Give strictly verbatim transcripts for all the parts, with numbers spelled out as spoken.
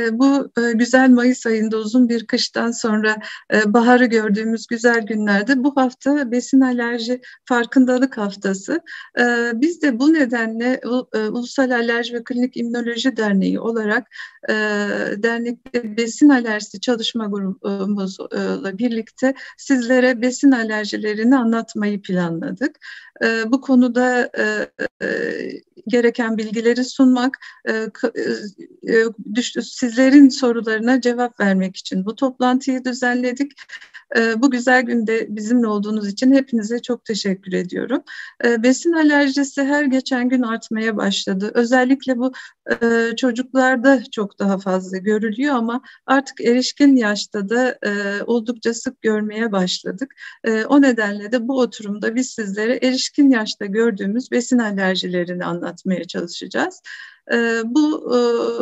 Bu güzel Mayıs ayında uzun bir kıştan sonra baharı gördüğümüz güzel günlerde bu hafta besin alerji farkındalık haftası. Biz de bu nedenle Ulusal Alerji ve Klinik İmmünoloji Derneği olarak dernekte besin alerjisi çalışma grubumuzla birlikte sizlere besin alerjilerini anlatmayı planladık. Bu konuda gereken bilgileri sunmak, sizlerin sorularına cevap vermek için bu toplantıyı düzenledik. Bu güzel günde bizimle olduğunuz için hepinize çok teşekkür ediyorum. Besin alerjisi her geçen gün artmaya başladı. Özellikle bu çocuklarda çok daha fazla görülüyor ama artık erişkin yaşta da oldukça sık görmeye başladık. O nedenle de bu oturumda biz sizlere erişkin yaşta gördüğümüz besin alerjilerini anlatmaya çalışacağız. Bu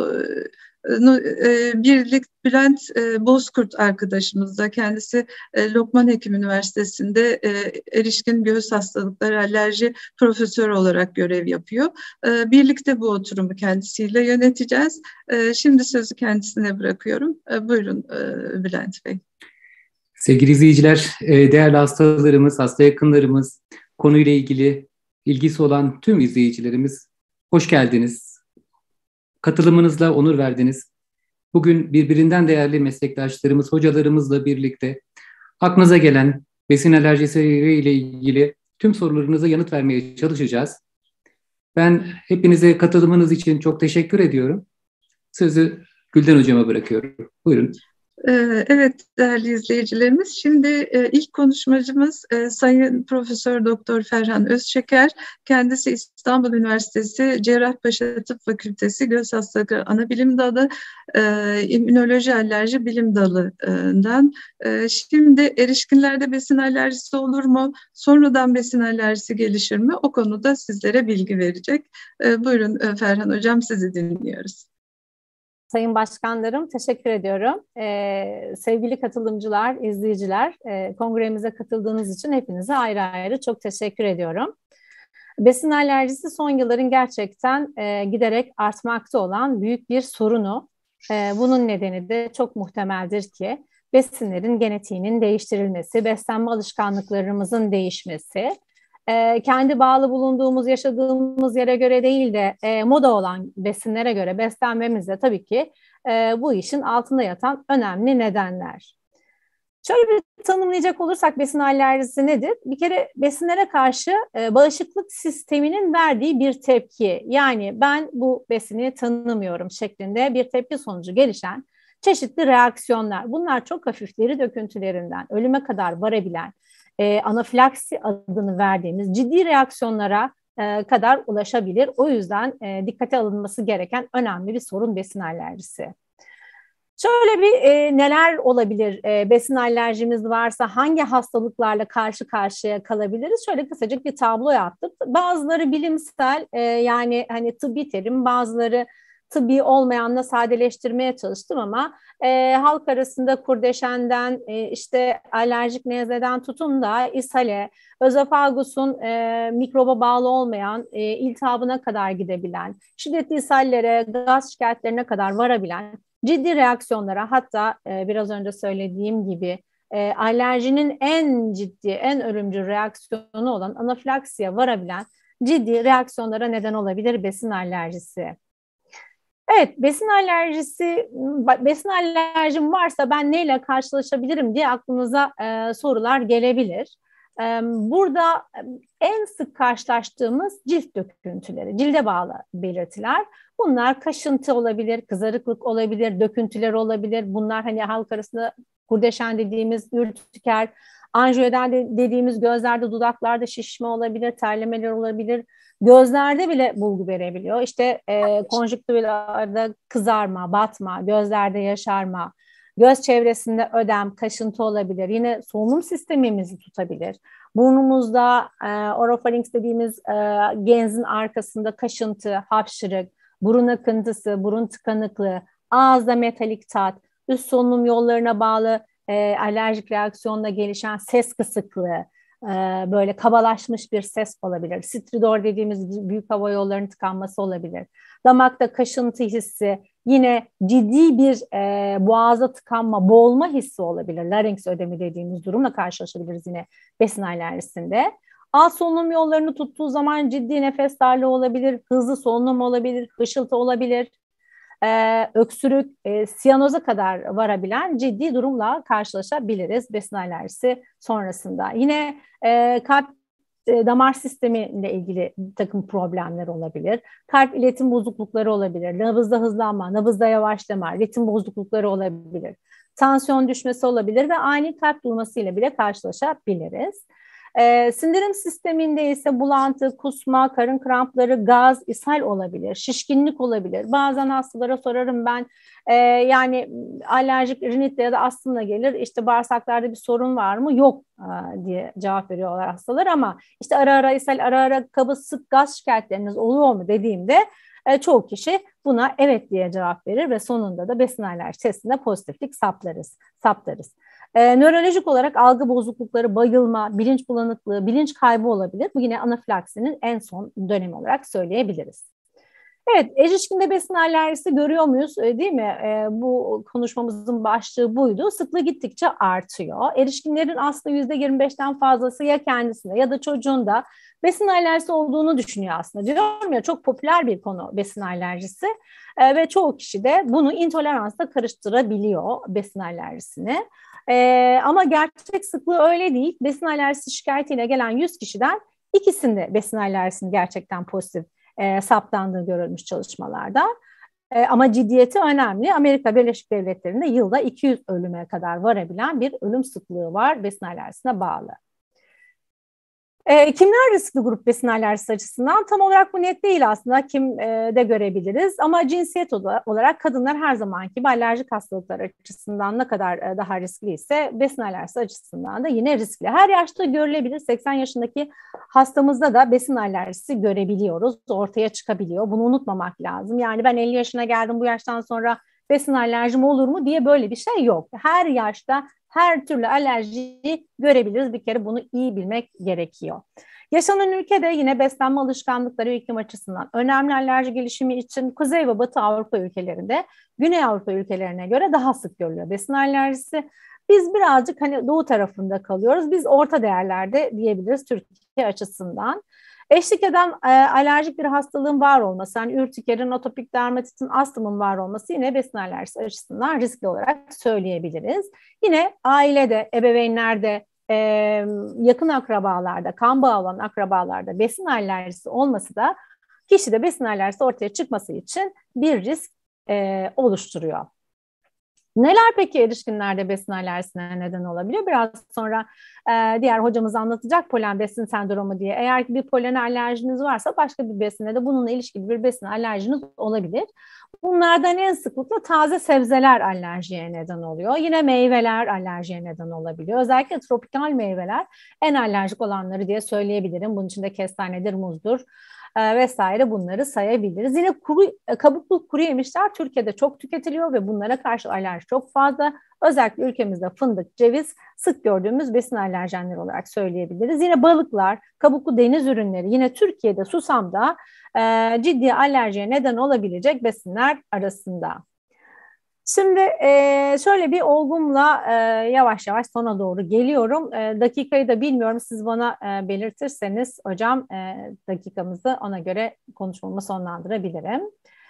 birlik Bülent Bozkurt arkadaşımızla, kendisi Lokman Hekim Üniversitesi'nde erişkin göğüs hastalıkları alerji profesörü olarak görev yapıyor. Birlikte bu oturumu kendisiyle yöneteceğiz. Şimdi sözü kendisine bırakıyorum. Buyurun Bülent Bey. Sevgili izleyiciler, değerli hastalarımız, hasta yakınlarımız, konuyla ilgili ilgisi olan tüm izleyicilerimiz hoş geldiniz. Katılımınızla onur verdiniz. Bugün birbirinden değerli meslektaşlarımız, hocalarımızla birlikte aklınıza gelen besin alerjisi ile ilgili tüm sorularınıza yanıt vermeye çalışacağız. Ben hepinize katılımınız için çok teşekkür ediyorum. Sözü Gülden Hocama bırakıyorum. Buyurun. Evet değerli izleyicilerimiz, şimdi ilk konuşmacımız Sayın Profesör Doktor Ferhan Özşeker. Kendisi İstanbul Üniversitesi Cerrahpaşa Tıp Fakültesi Göğüs Hastalıkları Anabilim Dalı, İmmünoloji Alerji Bilim Dalı'ndan. Şimdi erişkinlerde besin alerjisi olur mu? Sonradan besin alerjisi gelişir mi? O konuda sizlere bilgi verecek. Buyurun Ferhan Hocam, sizi dinliyoruz. Sayın Başkanlarım, teşekkür ediyorum. Ee, sevgili katılımcılar, izleyiciler, e, kongremize katıldığınız için hepinize ayrı ayrı çok teşekkür ediyorum. Besin alerjisi son yılların gerçekten e, giderek artmakta olan büyük bir sorunu. E, bunun nedeni de çok muhtemeldir ki besinlerin genetiğinin değiştirilmesi, beslenme alışkanlıklarımızın değişmesi, E, kendi bağlı bulunduğumuz, yaşadığımız yere göre değil de e, moda olan besinlere göre beslenmemiz de tabii ki e, bu işin altında yatan önemli nedenler. Şöyle bir tanımlayacak olursak besin alerjisi nedir? Bir kere besinlere karşı e, bağışıklık sisteminin verdiği bir tepki. Yani ben bu besini tanımıyorum şeklinde bir tepki sonucu gelişen çeşitli reaksiyonlar. Bunlar çok hafif deri döküntülerinden ölüme kadar varabilen, E, anafilaksi adını verdiğimiz ciddi reaksiyonlara e, kadar ulaşabilir. O yüzden e, dikkate alınması gereken önemli bir sorun besin alerjisi. Şöyle bir e, neler olabilir e, besin alerjimiz varsa hangi hastalıklarla karşı karşıya kalabiliriz? Şöyle kısacık bir tablo yaptık. Bazıları bilimsel e, yani hani tıbbi terim, bazıları tıbbi olmayanla sadeleştirmeye çalıştım ama e, halk arasında kurdeşenden, e, işte alerjik nezleden tutun da ishale, özofagusun e, mikroba bağlı olmayan e, iltihabına kadar gidebilen, şiddetli ishallere, gaz şikayetlerine kadar varabilen ciddi reaksiyonlara, hatta e, biraz önce söylediğim gibi e, alerjinin en ciddi, en ölümcül reaksiyonu olan anafilaksiye varabilen ciddi reaksiyonlara neden olabilir besin alerjisi. Evet, besin alerjisi, besin alerjim varsa ben neyle karşılaşabilirim diye aklınıza e, sorular gelebilir. E, burada en sık karşılaştığımız cilt döküntüleri, cilde bağlı belirtiler. Bunlar kaşıntı olabilir, kızarıklık olabilir, döküntüler olabilir. Bunlar hani halk arasında kurdeşen dediğimiz ürtiker, anjiyoden dediğimiz gözlerde, dudaklarda şişme olabilir, terlemeler olabilir. Gözlerde bile bulgu verebiliyor. İşte e, konjüktivlerde kızarma, batma, gözlerde yaşarma, göz çevresinde ödem, kaşıntı olabilir. Yine solunum sistemimizi tutabilir. Burnumuzda e, orofarinks dediğimiz e, genzin arkasında kaşıntı, hapşırık, burun akıntısı, burun tıkanıklığı, ağızda metalik tat, üst solunum yollarına bağlı e, alerjik reaksiyonla gelişen ses kısıklığı, böyle kabalaşmış bir ses olabilir. Stridor dediğimiz büyük hava yollarının tıkanması olabilir. Damakta kaşıntı hissi, yine ciddi bir e, boğaza tıkanma, boğulma hissi olabilir. Larynx ödemi dediğimiz durumla karşılaşabiliriz yine besin alerjisinde. Alt solunum yollarını tuttuğu zaman ciddi nefes darlığı olabilir, hızlı solunum olabilir, hışıltı olabilir. Ee, öksürük, e, siyanoza kadar varabilen ciddi durumla karşılaşabiliriz besin alerjisi sonrasında. Yine e, kalp e, damar sistemiyle ilgili bir takım problemler olabilir. Kalp iletim bozuklukları olabilir. Nabızda hızlanma, nabızda yavaşlama, ritim bozuklukları olabilir. Tansiyon düşmesi olabilir ve ani kalp durmasıyla bile karşılaşabiliriz. Ee, sindirim sisteminde ise bulantı, kusma, karın krampları, gaz, ishal olabilir, şişkinlik olabilir. Bazen hastalara sorarım ben, e, yani alerjik rinitle ya da astımla gelir, işte bağırsaklarda bir sorun var mı? Yok e, diye cevap veriyorlar hastalar, ama işte ara ara ishal, ara ara kabız, sık gaz şikayetleriniz oluyor mu dediğimde e, çoğu kişi buna evet diye cevap verir ve sonunda da besin alerji testinde pozitiflik saplarız, saptarız. Ee, nörolojik olarak algı bozuklukları, bayılma, bilinç bulanıklığı, bilinç kaybı olabilir. Bu yine anafilaksinin en son dönemi olarak söyleyebiliriz. Evet, erişkinde besin alerjisi görüyor muyuz, değil mi? E, bu konuşmamızın başlığı buydu. Sıklığı gittikçe artıyor. Erişkinlerin aslında yüzde yirmi beşten fazlası ya kendisinde ya da çocuğunda besin alerjisi olduğunu düşünüyor aslında. Diyorum ya, çok popüler bir konu besin alerjisi e, ve çoğu kişi de bunu intoleransla karıştırabiliyor, besin alerjisini. Ee, ama gerçek sıklığı öyle değil. Besin alerjisi şikayetiyle gelen yüz kişiden ikisinde besin alerjisinin gerçekten pozitif e, saptandığı görülmüş çalışmalarda. E, ama ciddiyeti önemli. Amerika Birleşik Devletleri'nde yılda iki yüz ölüme kadar varabilen bir ölüm sıklığı var besin alerjisine bağlı. E, kimler riskli grup besin alerjisi açısından? Tam olarak bu net değil aslında, kim e, de görebiliriz, ama cinsiyet olarak kadınlar her zamanki gibi alerjik hastalıklar açısından ne kadar e, daha riskli ise besin alerjisi açısından da yine riskli. Her yaşta görülebilir. seksen yaşındaki hastamızda da besin alerjisi görebiliyoruz, ortaya çıkabiliyor. Bunu unutmamak lazım. Yani ben elli yaşına geldim, bu yaştan sonra besin alerjim olur mu diye böyle bir şey yok. Her yaşta her türlü alerjiyi görebiliriz. Bir kere bunu iyi bilmek gerekiyor. Yaşanan ülkede yine beslenme alışkanlıkları ve iklim açısından önemli alerji gelişimi için Kuzey ve Batı Avrupa ülkelerinde Güney Avrupa ülkelerine göre daha sık görülüyor besin alerjisi. Biz birazcık hani doğu tarafında kalıyoruz. Biz orta değerlerde diyebiliriz Türkiye açısından. Eşlik eden e, alerjik bir hastalığın var olması, yani ürtikerin, atopik dermatitin, astımın var olması yine besin alerjisi açısından riskli olarak söyleyebiliriz. Yine ailede, ebeveynlerde, e, yakın akrabalarda, kan bağı olan akrabalarda besin alerjisi olması da kişide besin alerjisi ortaya çıkması için bir risk e, oluşturuyor. Neler peki erişkinlerde besin alerjisine neden olabiliyor? Biraz sonra e, diğer hocamız anlatacak, polen besin sendromu diye. Eğer bir polen alerjiniz varsa başka bir besine de bununla ilişkili bir besin alerjiniz olabilir. Bunlardan en sıklıkla taze sebzeler alerjiye neden oluyor. Yine meyveler alerjiye neden olabiliyor. Özellikle tropikal meyveler en alerjik olanları diye söyleyebilirim. Bunun içinde kestanedir, muzdur e, vesaire, bunları sayabiliriz. Yine kuru, kabuklu kuru yemişler Türkiye'de çok tüketiliyor ve bunlara karşı alerji çok fazla. Özellikle ülkemizde fındık, ceviz sık gördüğümüz besin alerjenleri olarak söyleyebiliriz. Yine balıklar, kabuklu deniz ürünleri, yine Türkiye'de susamda e, ciddi alerjiye neden olabilecek besinler arasında. Şimdi e, şöyle bir olgumla e, yavaş yavaş sona doğru geliyorum. E, dakikayı da bilmiyorum, siz bana e, belirtirseniz hocam e, dakikamızı ona göre konuşmamı sonlandırabilirim.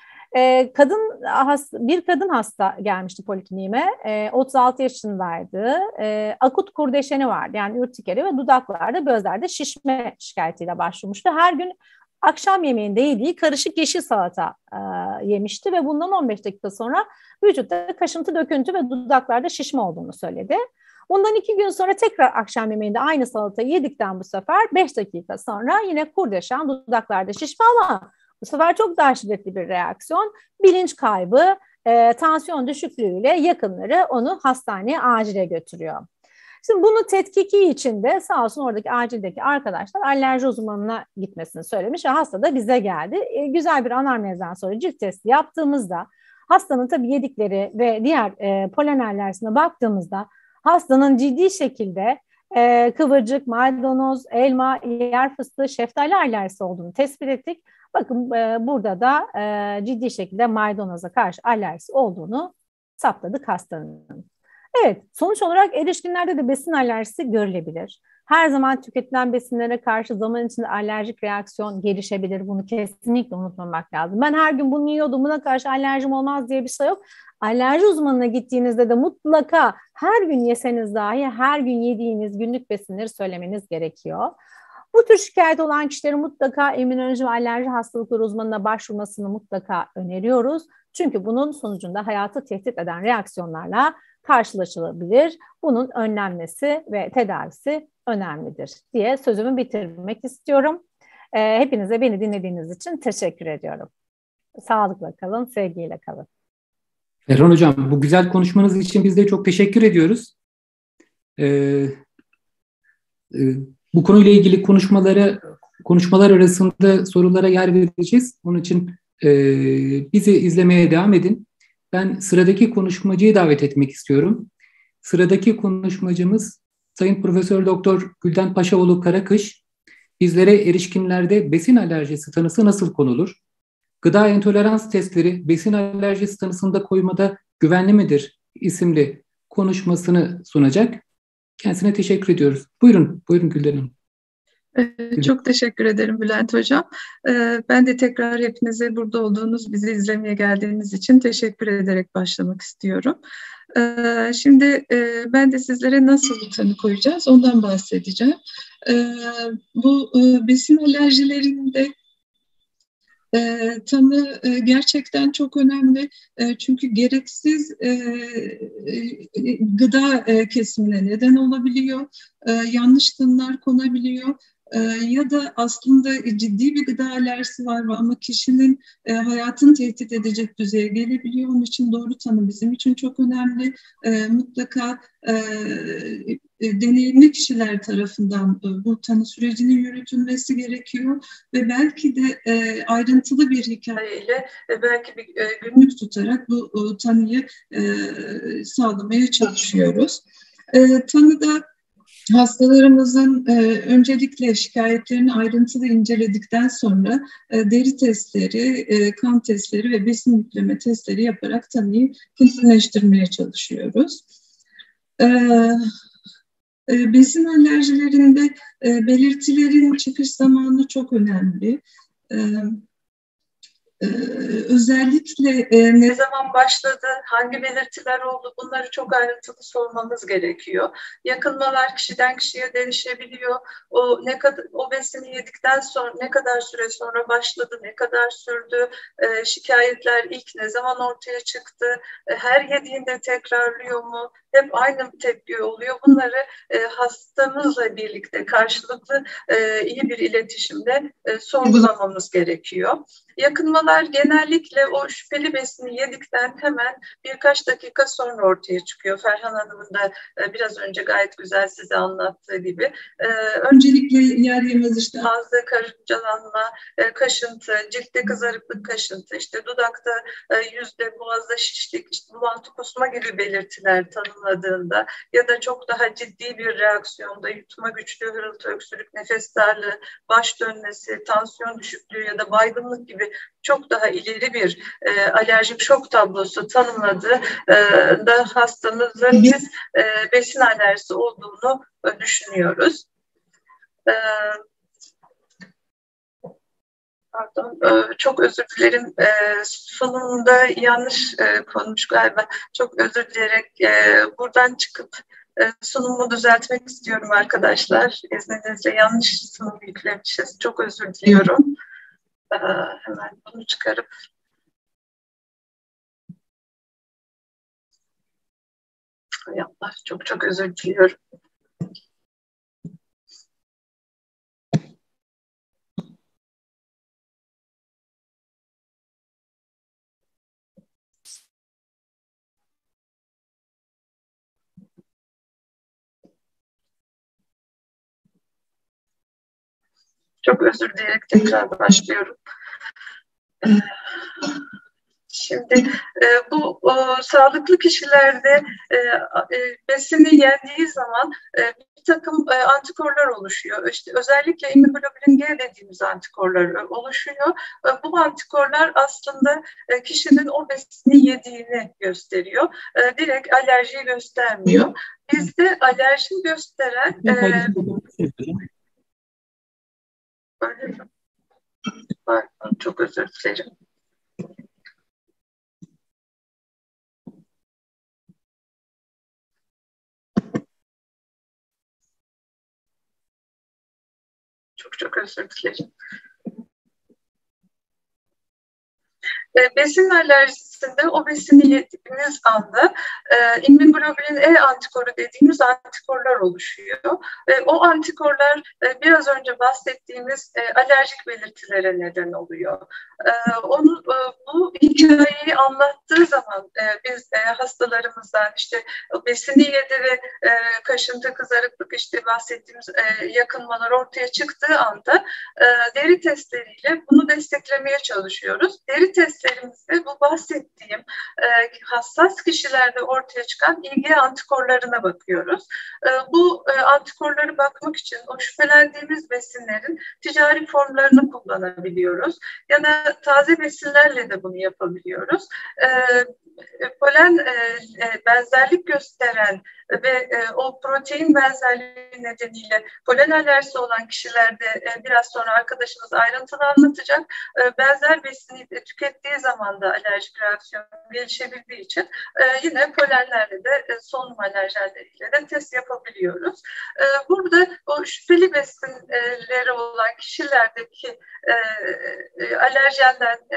E, kadın bir kadın hasta gelmişti polikliniğime. E, otuz altı yaşındaydı. E, akut kurdeşeni vardı, yani ürtikeri ve dudaklarda, gözlerde şişme şikayetiyle başvurmuştu. Her gün akşam yemeğinde yediği karışık yeşil salata e, yemişti ve bundan on beş dakika sonra vücutta kaşıntı, döküntü ve dudaklarda şişme olduğunu söyledi. Bundan iki gün sonra tekrar akşam yemeğinde aynı salatayı yedikten bu sefer beş dakika sonra yine kurdeşen, dudaklarda şişme, ama bu sefer çok daha şiddetli bir reaksiyon, bilinç kaybı, e, tansiyon düşüklüğüyle yakınları onu hastaneye, acile götürüyor. Şimdi bunu tetkiki için de sağ olsun oradaki acildeki arkadaşlar alerji uzmanına gitmesini söylemiş ve hasta da bize geldi. E, güzel bir anamnezden sonra cilt testi yaptığımızda hastanın tabii yedikleri ve diğer e, polen alerjisine baktığımızda hastanın ciddi şekilde e, kıvırcık, maydanoz, elma, yer fıstığı, şeftali alerjisi olduğunu tespit ettik. Bakın e, burada da e, ciddi şekilde maydanoza karşı alerjisi olduğunu saptadık hastanın. Evet, sonuç olarak erişkinlerde de besin alerjisi görülebilir. Her zaman tüketilen besinlere karşı zaman içinde alerjik reaksiyon gelişebilir. Bunu kesinlikle unutmamak lazım. Ben her gün bunu yiyordum, buna karşı alerjim olmaz diye bir şey yok. Alerji uzmanına gittiğinizde de mutlaka her gün yeseniz dahi her gün yediğiniz günlük besinleri söylemeniz gerekiyor. Bu tür şikayet olan kişilerin mutlaka immünoloji ve alerji hastalıkları uzmanına başvurmasını mutlaka öneriyoruz. Çünkü bunun sonucunda hayatı tehdit eden reaksiyonlarla karşılaşılabilir. Bunun önlenmesi ve tedavisi önemlidir diye sözümü bitirmek istiyorum. Ee, hepinize beni dinlediğiniz için teşekkür ediyorum. Sağlıkla kalın, sevgiyle kalın. Ferhan Hocam, bu güzel konuşmanız için biz de çok teşekkür ediyoruz. Ee, e, bu konuyla ilgili konuşmaları konuşmalar arasında sorulara yer vereceğiz. Onun için e, bizi izlemeye devam edin. Ben sıradaki konuşmacıyı davet etmek istiyorum. Sıradaki konuşmacımız Sayın Profesör Doktor Gülden Paşaoğlu Karakış. Bizlere erişkinlerde besin alerjisi tanısı nasıl konulur? Gıda intolerans testleri besin alerjisi tanısında koymada güvenli midir isimli konuşmasını sunacak. Kendisine teşekkür ediyoruz. Buyurun, buyurun Gülden Hanım. Çok teşekkür ederim Bülent Hocam. Ben de tekrar hepinize burada olduğunuz, bizi izlemeye geldiğiniz için teşekkür ederek başlamak istiyorum. Şimdi ben de sizlere nasıl bir tanı koyacağız ondan bahsedeceğim. Bu besin alerjilerinde E, tanı e, gerçekten çok önemli e, çünkü gereksiz e, e, gıda e, kesimine neden olabiliyor, e, yanlış tanılar konabiliyor e, ya da aslında ciddi bir gıda alerjisi var ama kişinin e, hayatını tehdit edecek düzeye gelebiliyor. Onun için doğru tanı bizim için çok önemli. E, mutlaka e, e, deneyimli kişiler tarafından e, bu tanı sürecinin yürütülmesi gerekiyor ve belki de e, ayrıntılı bir hikayeyle e, belki bir e, günlük tutarak bu e, tanıyı e, sağlamaya çalışıyoruz. E, tanıda hastalarımızın e, öncelikle şikayetlerini ayrıntılı inceledikten sonra e, deri testleri, e, kan testleri ve besin yükleme testleri yaparak tanıyı kesinleştirmeye çalışıyoruz. Evet. E, besin alerjilerinde e, belirtilerin çıkış zamanı çok önemli. E, e, özellikle e, ne zaman başladı, hangi belirtiler oldu bunları çok ayrıntılı sormamız gerekiyor. Yakınmalar kişiden kişiye değişebiliyor. O ne kadar o besini yedikten sonra ne kadar süre sonra başladı, ne kadar sürdü, e, şikayetler ilk ne zaman ortaya çıktı, e, her yediğinde tekrarlıyor mu? Hep aynı tepki oluyor. Bunları e, hastamızla birlikte karşılıklı e, iyi bir iletişimde e, sorgulamamız gerekiyor. Yakınmalar genellikle o şüpheli besini yedikten hemen birkaç dakika sonra ortaya çıkıyor. Ferhan Hanım'ın da e, biraz önce gayet güzel size anlattığı gibi. E, öncelikle yer yemez işte ağızda karıncalanma, e, kaşıntı, ciltte kızarıklık kaşıntı, işte dudakta, e, yüzde, boğazda şişlik, işte bulantı kusma gibi belirtiler tanımladığında ya da çok daha ciddi bir reaksiyonda yutma güçlüğü, hırıltı, öksürük, nefes darlığı, baş dönmesi, tansiyon düşüklüğü ya da baygınlık gibi çok daha ileri bir e, alerjik şok tablosu tanımladığı e, da hastamızın biz e, besin alerjisi olduğunu e, düşünüyoruz. E, Pardon, e, çok özür dilerim. E, sonunda yanlış e, konmuş galiba. Çok özür dileyerek e, buradan çıkıp e, sunumumu düzeltmek istiyorum arkadaşlar. İzninizle yanlış sunum yüklemişiz. Çok özür diliyorum. E, hemen bunu çıkarıp Hay Allah, çok çok özür diliyorum. Çok özür dileyerek tekrar başlıyorum. Şimdi e, bu o, sağlıklı kişilerde e, e, besini yendiği zaman e, bir takım e, antikorlar oluşuyor. İşte özellikle immunoglobulin G dediğimiz antikorlar e, oluşuyor. E, bu antikorlar aslında e, kişinin o besini yediğini gösteriyor. E, direkt alerjiyi göstermiyor. Bizde alerji gösteren e, Pardon, çok özür dilerim. Çok çok özür dilerim. E, besin alerjisinde o besini yediğiniz anda e, immunoglobulin E antikoru dediğimiz antikorlar oluşuyor. E, o antikorlar e, biraz önce bahsettiğimiz e, alerjik belirtilere neden oluyor. E, onu e, bu hikayeyi anlattığı zaman e, biz e, hastalarımızdan işte besini yedi ve e, kaşıntı, kızarıklık, işte bahsettiğimiz e, yakınmalar ortaya çıktığı anda e, deri testleriyle bunu desteklemeye çalışıyoruz. Deri testlerimizde bu bahsettiğim e, hassas kişilerde ortaya çıkan İgE antikorlarına bakıyoruz. E, bu e, antikorları bakmak için o şüphelendiğimiz besinlerin ticari formlarını kullanabiliyoruz. Ya da taze besinlerle de bunu yapabiliyoruz. E, polen e, e, benzerlik gösteren ve e, o protein benzerliği nedeniyle polen alerjisi olan kişilerde e, biraz sonra arkadaşımız ayrıntılı anlatacak. E, benzer besini tükettiği zaman da alerjik reaksiyon gelişebildiği için e, yine polenlerle de e, solunum alerjenleriyle de test yapabiliyoruz. E, burada o şüpheli besinleri olan kişilerdeki e, e, alerjenden e,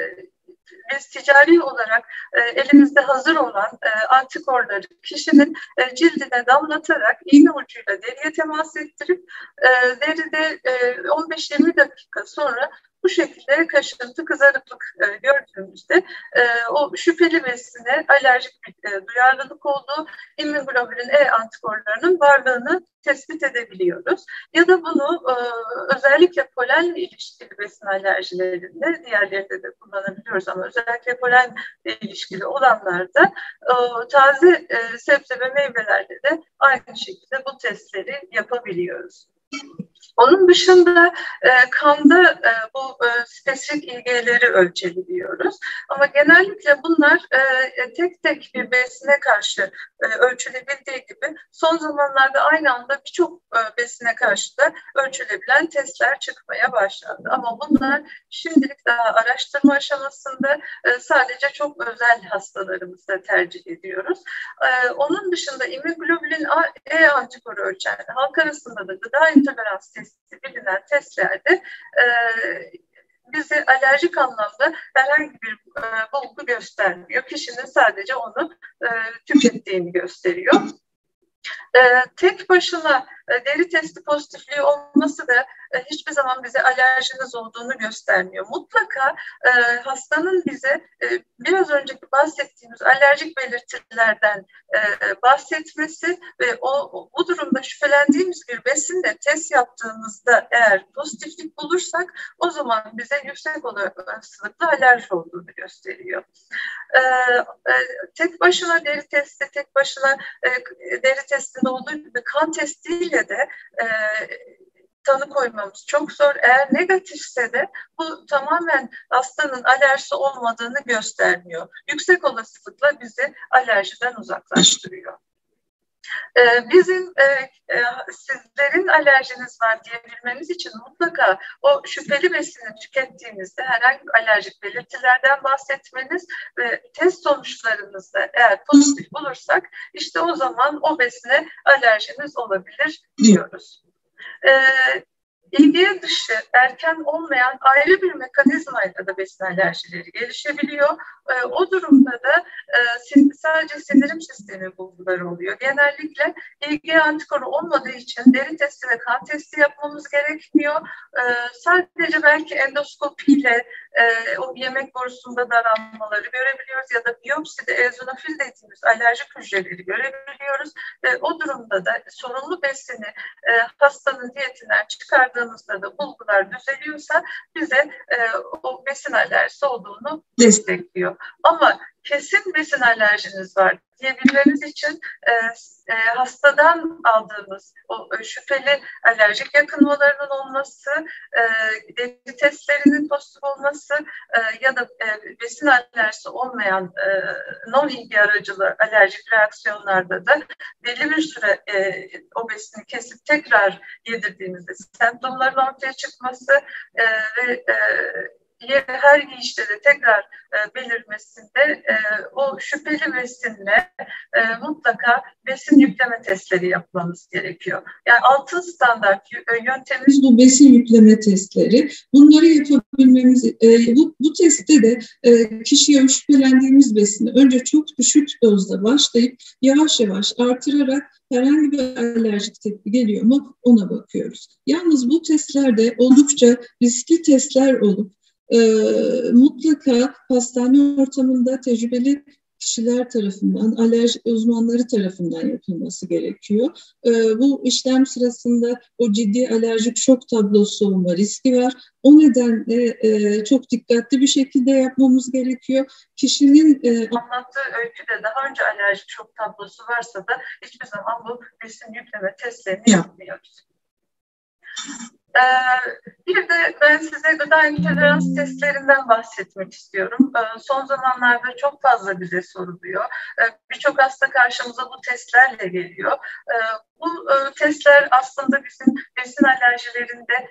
biz ticari olarak e, elimizde hazır olan e, antikorları kişinin e, cildine damlatarak iğne ucuyla deriye temas ettirip e, deride e, on beş yirmi dakika sonra bu şekilde kaşıntı, kızarıklık e, gördüğümüzde e, o şüpheli besine alerjik bir e, duyarlılık olduğu immunoglobulin E antikorlarının varlığını tespit edebiliyoruz. Ya da bunu e, özellikle polenle ilişkili besin alerjilerinde, diğerlerinde de kullanabiliyoruz ama özellikle polenle ilişkili olanlarda e, taze e, sebze ve meyvelerde de aynı şekilde bu testleri yapabiliyoruz. Onun dışında e, kanda e, bu e, spesifik İg'leri ölçebiliyoruz. Ama genellikle bunlar e, tek tek bir besine karşı e, ölçülebildiği gibi son zamanlarda aynı anda birçok e, besine karşı da ölçülebilen testler çıkmaya başlandı. Ama bunlar şimdilik daha araştırma aşamasında e, sadece çok özel hastalarımızda tercih ediyoruz. E, onun dışında immunoglobulin E antikoru ölçen, halk arasında da gıda intolerans testi bilinen testlerde e, bize alerjik anlamda herhangi bir e, bulgu göstermiyor. Kişinin sadece onu e, tükettiğini gösteriyor. E, tek başına e, deri testi pozitifliği olması da e, hiçbir zaman bize alerjiniz olduğunu göstermiyor. Mutlaka e, hastanın bize e, biraz önceki bahsettiğimiz alerjik belirtilerden e, bahsetmesi ve o bu durumda şüphelendiğimiz bir besinde test yaptığımızda eğer pozitiflik bulursak o zaman bize yüksek olasılıkla alerji olduğunu gösteriyor. E, e, tek başına deri testi, tek başına e, deri testinde olduğu gibi kan testiyle de e, tanı koymamız çok zor. Eğer negatifse de bu tamamen hastanın alerjisi olmadığını göstermiyor. Yüksek olasılıkla bizi alerjiden uzaklaştırıyor. Ee, bizim e, e, sizlerin alerjiniz var diyebilmemiz için mutlaka o şüpheli besini tükettiğinizde herhangi bir alerjik belirtilerden bahsetmeniz ve test sonuçlarınızda eğer pozitif bulursak işte o zaman o besine alerjiniz olabilir diyoruz. Ee, İlgiye dışı erken olmayan ayrı bir mekanizmayla da besin alerjileri gelişebiliyor. E, o durumda da e, sin- sadece sindirim sistemi bulguları oluyor. Genellikle İgE antikoru olmadığı için deri testi ve kan testi yapmamız gerekmiyor. E, sadece belki endoskopiyle e, o yemek borusunda daralmaları görebiliyoruz ya da biyopside eozinofil dediğimiz alerjik hücreleri görebiliyoruz. E, o durumda da sorunlu besini e, hastanın diyetinden çıkardığımızda aktardığımızda da bulgular düzeliyorsa bize e, o besin alerjisi olduğunu destekliyor. Ama kesin besin alerjiniz var diyebilmeniz için e, e, hastadan aldığımız o e, şüpheli alerjik yakınmalarının olması, e, deri testlerinin pozitif olması e, ya da e, besin alerjisi olmayan e, non ilgi aracılı alerjik reaksiyonlarda da belli bir süre e, o besini kesip tekrar yedirdiğimizde semptomların ortaya çıkması e, ve e, her giyişte de tekrar e, belirmesinde e, o şüpheli besinle e, mutlaka besin yükleme testleri yapmamız gerekiyor. Yani altın standart yöntemimiz bu besin yükleme testleri. Bunları yapabilmemiz, e, bu, bu testte de e, kişiye şüphelendiğimiz besini önce çok düşük dozda başlayıp yavaş yavaş artırarak herhangi bir alerjik tepki geliyor mu ona bakıyoruz. Yalnız bu testlerde oldukça riskli testler olup E, mutlaka hastane ortamında tecrübeli kişiler tarafından, alerji uzmanları tarafından yapılması gerekiyor. E, bu işlem sırasında o ciddi alerjik şok tablosu olma riski var. O nedenle e, çok dikkatli bir şekilde yapmamız gerekiyor. Kişinin e, anlattığı öyküde daha önce alerjik şok tablosu varsa da hiçbir zaman bu besin yükleme testlerini yapmıyoruz. Bir de ben size gıda intolerans testlerinden bahsetmek istiyorum. Son zamanlarda çok fazla bize soruluyor. Birçok hasta karşımıza bu testlerle geliyor. Bu testler aslında bizim besin alerjilerinde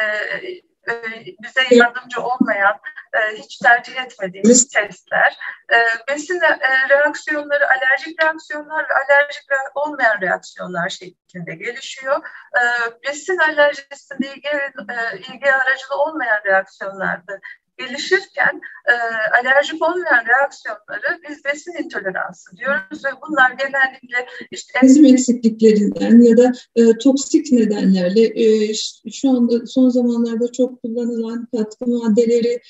bize yardımcı olmayan, hiç tercih etmediğimiz testler. Besin reaksiyonları, alerjik reaksiyonlar ve alerjik olmayan reaksiyonlar şeklinde gelişiyor. Besin alerjisinde ilgi, ilgi aracılı olmayan reaksiyonlarda gelişirken e, alerjik olmayan reaksiyonları biz besin intoleransı diyoruz ve bunlar genellikle işte enzim eksikliklerinden ya da e, toksik nedenlerle e, şu anda son zamanlarda çok kullanılan katkı maddeleri,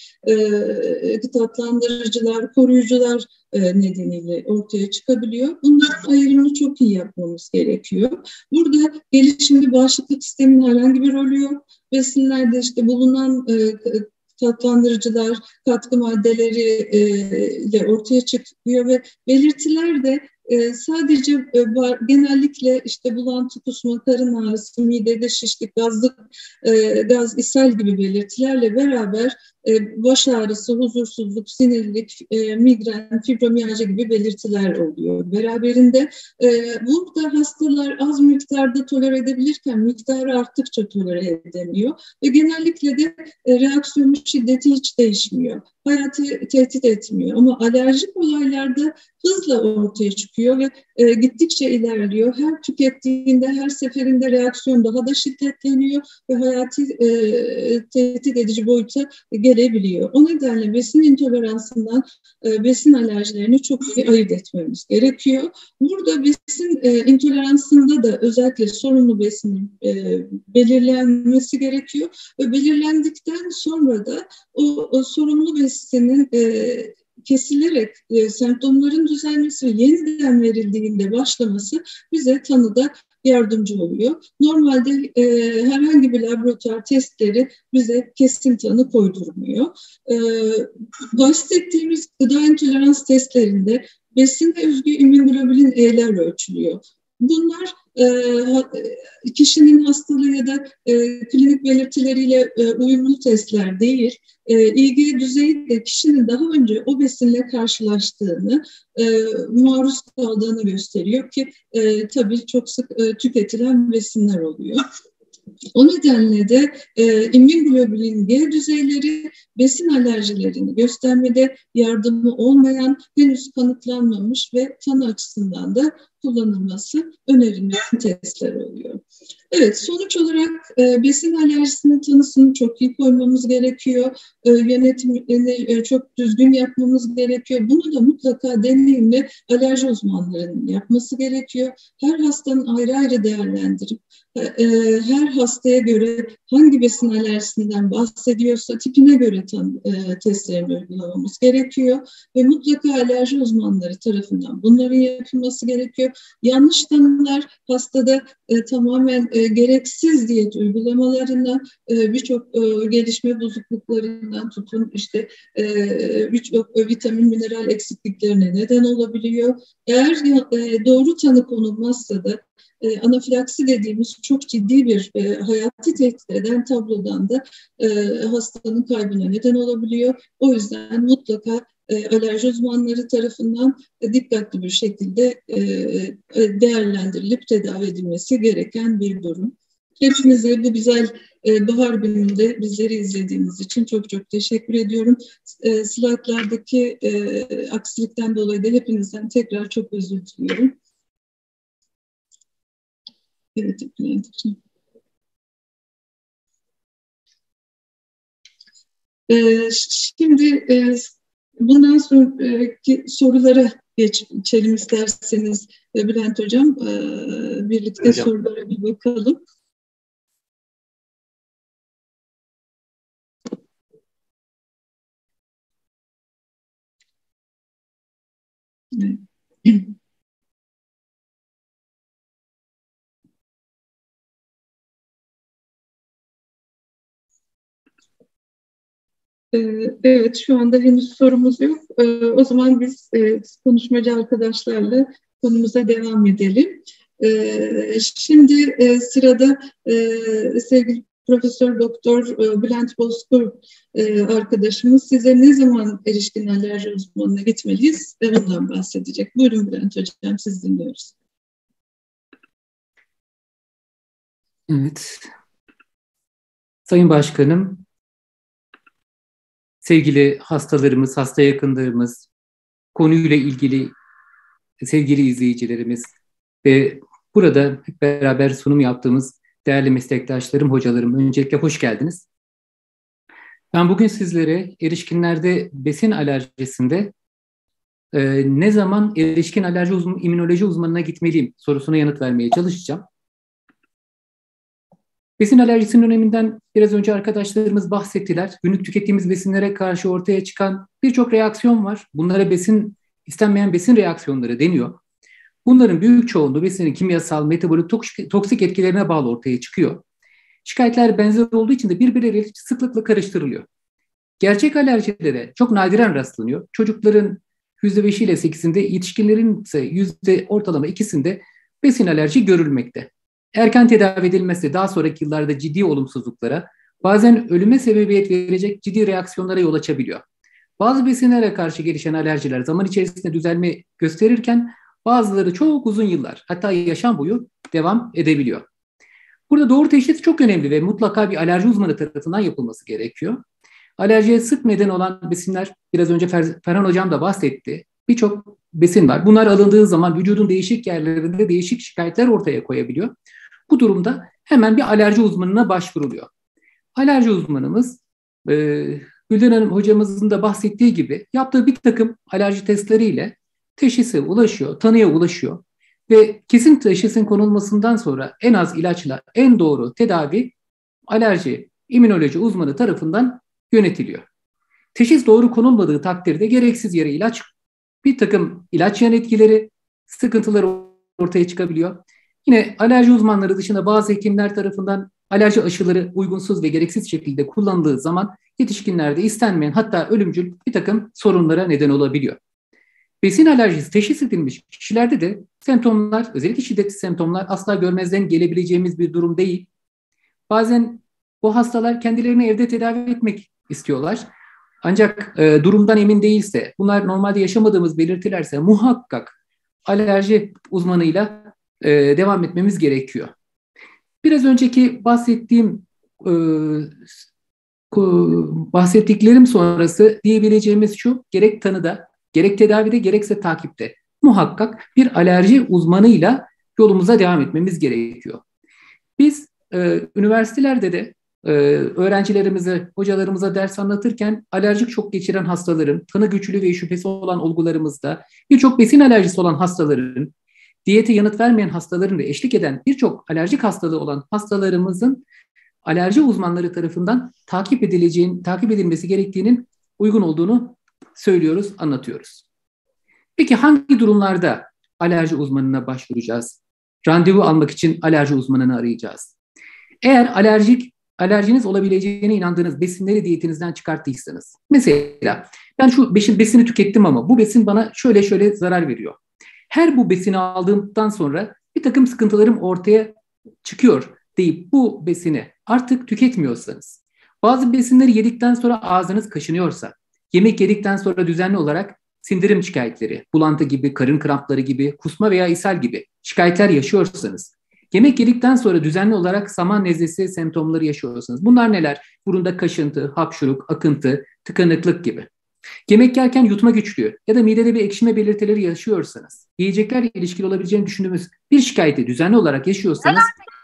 e, tatlandırıcılar, koruyucular e, nedeniyle ortaya çıkabiliyor. Bunların ayrımını çok iyi yapmamız gerekiyor. Burada gelişimde bağışıklık sisteminin herhangi bir rolü yok. Besinlerde işte bulunan e, tatlandırıcılar, katkı maddeleri e, ile ortaya çıkıyor ve belirtiler de e, sadece e, genellikle işte bulantı, kusma, karın ağrısı, midede şişlik, gazlık, e, gaz, ishal gibi belirtilerle beraber e, baş ağrısı, huzursuzluk, sinirlilik, e, migren, fibromiyalji gibi belirtiler oluyor. Beraberinde e, burada hastalar az miktarda tolere edebilirken miktarı arttıkça tolere edemiyor ve genellikle de e, reaksiyonun şiddeti hiç değişmiyor. Hayatı tehdit etmiyor ama alerjik olaylarda hızla ortaya çıkıyor ve e, gittikçe ilerliyor. Her tükettiğinde, her seferinde reaksiyon daha da şiddetleniyor ve hayati e, tehdit edici boyuta gelebiliyor. O nedenle besin intoleransından e, besin alerjilerini çok iyi ayırt etmemiz gerekiyor. Burada besin e, intoleransında da özellikle sorunlu besinin e, belirlenmesi gerekiyor ve belirlendikten sonra da o, o sorumlu besinin e, kesilerek e, semptomların düzelmesi ve yeniden verildiğinde başlaması bize tanıda yardımcı oluyor. Normalde e, herhangi bir laboratuvar testleri bize kesin tanı koydurmuyor. E, bahsettiğimiz gıda intolerans testlerinde besine özgü immünoglobulin E'ler ölçülüyor. Bunlar e, kişinin hastalığı ya da e, klinik belirtileriyle e, uyumlu testler değil. E, ilgili düzeyi de kişinin daha önce o besinle karşılaştığını, e, maruz kaldığını gösteriyor ki e, tabii çok sık e, tüketilen besinler oluyor. O nedenle de e, immünoglobulin G düzeyleri besin alerjilerini göstermede yardımı olmayan, henüz kanıtlanmamış ve tanı açısından da kullanılması önerilen testler oluyor. Evet, sonuç olarak e, besin alerjisinin tanısını çok iyi koymamız gerekiyor. E, yönetimini e, çok düzgün yapmamız gerekiyor. Bunu da mutlaka deneyimli alerji uzmanlarının yapması gerekiyor. Her hastanın ayrı ayrı değerlendirip e, her hastaya göre hangi besin alerjisinden bahsediyorsa tipine göre tan, e, testlerini uygulamamız gerekiyor. Ve mutlaka alerji uzmanları tarafından bunların yapılması gerekiyor. olabiliyor. Yanlış tanılar hastada e, tamamen e, gereksiz diyet uygulamalarına, e, birçok e, gelişme bozukluklarından tutun işte e, birçok vitamin, mineral eksikliklerine neden olabiliyor. Eğer e, doğru tanı konulmazsa da E, anafilaksi dediğimiz çok ciddi bir e, hayati tehdit eden tablodan da e, hastanın kaybına neden olabiliyor. O yüzden mutlaka e, alerji uzmanları tarafından e, dikkatli bir şekilde e, e, değerlendirilip tedavi edilmesi gereken bir durum. Hepinize bu güzel e, bahar gününde bizleri izlediğiniz için çok çok teşekkür ediyorum. E, slaytlardaki e, aksilikten dolayı da hepinizden tekrar çok özür diliyorum. Evet, ee, şimdi e, bundan sonraki sorulara geçelim isterseniz e, Bülent Hocam. E, birlikte hocam, sorulara bir bakalım. Evet. Evet, şu anda henüz sorumuz yok. O zaman biz konuşmacı arkadaşlarla konumuza devam edelim. Şimdi sırada sevgili Profesör Doktor Bülent Bozkurt arkadaşımız size ne zaman erişkin alerji uzmanına gitmeliyiz ve ondan bahsedecek. Buyurun Bülent Hocam, siz dinliyoruz. Evet. Sayın Başkanım, sevgili hastalarımız, hasta yakınlarımız, konuyla ilgili sevgili izleyicilerimiz ve burada hep beraber sunum yaptığımız değerli meslektaşlarım, hocalarım, öncelikle hoş geldiniz. Ben bugün sizlere erişkinlerde besin alerjisinde e, ne zaman erişkin alerji uzman, immünoloji uzmanına gitmeliyim sorusuna yanıt vermeye çalışacağım. Besin alerjisinin öneminden biraz önce arkadaşlarımız bahsettiler. Günlük tükettiğimiz besinlere karşı ortaya çıkan birçok reaksiyon var. Bunlara besin, istenmeyen besin reaksiyonları deniyor. Bunların büyük çoğunluğu besinin kimyasal, metabolik, toksik etkilerine bağlı ortaya çıkıyor. Şikayetler benzer olduğu için de birbirleriyle sıklıkla karıştırılıyor. Gerçek alerjilere çok nadiren rastlanıyor. Çocukların yüzde beşi ile sekizinde, yetişkinlerin ise yüzde ortalama ikisinde besin alerji görülmekte. Erken tedavi edilmezse daha sonraki yıllarda ciddi olumsuzluklara, bazen ölüme sebebiyet verecek ciddi reaksiyonlara yol açabiliyor. Bazı besinlere karşı gelişen alerjiler zaman içerisinde düzelme gösterirken bazıları çok uzun yıllar, hatta yaşam boyu devam edebiliyor. Burada doğru teşhis çok önemli ve mutlaka bir alerji uzmanı tarafından yapılması gerekiyor. Alerjiye sık neden olan besinler, biraz önce Fer- Ferhan Hocam da bahsetti. Birçok besin var. Bunlar alındığı zaman vücudun değişik yerlerinde değişik şikayetler ortaya koyabiliyor. Bu durumda hemen bir alerji uzmanına başvuruluyor. Alerji uzmanımız, e, Gülden Hanım hocamızın da bahsettiği gibi yaptığı bir takım alerji testleriyle teşhise ulaşıyor, tanıya ulaşıyor ve kesin teşhisin konulmasından sonra en az ilaçla en doğru tedavi alerji immünoloji uzmanı tarafından yönetiliyor. Teşhis doğru konulmadığı takdirde gereksiz yere ilaç, bir takım ilaç yan etkileri, sıkıntılar ortaya çıkabiliyor. Yine alerji uzmanları dışında bazı hekimler tarafından alerji aşıları uygunsuz ve gereksiz şekilde kullanıldığı zaman yetişkinlerde istenmeyen, hatta ölümcül bir takım sorunlara neden olabiliyor. Besin alerjisi teşhis edilmiş kişilerde de semptomlar, özellikle şiddetli semptomlar asla görmezden gelebileceğimiz bir durum değil. Bazen bu hastalar kendilerini evde tedavi etmek istiyorlar. Ancak e, durumdan emin değilse, bunlar normalde yaşamadığımız belirtilerse muhakkak alerji uzmanıyla e, devam etmemiz gerekiyor. Biraz önceki bahsettiğim e, bahsettiklerim sonrası diyebileceğimiz şu: gerek tanıda, gerek tedavide, gerekse takipte muhakkak bir alerji uzmanıyla yolumuza devam etmemiz gerekiyor. Biz e, üniversitelerde de e, öğrencilerimize, hocalarımıza ders anlatırken alerjik şok geçiren hastaların, tanı güçlü ve şüphesi olan olgularımızda birçok besin alerjisi olan hastaların, diyete yanıt vermeyen hastaların ve eşlik eden birçok alerjik hastalığı olan hastalarımızın alerji uzmanları tarafından takip edileceğin, takip edilmesi gerektiğinin uygun olduğunu söylüyoruz, anlatıyoruz. Peki hangi durumlarda alerji uzmanına başvuracağız. Randevu almak için alerji uzmanını arayacağız. Eğer alerjik, alerjiniz olabileceğine inandığınız besinleri diyetinizden çıkarttıysanız, mesela ben şu besin, besini tükettim ama bu besin bana şöyle şöyle zarar veriyor. Her bu besini aldığımdan sonra bir takım sıkıntılarım ortaya çıkıyor deyip bu besini artık tüketmiyorsanız, bazı besinleri yedikten sonra ağzınız kaşınıyorsa, yemek yedikten sonra düzenli olarak sindirim şikayetleri, bulantı gibi, karın krampları gibi, kusma veya ishal gibi şikayetler yaşıyorsanız, yemek yedikten sonra düzenli olarak saman nezlesi semptomları yaşıyorsanız, bunlar neler? Burunda kaşıntı, hapşuruk, akıntı, tıkanıklık gibi. Yemek yerken yutma güçlüğü ya da midede bir ekşime belirtileri yaşıyorsanız, yiyeceklerle ilişkili olabileceğini düşündüğümüz bir şikayeti düzenli olarak yaşıyorsanız,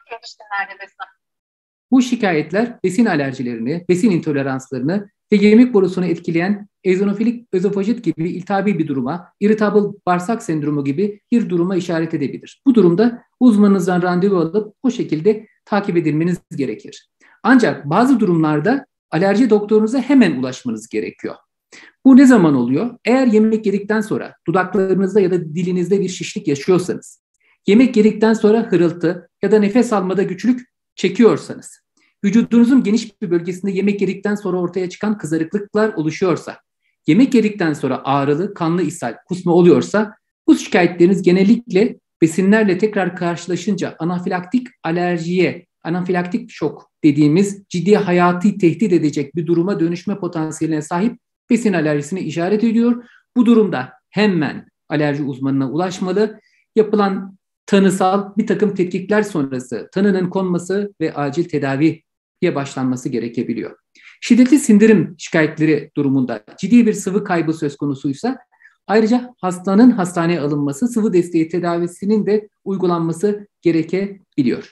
bu şikayetler besin alerjilerini, besin intoleranslarını ve yemek borusunu etkileyen eozinofilik özofajit gibi iltihabi bir duruma, irritable bağırsak sendromu gibi bir duruma işaret edebilir. Bu durumda uzmanınızdan randevu alıp o şekilde takip edilmeniz gerekir. Ancak bazı durumlarda alerji doktorunuza hemen ulaşmanız gerekiyor. Bu ne zaman oluyor? Eğer yemek yedikten sonra dudaklarınızda ya da dilinizde bir şişlik yaşıyorsanız, yemek yedikten sonra hırıltı ya da nefes almada güçlük çekiyorsanız, vücudunuzun geniş bir bölgesinde yemek yedikten sonra ortaya çıkan kızarıklıklar oluşuyorsa, yemek yedikten sonra ağrılı, kanlı ishal, kusma oluyorsa, bu şikayetleriniz genellikle besinlerle tekrar karşılaşınca anafilaktik alerjiye, anafilaktik şok dediğimiz ciddi hayati tehdit edecek bir duruma dönüşme potansiyeline sahip besin alerjisine işaret ediyor. Bu durumda hemen alerji uzmanına ulaşmalı. Yapılan tanısal bir takım tetkikler sonrası tanının konması ve acil tedaviye başlanması gerekebiliyor. Şiddetli sindirim şikayetleri durumunda ciddi bir sıvı kaybı söz konusuysa, ayrıca hastanın hastaneye alınması, sıvı desteği tedavisinin de uygulanması gerekebiliyor.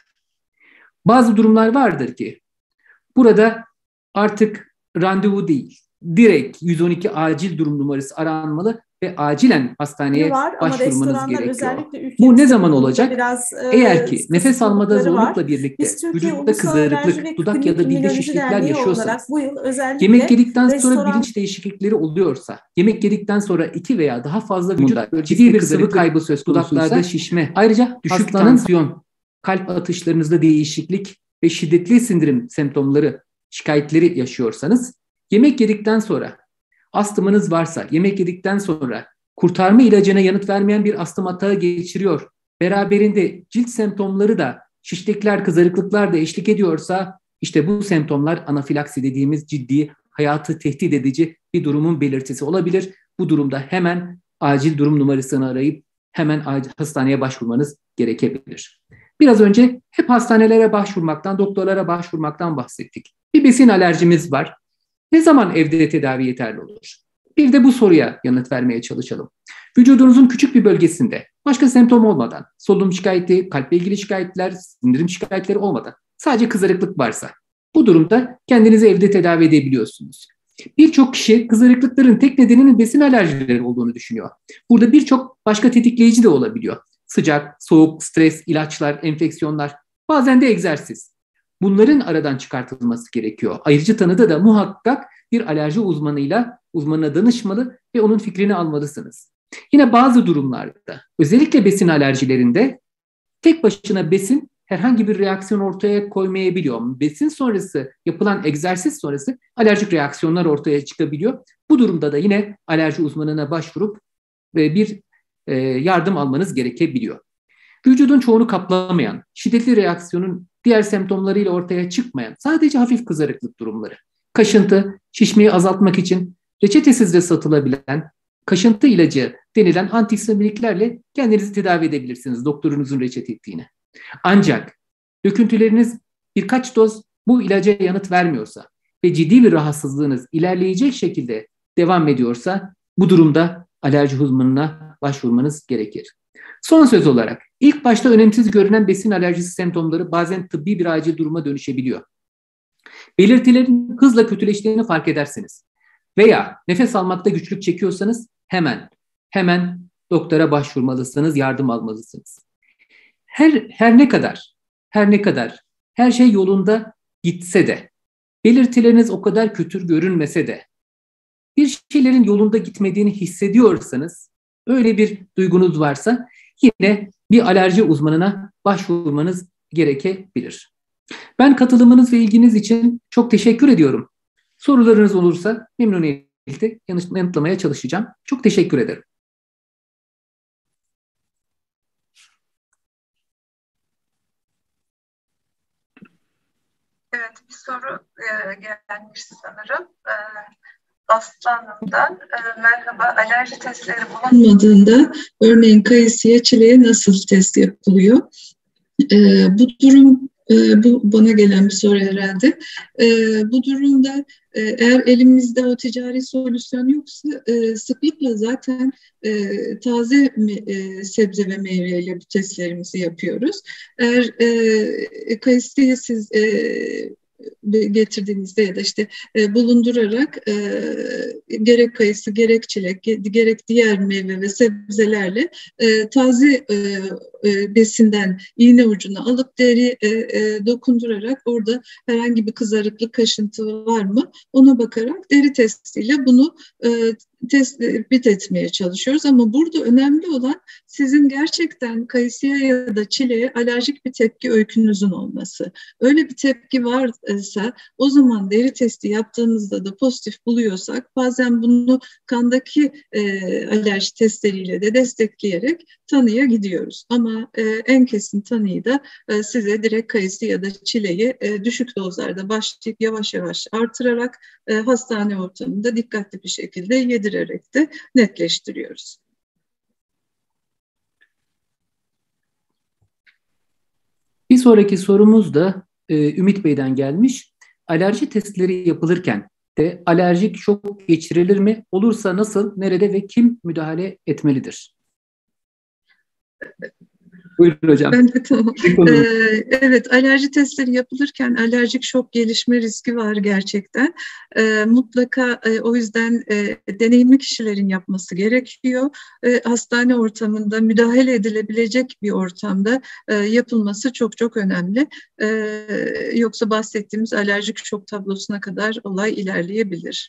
Bazı durumlar vardır ki burada artık randevu değil, direkt yüz on iki acil durum numarası aranmalı ve acilen hastaneye var, başvurmanız gerekiyor. Bu ne zaman olacak? Biraz, e, Eğer ki nefes almada zorlukla var. birlikte vücutta kızarıklık, dudak ya da dilde şişlikler yaşıyorsanız, yemek yedikten sonra bilinç değişiklikleri oluyorsa, yemek yedikten sonra iki veya daha fazla vücut ciddi bir sıvı kaybı söz konusuysa, dudaklarda şişme, ayrıca düşük tansiyon, kalp atışlarınızda değişiklik ve şiddetli sindirim semptomları, şikayetleri yaşıyorsanız, yemek yedikten sonra, astımınız varsa, yemek yedikten sonra kurtarma ilacına yanıt vermeyen bir astım atağı geçiriyor, beraberinde cilt semptomları da şişlikler, kızarıklıklar da eşlik ediyorsa, işte bu semptomlar anafilaksi dediğimiz ciddi, hayatı tehdit edici bir durumun belirtisi olabilir. Bu durumda hemen acil durum numarasını arayıp hemen hastaneye başvurmanız gerekebilir. Biraz önce hep hastanelere başvurmaktan, doktorlara başvurmaktan bahsettik. Bir besin alerjimiz var. Ne zaman evde tedavi yeterli olur? Bir de bu soruya yanıt vermeye çalışalım. Vücudunuzun küçük bir bölgesinde başka semptom olmadan, solunum şikayeti, kalple ilgili şikayetler, sindirim şikayetleri olmadan sadece kızarıklık varsa, bu durumda kendinizi evde tedavi edebiliyorsunuz. Birçok kişi kızarıklıkların tek nedeninin besin alerjileri olduğunu düşünüyor. Burada birçok başka tetikleyici de olabiliyor. Sıcak, soğuk, stres, ilaçlar, enfeksiyonlar, bazen de egzersiz. Bunların aradan çıkartılması gerekiyor. Ayrıca tanıda da muhakkak bir alerji uzmanıyla uzmanına danışmalı ve onun fikrini almalısınız. Yine bazı durumlarda, özellikle besin alerjilerinde tek başına besin herhangi bir reaksiyon ortaya koymayabiliyor. Besin sonrası yapılan egzersiz sonrası alerjik reaksiyonlar ortaya çıkabiliyor. Bu durumda da yine alerji uzmanına başvurup bir yardım almanız gerekebiliyor. Vücudun çoğunu kaplamayan, şiddetli reaksiyonun diğer semptomlarıyla ortaya çıkmayan sadece hafif kızarıklık durumları, kaşıntı, şişmeyi azaltmak için reçetesiz de satılabilen kaşıntı ilacı denilen antihistaminiklerle kendinizi tedavi edebilirsiniz doktorunuzun reçete ettiğini. Ancak döküntüleriniz birkaç doz bu ilaca yanıt vermiyorsa ve ciddi bir rahatsızlığınız ilerleyecek şekilde devam ediyorsa, bu durumda alerji uzmanına başvurmanız gerekir. Son söz olarak, ilk başta önemsiz görünen besin alerjisi semptomları bazen tıbbi bir acil duruma dönüşebiliyor. Belirtilerin hızla kötüleştiğini fark ederseniz veya nefes almakta güçlük çekiyorsanız hemen, hemen doktora başvurmalısınız, yardım almalısınız. Her, her ne kadar, her ne kadar her şey yolunda gitse de, belirtileriniz o kadar kötü görünmese de, bir şeylerin yolunda gitmediğini hissediyorsanız, öyle bir duygunuz varsa yine bir alerji uzmanına başvurmanız gerekebilir. Ben katılımınız ve ilginiz için çok teşekkür ediyorum. Sorularınız olursa memnuniyetle yanıtlamaya çalışacağım. Çok teşekkür ederim. Evet, bir soru e, gelmiş sanırım. E, Aslı Hanım'dan. E, merhaba, alerji testleri bulunmadığında örneğin kayısıya, çileğe nasıl test yapılıyor? E, bu durum, e, bu bana gelen bir soru herhalde. E, bu durumda e, eğer elimizde o ticari solüsyon yoksa e, sıklıkla zaten e, taze e, sebze ve meyveyle bu testlerimizi yapıyoruz. Eğer e, kayısıyı siz e, getirdiğinizde ya da işte e, bulundurarak e, gerek kayısı gerek çilek gerek diğer meyve ve sebzelerle e, taze e, e, besinden iğne ucunu alıp deri e, e, dokundurarak orada herhangi bir kızarıklık, kaşıntı var mı ona bakarak deri testiyle bunu e, tespit etmeye çalışıyoruz. Ama burada önemli olan sizin gerçekten kayısıya ya da çileğe alerjik bir tepki öykünüzün olması. Öyle bir tepki varsa o zaman deri testi yaptığımızda da pozitif buluyorsak bazen bunu kandaki e, alerji testleriyle de destekleyerek tanıya gidiyoruz. Ama e, en kesin tanıyı da e, size direkt kayısı ya da çileği e, düşük dozlarda başlayıp yavaş yavaş artırarak e, hastane ortamında dikkatli bir şekilde yedirerek de netleştiriyoruz. Bir sonraki sorumuz da e, Ümit Bey'den gelmiş. Alerji testleri yapılırken de alerjik şok geçirilir mi? Olursa nasıl, nerede ve kim müdahale etmelidir? Buyurun hocam. Ben de tamam. Ee, evet, alerji testleri yapılırken alerjik şok gelişme riski var gerçekten. Ee, mutlaka e, o yüzden e, deneyimli kişilerin yapması gerekiyor. E, hastane ortamında müdahale edilebilecek bir ortamda e, yapılması çok çok önemli. E, yoksa bahsettiğimiz alerjik şok tablosuna kadar olay ilerleyebilir.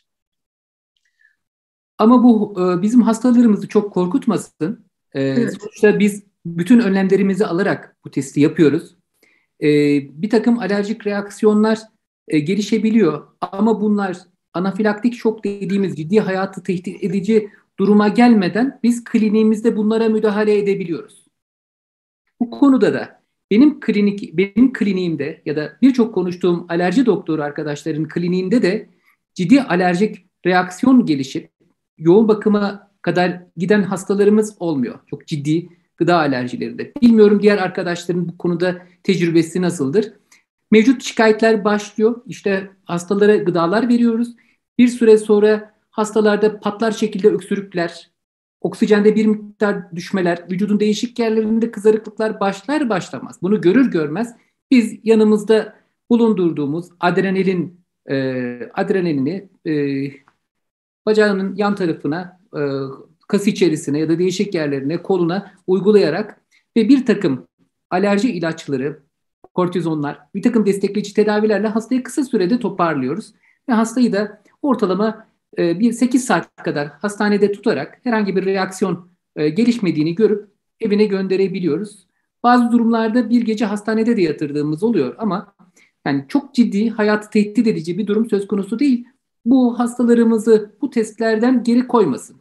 Ama bu e, bizim hastalarımızı çok korkutmasın. E, evet. Sonuçta biz bütün önlemlerimizi alarak bu testi yapıyoruz. Ee, bir takım alerjik reaksiyonlar e, gelişebiliyor ama bunlar anafilaktik şok dediğimiz ciddi hayatı tehdit edici duruma gelmeden biz kliniğimizde bunlara müdahale edebiliyoruz. Bu konuda da benim klinik benim kliniğimde ya da birçok konuştuğum alerji doktoru arkadaşların kliniğinde de ciddi alerjik reaksiyon gelişip yoğun bakıma kadar giden hastalarımız olmuyor. Çok ciddi gıda alerjilerinde. Bilmiyorum diğer arkadaşların bu konuda tecrübesi nasıldır? Mevcut şikayetler başlıyor. İşte hastalara gıdalar veriyoruz. Bir süre sonra hastalarda patlar şekilde öksürükler, oksijende bir miktar düşmeler, vücudun değişik yerlerinde kızarıklıklar başlar başlamaz. Bunu görür görmez biz yanımızda bulundurduğumuz adrenalin e, adrenalini e, bacağının yan tarafına e, kas içerisine ya da değişik yerlerine, koluna uygulayarak ve bir takım alerji ilaçları, kortizonlar, bir takım destekleyici tedavilerle hastayı kısa sürede toparlıyoruz. Ve hastayı da ortalama e, bir sekiz saat kadar hastanede tutarak herhangi bir reaksiyon e, gelişmediğini görüp evine gönderebiliyoruz. Bazı durumlarda bir gece hastanede de yatırdığımız oluyor ama yani çok ciddi, hayatı tehdit edici bir durum söz konusu değil. Bu hastalarımızı bu testlerden geri koymasın.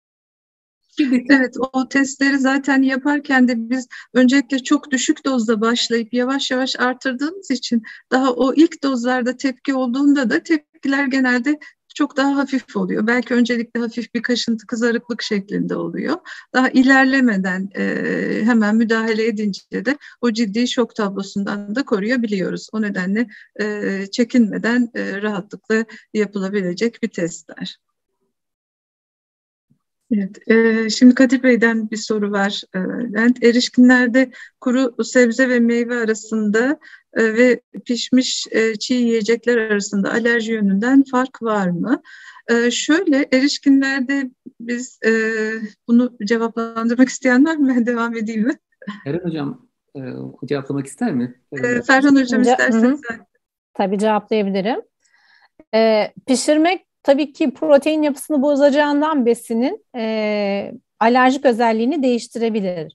Evet, o testleri zaten yaparken de biz öncelikle çok düşük dozda başlayıp yavaş yavaş artırdığımız için daha o ilk dozlarda tepki olduğunda da tepkiler genelde çok daha hafif oluyor. Belki öncelikle hafif bir kaşıntı, kızarıklık şeklinde oluyor. Daha ilerlemeden e, hemen müdahale edince de o ciddi şok tablosundan da koruyabiliyoruz. O nedenle e, çekinmeden e, rahatlıkla yapılabilecek bir testler. Evet, e, şimdi Kadir Bey'den bir soru var. E, Lent, erişkinlerde kuru sebze ve meyve arasında e, ve pişmiş e, çiğ yiyecekler arasında alerji yönünden fark var mı? E, şöyle, erişkinlerde biz e, bunu cevaplandırmak isteyen var mı? Ben devam edeyim mi? Eren Hocam e, cevaplamak ister mi? E, Ferhan Hocam isterseniz. Tabii cevaplayabilirim. E, pişirmek tabii ki protein yapısını bozacağından besinin e, alerjik özelliğini değiştirebilir.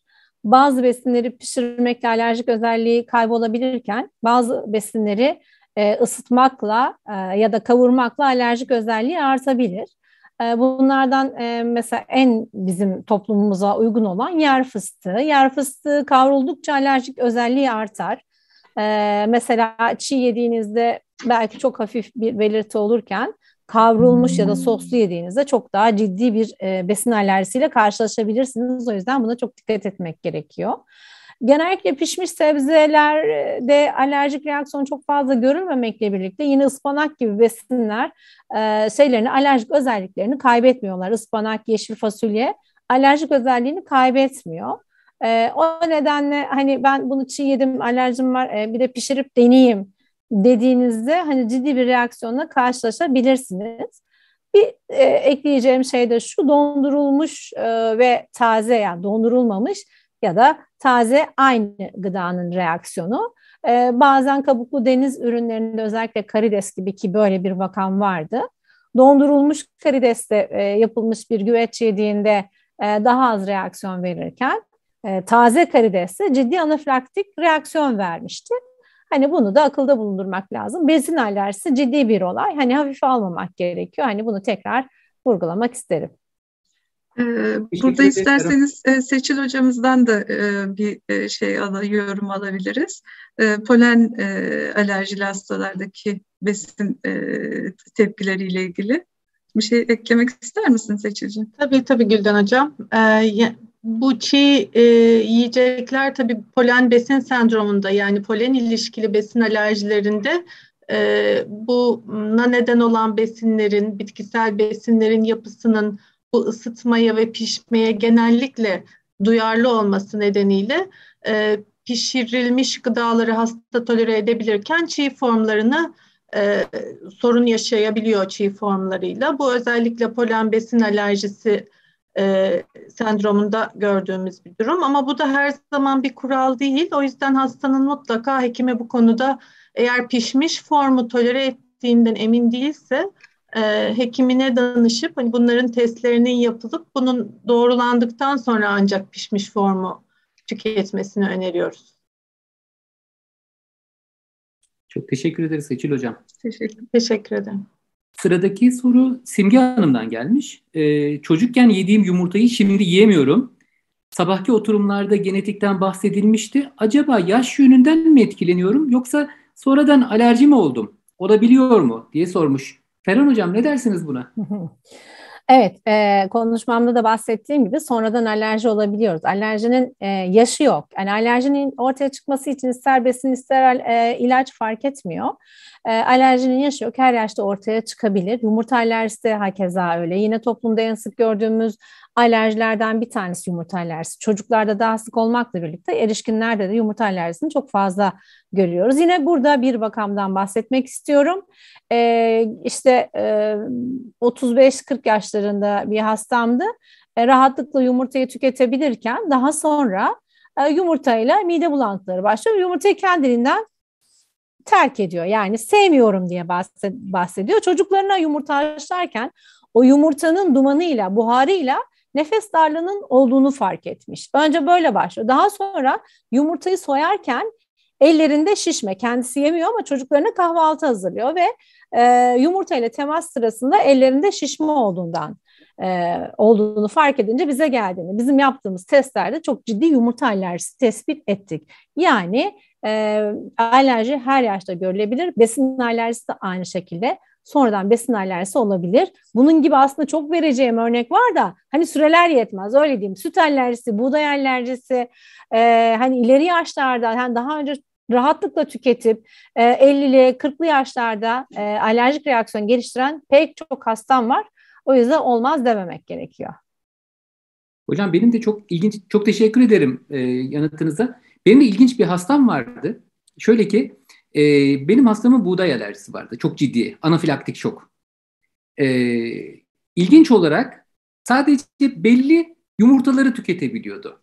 bazı besinleri pişirmekle alerjik özelliği kaybolabilirken bazı besinleri e, ısıtmakla e, ya da kavurmakla alerjik özelliği artabilir. E, bunlardan e, mesela en bizim toplumumuza uygun olan yer fıstığı. Yer fıstığı kavruldukça alerjik özelliği artar. E, mesela çiğ yediğinizde belki çok hafif bir belirti olurken kavrulmuş ya da soslu yediğinizde çok daha ciddi bir e, besin alerjisiyle karşılaşabilirsiniz. O yüzden buna çok dikkat etmek gerekiyor. Genellikle pişmiş sebzelerde alerjik reaksiyon çok fazla görülmemekle birlikte yine ıspanak gibi besinler e, şeylerini, alerjik özelliklerini kaybetmiyorlar. Ispanak, yeşil fasulye alerjik özelliğini kaybetmiyor. E, o nedenle hani ben bunu çiğ yedim, alerjim var, e, bir de pişirip deneyeyim dediğinizde hani ciddi bir reaksiyonla karşılaşabilirsiniz. Bir e, ekleyeceğim şey de şu: dondurulmuş e, ve taze, yani dondurulmamış ya da taze aynı gıdanın reaksiyonu. E, bazen kabuklu deniz ürünlerinde, özellikle karides gibi, ki böyle bir vakam vardı. Dondurulmuş karideste e, yapılmış bir güveç yediğinde e, daha az reaksiyon verirken e, taze karideste ciddi anafilaktik reaksiyon vermişti. Hani bunu da akılda bulundurmak lazım. Besin alerjisi ciddi bir olay. Hani hafife almamak gerekiyor. Hani bunu tekrar vurgulamak isterim. Ee, burada isterseniz e, Seçil hocamızdan da e, bir e, şey al, yorum alabiliriz. E, polen e, alerjili hastalardaki besin e, tepkileriyle ilgili bir şey eklemek ister misin Seçil'ciğim? Tabii tabii Gülden Hocam. Ee, bu çiğ e, yiyecekler tabii polen besin sendromunda, yani polen ilişkili besin alerjilerinde e, buna neden olan besinlerin, bitkisel besinlerin yapısının bu ısıtmaya ve pişmeye genellikle duyarlı olması nedeniyle e, pişirilmiş gıdaları hasta tolere edebilirken çiğ formlarını e, sorun yaşayabiliyor çiğ formlarıyla. Bu özellikle polen besin alerjisi e, sendromunda gördüğümüz bir durum. Ama bu da her zaman bir kural değil. O yüzden hastanın mutlaka hekime bu konuda, eğer pişmiş formu tolere ettiğinden emin değilse, E, hekimine danışıp hani bunların testlerinin yapılıp bunun doğrulandıktan sonra ancak pişmiş formu tüketmesini öneriyoruz. Çok teşekkür ederiz Seçil Hocam. Teşekkür, teşekkür ederim. Sıradaki soru Simge Hanım'dan gelmiş. Ee, çocukken yediğim yumurtayı şimdi yiyemiyorum. Sabahki oturumlarda genetikten bahsedilmişti. Acaba yaş yönünden mi etkileniyorum yoksa sonradan alerji mi oldum? Olabiliyor mu diye sormuş. Ferhan Hocam, ne dersiniz buna? Evet, e, konuşmamda da bahsettiğim gibi sonradan alerji olabiliyoruz. Alerjinin e, yaşı yok. Yani alerjinin ortaya çıkması için ister besin ister e, ilaç fark etmiyor. E, alerjinin yaşı yok. Her yaşta ortaya çıkabilir. Yumurta alerjisi de hakeza öyle. Yine toplumda en sık gördüğümüz alerjilerden bir tanesi yumurta alerjisi. Çocuklarda daha sık olmakla birlikte erişkinlerde de yumurta alerjisini çok fazla görüyoruz. Yine burada bir vakamdan bahsetmek istiyorum. Ee, işte e, otuz beş kırk yaşlarında bir hastamdı. E, rahatlıkla yumurtayı tüketebilirken daha sonra e, yumurtayla mide bulantıları başlıyor. Yumurtayı kendiliğinden terk ediyor. Yani sevmiyorum diye bahsediyor. Çocuklarına yumurta haşlarken o yumurtanın dumanıyla, buharıyla nefes darlığının olduğunu fark etmiş. Önce böyle başlıyor. Daha sonra yumurtayı soyarken ellerinde şişme. Kendisi yemiyor ama çocuklarına kahvaltı hazırlıyor ve e, yumurtayla temas sırasında ellerinde şişme olduğundan e, olduğunu fark edince bize geldiğini, bizim yaptığımız testlerde çok ciddi yumurta alerjisi tespit ettik. Yani e, alerji her yaşta görülebilir. Besin alerjisi de aynı şekilde. Sonradan besin alerjisi olabilir. Bunun gibi aslında çok vereceğim örnek var da hani süreler yetmez, öyle diyeyim. Süt alerjisi, buğday alerjisi, e, hani ileri yaşlarda, hani daha önce rahatlıkla tüketip e, ellili kırklı yaşlarda e, alerjik reaksiyon geliştiren pek çok hastam var. O yüzden olmaz dememek gerekiyor. Hocam benim de çok ilginç, çok teşekkür ederim e, yanıtınıza. Benim de ilginç bir hastam vardı. Şöyle ki, e, benim hastamın buğday alerjisi vardı. Çok ciddi, anafilaktik şok. E, ilginç olarak sadece belli yumurtaları tüketebiliyordu.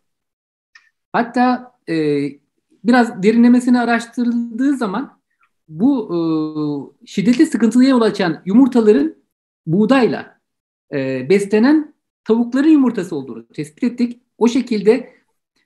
Hatta e, biraz derinlemesine araştırıldığı zaman bu e, şiddetli sıkıntıya yol açan yumurtaların buğdayla e, beslenen tavukların yumurtası olduğunu tespit ettik. O şekilde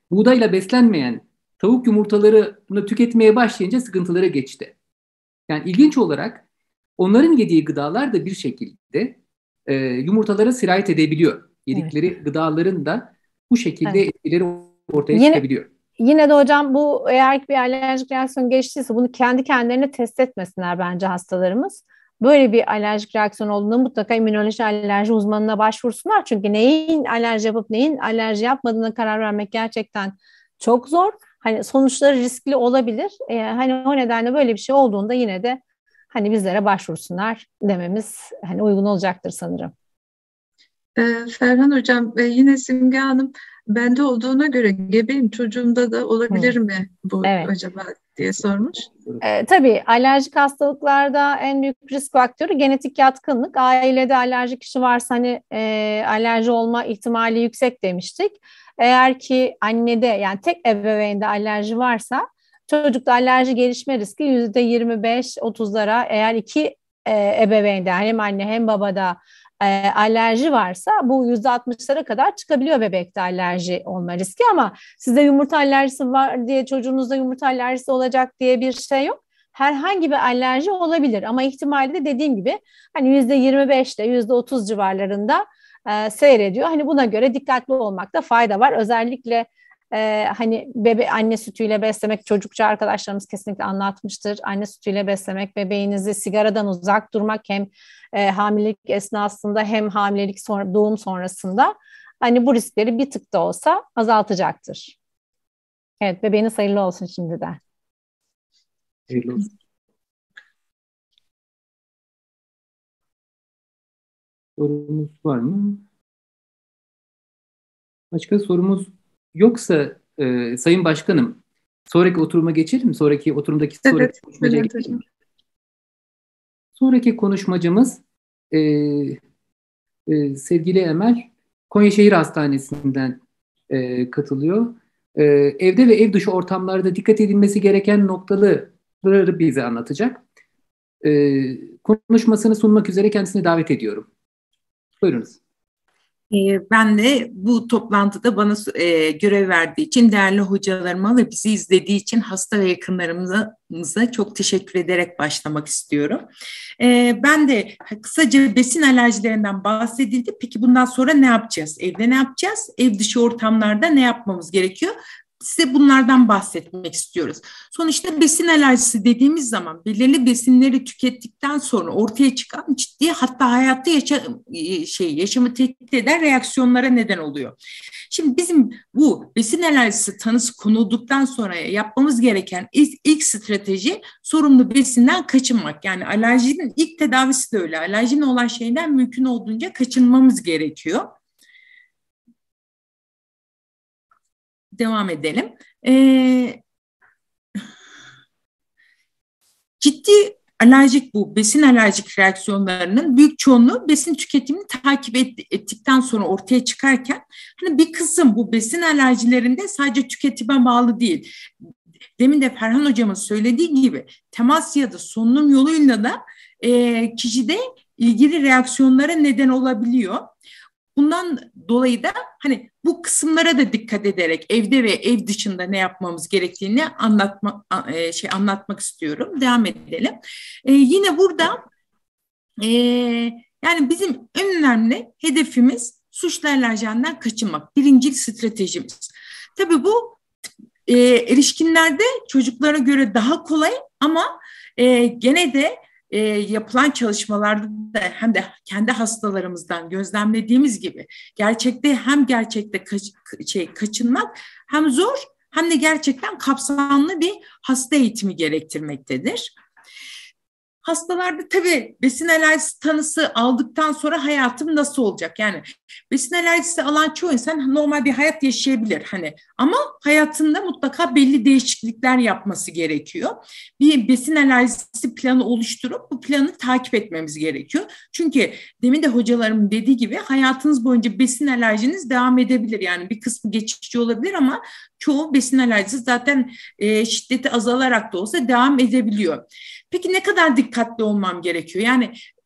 buğdayla beslenmeyen tavuk yumurtalarını tüketmeye başlayınca sıkıntılara geçti. Yani ilginç olarak onların yediği gıdalar da bir şekilde e, yumurtalara sirayet edebiliyor. Yedikleri evet. gıdaların da bu şekilde evet. etkileri ortaya yine, çıkabiliyor. Yine de hocam bu eğer bir alerjik reaksiyon geçtiyse bunu kendi kendilerine test etmesinler bence hastalarımız. Böyle bir alerjik reaksiyon olduğunda mutlaka immünoloji alerji uzmanına başvursunlar. Çünkü neyin alerji yapıp neyin alerji yapmadığına karar vermek gerçekten çok zor. Hani sonuçları riskli olabilir. Ee, hani o nedenle böyle bir şey olduğunda yine de hani bizlere başvursunlar dememiz hani uygun olacaktır sanırım. Ee, Ferhan Hocam, e, yine Simge Hanım, bende olduğuna göre gebeyim, çocuğumda da olabilir hmm. mi bu evet. acaba diye sormuş. Ee, tabii alerjik hastalıklarda en büyük risk faktörü genetik yatkınlık. Ailede alerjik kişi varsa hani e, alerji olma ihtimali yüksek demiştik. Eğer ki annede yani tek ebeveynde alerji varsa çocukta alerji gelişme riski yüzde yirmi beş otuzlara, eğer iki e, ebeveynde hem anne hem babada e, alerji varsa bu yüzde altmışlara kadar çıkabiliyor bebekte alerji olma riski. Ama sizde yumurta alerjisi var diye çocuğunuzda yumurta alerjisi olacak diye bir şey yok. Herhangi bir alerji olabilir ama ihtimali de dediğim gibi hani yüzde yirmi beşte yüzde otuz civarlarında e, seyrediyor. Hani buna göre dikkatli olmakta fayda var. Özellikle e, hani bebe anne sütüyle beslemek, çocukça arkadaşlarımız kesinlikle anlatmıştır. Anne sütüyle beslemek, bebeğinizi sigaradan uzak durmak hem e, hamilelik esnasında hem hamilelik sonra, doğum sonrasında hani bu riskleri bir tık da olsa azaltacaktır. Evet, bebeğiniz hayırlı olsun şimdiden. Hayırlı olsun. Sorumuz var mı? Başka sorumuz yoksa e, Sayın Başkanım, sonraki oturuma geçelim mi? Sonraki oturumdaki sonraki evet, konuşmacıya evet, geçelim. Sonraki konuşmacımız e, e, sevgili Emel, Konya'şehir Hastanesi'nden e, katılıyor. E, evde ve ev dışı ortamlarda dikkat edilmesi gereken noktaları bize anlatacak. E, konuşmasını sunmak üzere kendisini davet ediyorum. Buyurunuz. Ben de bu toplantıda bana görev verdiği için, değerli hocalarıma ve bizi izlediği için hasta ve yakınlarımıza çok teşekkür ederek başlamak istiyorum. Ben de kısaca besin alerjilerinden bahsedildi. Peki bundan sonra ne yapacağız? Evde ne yapacağız? Ev dışı ortamlarda ne yapmamız gerekiyor? Size bunlardan bahsetmek istiyoruz. Sonuçta besin alerjisi dediğimiz zaman belirli besinleri tükettikten sonra ortaya çıkan ciddi, hatta hayatta yaşa, şey, yaşamı tehdit eden reaksiyonlara neden oluyor. Şimdi bizim bu besin alerjisi tanısı konulduktan sonra yapmamız gereken ilk, ilk strateji sorumlu besinden kaçınmak. Yani alerjinin ilk tedavisi de öyle. Alerjinin olan şeyden mümkün olduğunca kaçınmamız gerekiyor. Devam edelim. Ee, ciddi alerjik bu besin alerjik reaksiyonlarının büyük çoğunluğu besin tüketimini takip et, ettikten sonra ortaya çıkarken hani bir kısım bu besin alerjilerinde sadece tüketime bağlı değil. Demin de Ferhan hocamın söylediği gibi temas ya da solunum yoluyla da e, kişide ilgili reaksiyonlara neden olabiliyor. Bundan dolayı da hani bu kısımlara da dikkat ederek evde ve ev dışında ne yapmamız gerektiğini anlatma, şey anlatmak istiyorum. Devam edelim. Ee, yine burada e, yani bizim en önemli hedefimiz suçlu alerjenden kaçınmak. Birinci stratejimiz. Tabii bu e, erişkinlerde çocuklara göre daha kolay ama e, gene de E, yapılan çalışmalarda da hem de kendi hastalarımızdan gözlemlediğimiz gibi gerçekte hem gerçekte kaç, şey, kaçınmak hem zor hem de gerçekten kapsamlı bir hasta eğitimi gerektirmektedir. Hastalarda tabii besin alerjisi tanısı aldıktan sonra hayatım nasıl olacak? Yani besin alerjisi alan çoğu insan normal bir hayat yaşayabilir hani, ama hayatında mutlaka belli değişiklikler yapması gerekiyor. Bir besin alerjisi planı oluşturup bu planı takip etmemiz gerekiyor. Çünkü demin de hocalarım dediği gibi hayatınız boyunca besin alerjiniz devam edebilir. Yani bir kısmı geçici olabilir ama çoğu besin alerjisi zaten e, şiddeti azalarak da olsa devam edebiliyor. Peki ne kadar dikkatli olmam gerekiyor? Yani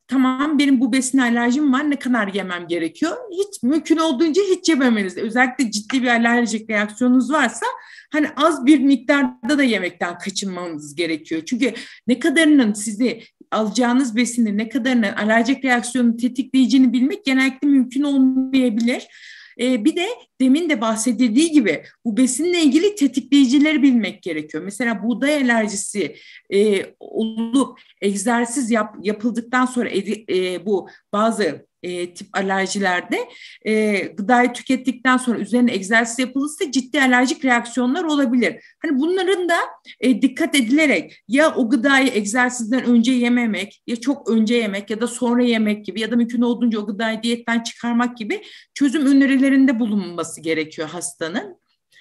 tamam benim bu besine alerjim var, ne kadar yemem gerekiyor? Hiç mümkün olduğunca hiç yememeniz. Özellikle ciddi bir alerjik reaksiyonunuz varsa hani az bir miktarda da yemekten kaçınmanız gerekiyor. Çünkü ne kadarının sizi alacağınız besinde ne kadarının alerjik reaksiyonu tetikleyeceğini bilmek genellikle mümkün olmayabilir. Ee, bir de demin de bahsedildiği gibi bu besinle ilgili tetikleyicileri bilmek gerekiyor. Mesela buğday alerjisi e, olup egzersiz yap, yapıldıktan sonra e, bu bazı E, tip alerjilerde e, gıdayı tükettikten sonra üzerine egzersiz yapılırsa ciddi alerjik reaksiyonlar olabilir. Hani bunların da e, dikkat edilerek ya o gıdayı egzersizden önce yememek, ya çok önce yemek ya da sonra yemek gibi ya da mümkün olduğunca o gıdayı diyetten çıkarmak gibi çözüm önerilerinde bulunması gerekiyor hastanın.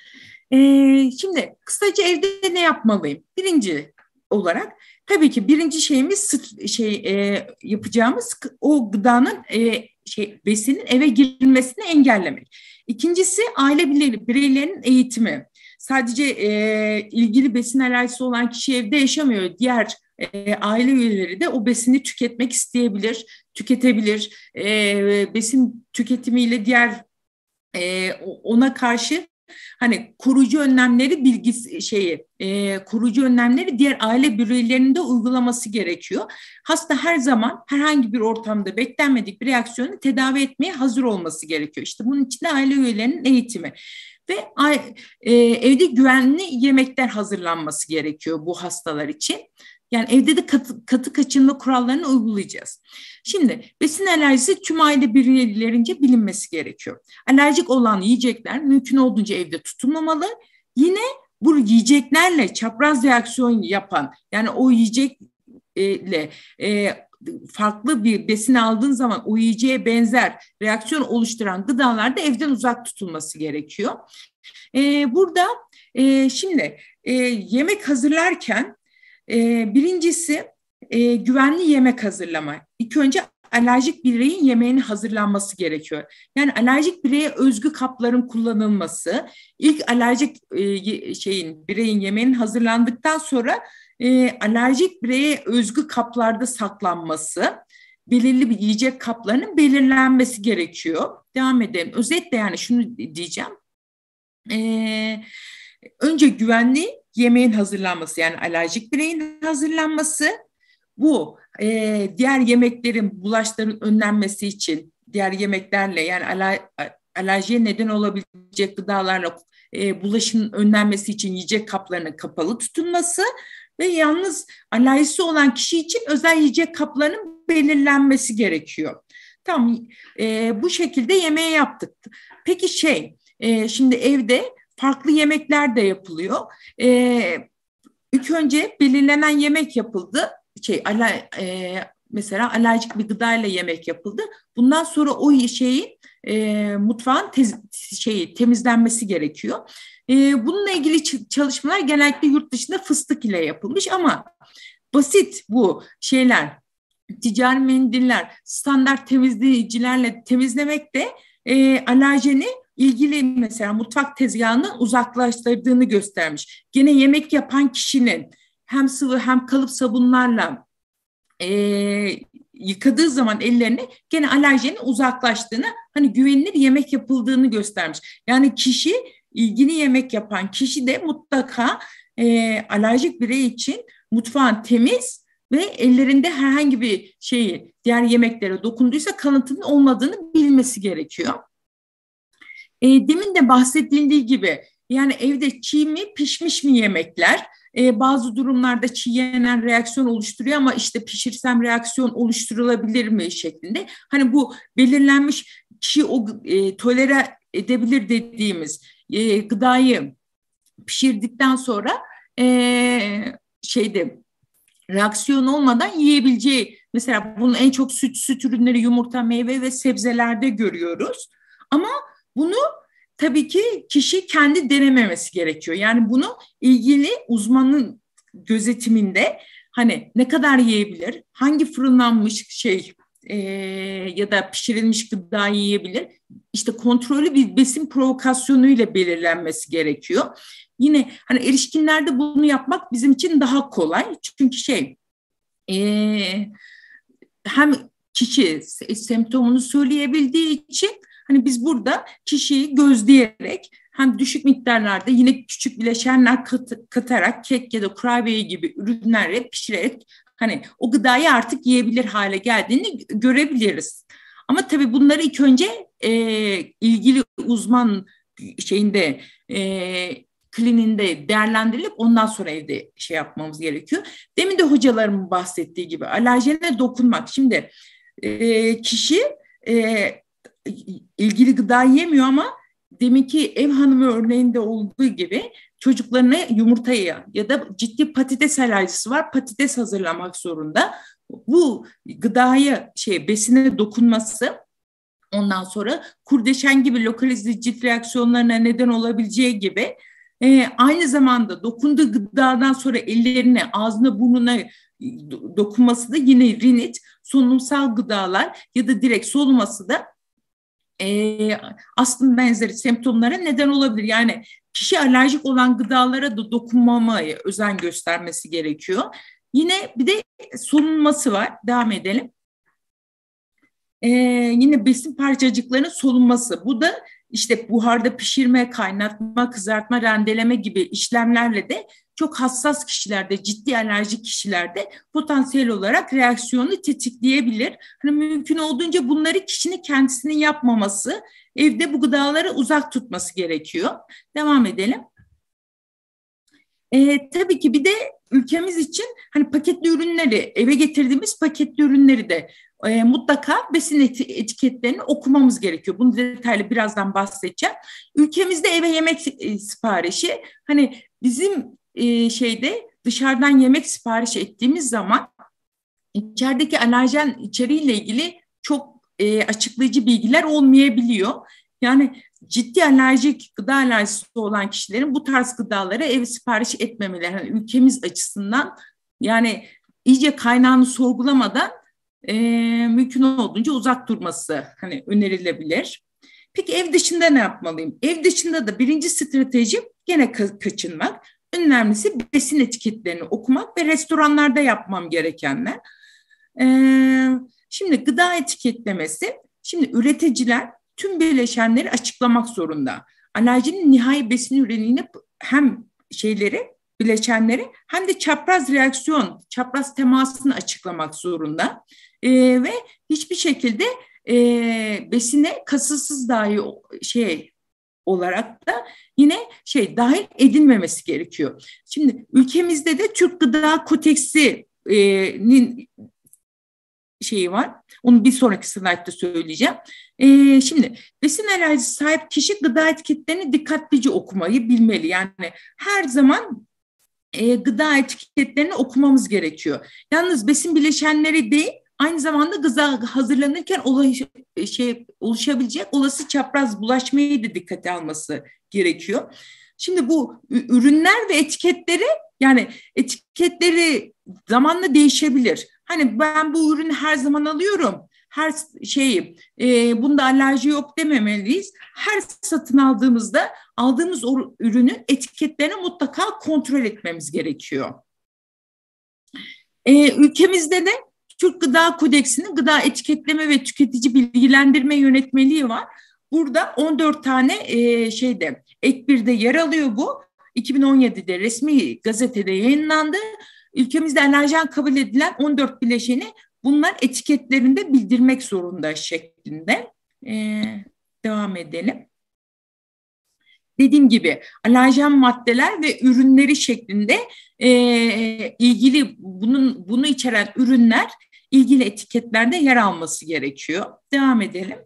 E, şimdi kısaca evde ne yapmalıyım? Birinci olarak tabii ki birinci şeyimiz şey e, yapacağımız o gıdanın e, şey besinin eve girmesini engellemek. İkincisi aile bireylerinin eğitimi. Sadece e, ilgili besin alerjisi olan kişi evde yaşamıyor. Diğer e, aile üyeleri de o besini tüketmek isteyebilir, tüketebilir. E, besin tüketimiyle diğer e, ona karşı hani koruyucu önlemleri bilgisi şeyi e, koruyucu önlemleri diğer aile bireylerinin de uygulaması gerekiyor. Hasta her zaman herhangi bir ortamda beklenmedik bir reaksiyonu tedavi etmeye hazır olması gerekiyor. İşte bunun için de aile üyelerinin eğitimi ve e, evde güvenli yemekler hazırlanması gerekiyor bu hastalar için. Yani evde de katı, katı kaçınma kurallarını uygulayacağız. Şimdi besin alerjisi tüm aile bireylerince bilinmesi gerekiyor. Alerjik olan yiyecekler mümkün olduğunca evde tutulmamalı. Yine bu yiyeceklerle çapraz reaksiyon yapan, yani o yiyecekle e, farklı bir besin aldığın zaman o yiyeceğe benzer reaksiyon oluşturan gıdalar da evden uzak tutulması gerekiyor. E, burada e, şimdi e, yemek hazırlarken Ee, birincisi e, güvenli yemek hazırlama. İlk önce alerjik bireyin yemeğinin hazırlanması gerekiyor. Yani alerjik bireye özgü kapların kullanılması, ilk alerjik e, şeyin bireyin yemeğinin hazırlandıktan sonra e, alerjik bireye özgü kaplarda saklanması, belirli bir yiyecek kaplarının belirlenmesi gerekiyor. Devam edelim. Özetle yani şunu diyeceğim. Ee, önce güvenli yemeğin hazırlanması, yani alerjik bireyin hazırlanması, bu e, diğer yemeklerin bulaşların önlenmesi için diğer yemeklerle, yani aler, alerjiye neden olabilecek gıdalarla e, bulaşın önlenmesi için yiyecek kaplarının kapalı tutulması ve yalnız alerjisi olan kişi için özel yiyecek kaplarının belirlenmesi gerekiyor. Tamam, e, bu şekilde yemeği yaptık. Peki şey, e, şimdi evde farklı yemekler de yapılıyor. Ee, ilk önce belirlenen yemek yapıldı. Şey, aler, e, mesela alerjik bir gıdayla yemek yapıldı. Bundan sonra o şeyin e, mutfağın tez, şeyi temizlenmesi gerekiyor. E, bununla ilgili çalışmalar genellikle yurt dışında fıstık ile yapılmış ama basit bu şeyler, ticari mendiller, standart temizleyicilerle temizlemek de e, alerjeni ilgili mesela mutfak tezgahından uzaklaştırdığını göstermiş. Gene yemek yapan kişinin hem sıvı hem kalıp sabunlarla e, yıkadığı zaman ellerini gene alerjenin uzaklaştığını, hani güvenilir yemek yapıldığını göstermiş. Yani kişi, ilgili yemek yapan kişi de mutlaka e, alerjik birey için mutfağın temiz ve ellerinde herhangi bir şeyi diğer yemeklere dokunduysa kalıntının olmadığını bilmesi gerekiyor. E, demin de bahsedildiği gibi yani evde çiğ mi pişmiş mi yemekler, e, bazı durumlarda çiğ yenen reaksiyon oluşturuyor ama işte pişirsem reaksiyon oluşturulabilir mi şeklinde. Hani bu belirlenmiş kişi o e, tolere edebilir dediğimiz e, gıdayı pişirdikten sonra e, şeyde reaksiyon olmadan yiyebileceği, mesela bunu en çok süt, süt ürünleri, yumurta, meyve ve sebzelerde görüyoruz. Ama bunu tabii ki kişi kendi denememesi gerekiyor. Yani bunu ilgili uzmanın gözetiminde hani ne kadar yiyebilir, hangi fırınlanmış şey e, ya da pişirilmiş gıda yiyebilir, İşte kontrollü bir besin provokasyonuyla belirlenmesi gerekiyor. Yine hani erişkinlerde bunu yapmak bizim için daha kolay. Çünkü şey e, hem kişi semptomunu söyleyebildiği için hani biz burada kişiyi gözleyerek hem düşük miktarlarda yine küçük bileşenler kat, katarak kek ya da kurabiye gibi ürünlerle pişirerek hani o gıdayı artık yiyebilir hale geldiğini görebiliriz. Ama tabii bunları ilk önce e, ilgili uzman şeyinde e, klininde değerlendirilip ondan sonra evde şey yapmamız gerekiyor. Demin de hocalarımın bahsettiği gibi alerjene dokunmak. Şimdi e, kişi e, ilgili gıda yemiyor ama deminki ev hanımı örneğinde olduğu gibi çocuklarına yumurtayı ya da ciddi patates alerjisi var, patates hazırlamak zorunda. Bu gıdayı şey besine dokunması ondan sonra kurdeşen gibi lokalize cilt reaksiyonlarına neden olabileceği gibi e, aynı zamanda dokunduğu gıdadan sonra ellerine, ağzına, burnuna dokunması da yine rinit, solunumsal gıdalar ya da direkt soluması da e, aslında benzeri semptomlara neden olabilir. Yani kişi alerjik olan gıdalara da dokunmamaya özen göstermesi gerekiyor. Yine bir de solunması var. Devam edelim. Ee, yine besin parçacıklarının solunması. Bu da işte buharda pişirme, kaynatma, kızartma, rendeleme gibi işlemlerle de çok hassas kişilerde, ciddi alerjik kişilerde potansiyel olarak reaksiyonu tetikleyebilir. Hani mümkün olduğunca bunları kişinin kendisinin yapmaması, evde bu gıdaları uzak tutması gerekiyor. Devam edelim. Ee, tabii ki bir de ülkemiz için hani paketli ürünleri, eve getirdiğimiz paketli ürünleri de e, mutlaka besin etiketlerini okumamız gerekiyor. Bunu detaylı birazdan bahsedeceğim. Ülkemizde eve yemek e, siparişi, hani bizim e, şeyde dışarıdan yemek sipariş ettiğimiz zaman içerideki alerjen içeriğiyle ilgili çok e, açıklayıcı bilgiler olmayabiliyor. Yani ciddi alerjik, gıda alerjisi olan kişilerin bu tarz gıdalara ev sipariş etmemeleri, yani ülkemiz açısından yani iyice kaynağını sorgulamadan e, mümkün olduğunca uzak durması hani önerilebilir. Peki ev dışında ne yapmalıyım? Ev dışında da birinci stratejim gene ka- kaçınmak. Önemlisi besin etiketlerini okumak ve restoranlarda yapmam gerekenler. Ee, şimdi gıda etiketlemesi, şimdi üreticiler tüm bileşenleri açıklamak zorunda. Alerjinin nihai besin ürününe hem şeyleri, bileşenleri hem de çapraz reaksiyon, çapraz temasını açıklamak zorunda. Ee, ve hiçbir şekilde e, besine kasılsız dahi şey olarak da yine şey dahil edilmemesi gerekiyor. Şimdi ülkemizde de Türk Gıda Kodeksi'nin şeyi var. Onu bir sonraki slaytta söyleyeceğim. Ee, şimdi besin alerjisi sahip kişi gıda etiketlerini dikkatlice okumayı bilmeli. Yani her zaman e, gıda etiketlerini okumamız gerekiyor. Yalnız besin bileşenleri değil, aynı zamanda gıda hazırlanırken ulaş, şey, oluşabilecek olası çapraz bulaşmayı da dikkate alması gerekiyor. Şimdi bu ürünler ve etiketleri, yani etiketleri zamanla değişebilir. Hani ben bu ürünü her zaman alıyorum, her şeyi, e, bunda alerji yok dememeliyiz. Her satın aldığımızda aldığımız o ürünün etiketlerini mutlaka kontrol etmemiz gerekiyor. E, ülkemizde de Türk Gıda Kodeksi'nin gıda etiketleme ve tüketici bilgilendirme yönetmeliği var. Burada on dört tane e, şeyde ek birde yer alıyor bu. iki bin on yedide resmi gazetede yayınlandı. Ülkemizde alerjen kabul edilen on dört bileşeni bunlar etiketlerinde bildirmek zorunda şeklinde. Ee, devam edelim. Dediğim gibi alerjen maddeler ve ürünleri şeklinde e, ilgili bunun bunu içeren ürünler ilgili etiketlerde yer alması gerekiyor. Devam edelim.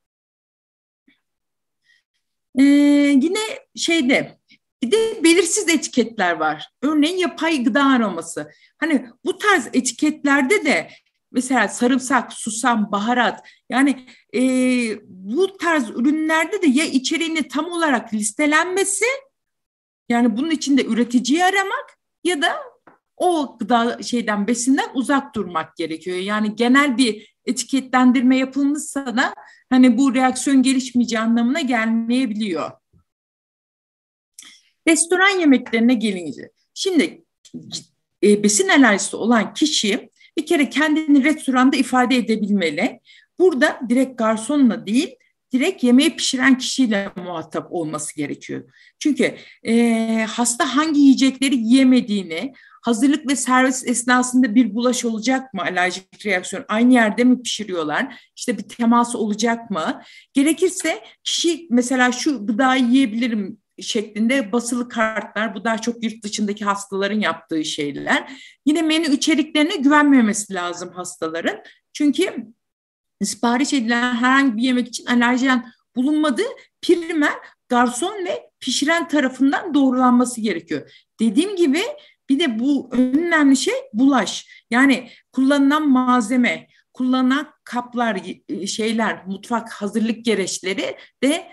Ee, yine şeyde bir de belirsiz etiketler var. Örneğin yapay gıda aroması. Hani bu tarz etiketlerde de mesela sarımsak, susam, baharat, yani e, bu tarz ürünlerde de ya içeriğini tam olarak listelenmesi, yani bunun içinde üreticiyi aramak ya da o gıda şeyden, besinden uzak durmak gerekiyor. Yani genel bir etiketlendirme yapılmışsa da hani bu reaksiyon gelişmeyeceği anlamına gelmeyebiliyor. Restoran yemeklerine gelince, şimdi e, besin alerjisi olan kişi bir kere kendini restoranda ifade edebilmeli. Burada direkt garsonla değil, direkt yemeği pişiren kişiyle muhatap olması gerekiyor. Çünkü e, hasta hangi yiyecekleri yiyemediğini, hazırlık ve servis esnasında bir bulaş olacak mı, alerjik reaksiyon, aynı yerde mi pişiriyorlar, işte bir temas olacak mı? Gerekirse kişi mesela şu gıdayı yiyebilirim şeklinde basılı kartlar, bu daha çok yurt dışındaki hastaların yaptığı şeyler. Yine menü içeriklerine güvenmemesi lazım hastaların. Çünkü sipariş edilen herhangi bir yemek için alerjen bulunmadığı primer garson ve pişiren tarafından doğrulanması gerekiyor. Dediğim gibi bir de bu önemli şey bulaş. Yani kullanılan malzeme, kullanılan kaplar, şeyler, mutfak hazırlık gereçleri de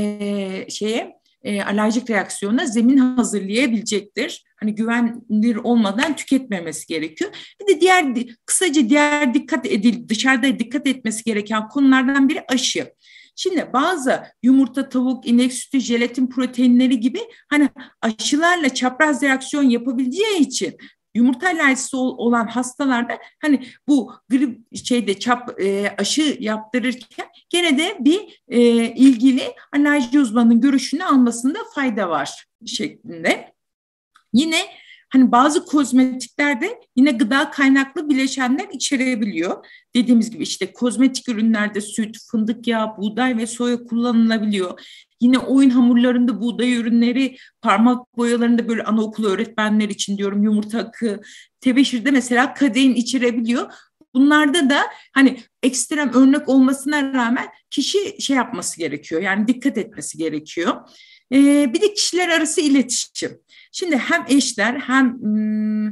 e, şeye e, alerjik reaksiyona zemin hazırlayabilecektir. Hani güvenilir olmadan tüketmemesi gerekiyor. Bir de diğer kısaca diğer dikkat edil dışarıda dikkat etmesi gereken konulardan biri aşı. Şimdi bazı yumurta, tavuk, inek sütü, jelatin proteinleri gibi hani aşılarla çapraz reaksiyon yapabileceği için yumurta alerjisi olan hastalarda hani bu grip şeyde çap e, aşı yaptırırken gene de bir e, ilgili alerji uzmanının görüşünü almasında fayda var şeklinde. Yine hani bazı kozmetiklerde yine gıda kaynaklı bileşenler içerebiliyor. Dediğimiz gibi işte kozmetik ürünlerde süt, fındık yağı, buğday ve soya kullanılabiliyor. Yine oyun hamurlarında buğday ürünleri, parmak boyalarında böyle anaokulu öğretmenler için diyorum yumurta akı, tebeşirde mesela kadein içerebiliyor. Bunlarda da hani ekstrem örnek olmasına rağmen kişi şey yapması gerekiyor, yani dikkat etmesi gerekiyor. Ee, bir de kişiler arası iletişim. Şimdi hem eşler hem hmm,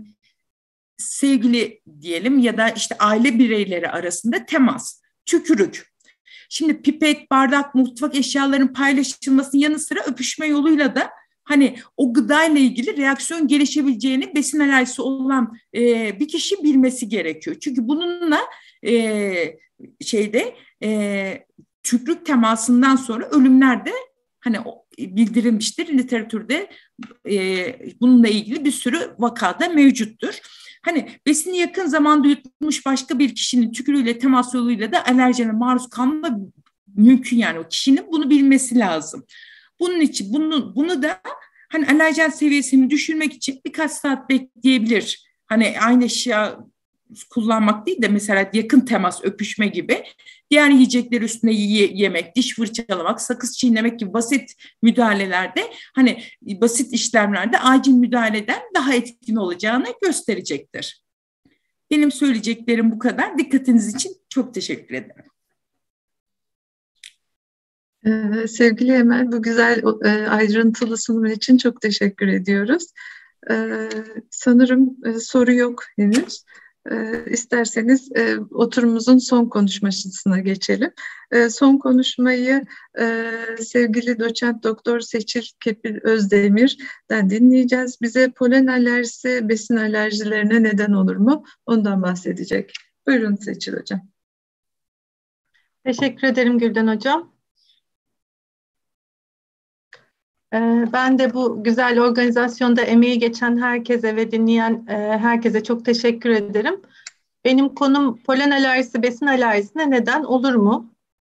sevgili diyelim ya da işte aile bireyleri arasında temas, tükürük. Şimdi pipet, bardak, mutfak eşyalarının paylaşılmasının yanı sıra öpüşme yoluyla da hani o gıdayla ilgili reaksiyon gelişebileceğini besin alerjisi olan e, bir kişi bilmesi gerekiyor. Çünkü bununla e, şeyde e, tükürük temasından sonra ölümler de hani bildirilmiştir. Literatürde e, bununla ilgili bir sürü vakada mevcuttur. Hani besini yakın zamanda yutmuş başka bir kişinin tükürüğüyle temas yoluyla da alerjene maruz kalma mümkün, yani o kişinin bunu bilmesi lazım. Bunun için bunu, bunu da hani alerjen seviyesini düşürmek için birkaç saat bekleyebilir. Hani aynı eşya kullanmak değil de mesela yakın temas, öpüşme gibi diğer yiyecekler üstüne ye- yemek, diş fırçalamak, sakız çiğnemek gibi basit müdahalelerde hani basit işlemlerde acil müdahaleden daha etkin olacağını gösterecektir. Benim söyleyeceklerim bu kadar. Dikkatiniz için çok teşekkür ederim. Ee, sevgili Emel, bu güzel e, ayrıntılı sunum için çok teşekkür ediyoruz. Ee, sanırım e, soru yok henüz. Ee, isterseniz e, oturumumuzun son konuşmasına geçelim. E, son konuşmayı e, sevgili doçent doktor Seçil Kepil Özdemir'den dinleyeceğiz. Bize polen alerjisi besin alerjilerine neden olur mu? Ondan bahsedecek. Buyurun Seçil Hocam. Teşekkür ederim Gülden Hocam. Ben de bu güzel organizasyonda emeği geçen herkese ve dinleyen herkese çok teşekkür ederim. Benim konum polen alerjisi besin alerjisine neden olur mu?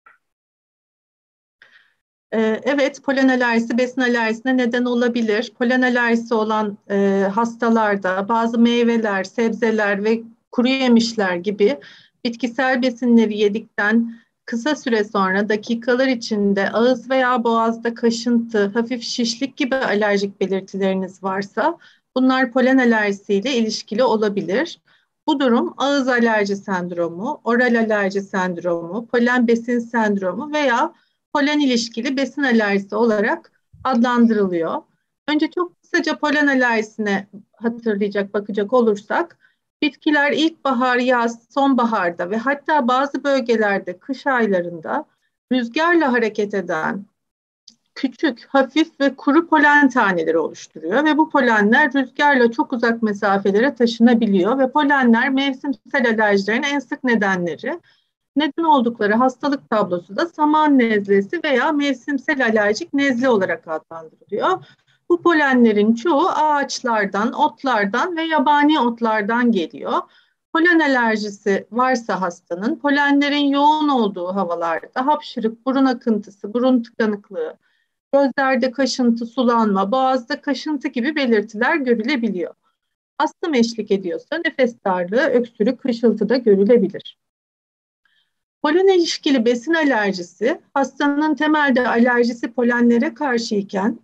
Evet, polen alerjisi besin alerjisine neden olabilir. Polen alerjisi olan hastalarda bazı meyveler, sebzeler ve kuru yemişler gibi bitkisel besinleri yedikten kısa süre sonra dakikalar içinde ağız veya boğazda kaşıntı, hafif şişlik gibi alerjik belirtileriniz varsa bunlar polen alerjisiyle ilişkili olabilir. Bu durum ağız alerji sendromu, oral alerji sendromu, polen besin sendromu veya polen ilişkili besin alerjisi olarak adlandırılıyor. Önce çok kısaca polen alerjisine hatırlayacak, bakacak olursak, bitkiler ilkbahar, yaz, sonbaharda ve hatta bazı bölgelerde kış aylarında rüzgarla hareket eden küçük, hafif ve kuru polen taneleri oluşturuyor ve bu polenler rüzgarla çok uzak mesafelere taşınabiliyor ve polenler mevsimsel alerjilerin en sık nedenleri. Neden oldukları hastalık tablosu da saman nezlesi veya mevsimsel alerjik nezle olarak adlandırılıyor. Bu polenlerin çoğu ağaçlardan, otlardan ve yabani otlardan geliyor. Polen alerjisi varsa hastanın, polenlerin yoğun olduğu havalarda hapşırık, burun akıntısı, burun tıkanıklığı, gözlerde kaşıntı, sulanma, boğazda kaşıntı gibi belirtiler görülebiliyor. Astım eşlik ediyorsa nefes darlığı, öksürük, hışıltı da görülebilir. Polen ilişkili besin alerjisi, hastanın temelde alerjisi polenlere karşı iken,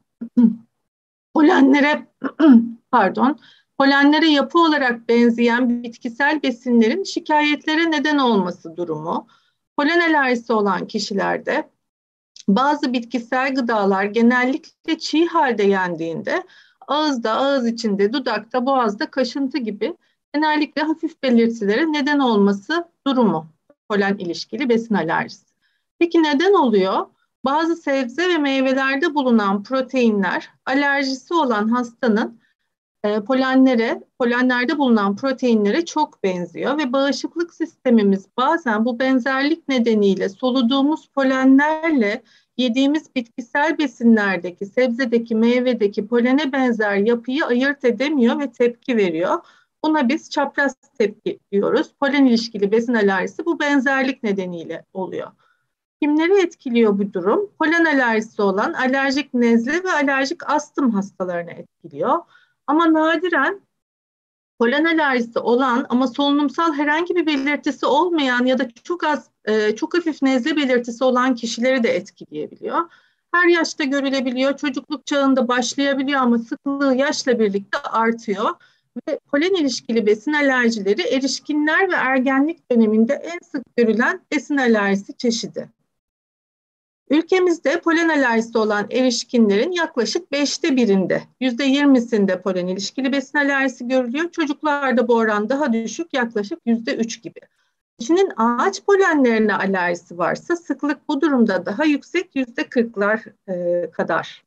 polenlere, pardon, polenlere yapı olarak benzeyen bitkisel besinlerin şikayetlere neden olması durumu, polen alerjisi olan kişilerde bazı bitkisel gıdalar genellikle çiğ halde yendiğinde ağızda, ağız içinde, dudakta, boğazda kaşıntı gibi genellikle hafif belirtilere neden olması durumu polen ilişkili besin alerjisi. Peki neden oluyor? Bazı sebze ve meyvelerde bulunan proteinler alerjisi olan hastanın e, polenlere, polenlerde bulunan proteinlere çok benziyor ve bağışıklık sistemimiz bazen bu benzerlik nedeniyle soluduğumuz polenlerle yediğimiz bitkisel besinlerdeki, sebzedeki, meyvedeki polene benzer yapıyı ayırt edemiyor ve tepki veriyor. Buna biz çapraz tepki diyoruz. Polen ilişkili besin alerjisi bu benzerlik nedeniyle oluyor. Kimleri etkiliyor bu durum? Polen alerjisi olan alerjik nezle ve alerjik astım hastalarını etkiliyor. Ama nadiren polen alerjisi olan ama solunumsal herhangi bir belirtisi olmayan ya da çok az, e, çok hafif nezle belirtisi olan kişileri de etkileyebiliyor. Her yaşta görülebiliyor, çocukluk çağında başlayabiliyor ama sıklığı yaşla birlikte artıyor. Ve polen ilişkili besin alerjileri erişkinler ve ergenlik döneminde en sık görülen besin alerjisi çeşidi. Ülkemizde polen alerjisi olan erişkinlerin yaklaşık beşte birinde, yüzde yirmisinde polen ilişkili besin alerjisi görülüyor. Çocuklarda bu oran daha düşük, yaklaşık yüzde üç gibi. Kişinin ağaç polenlerine alerjisi varsa sıklık bu durumda daha yüksek, yüzde kırklar e, kadar.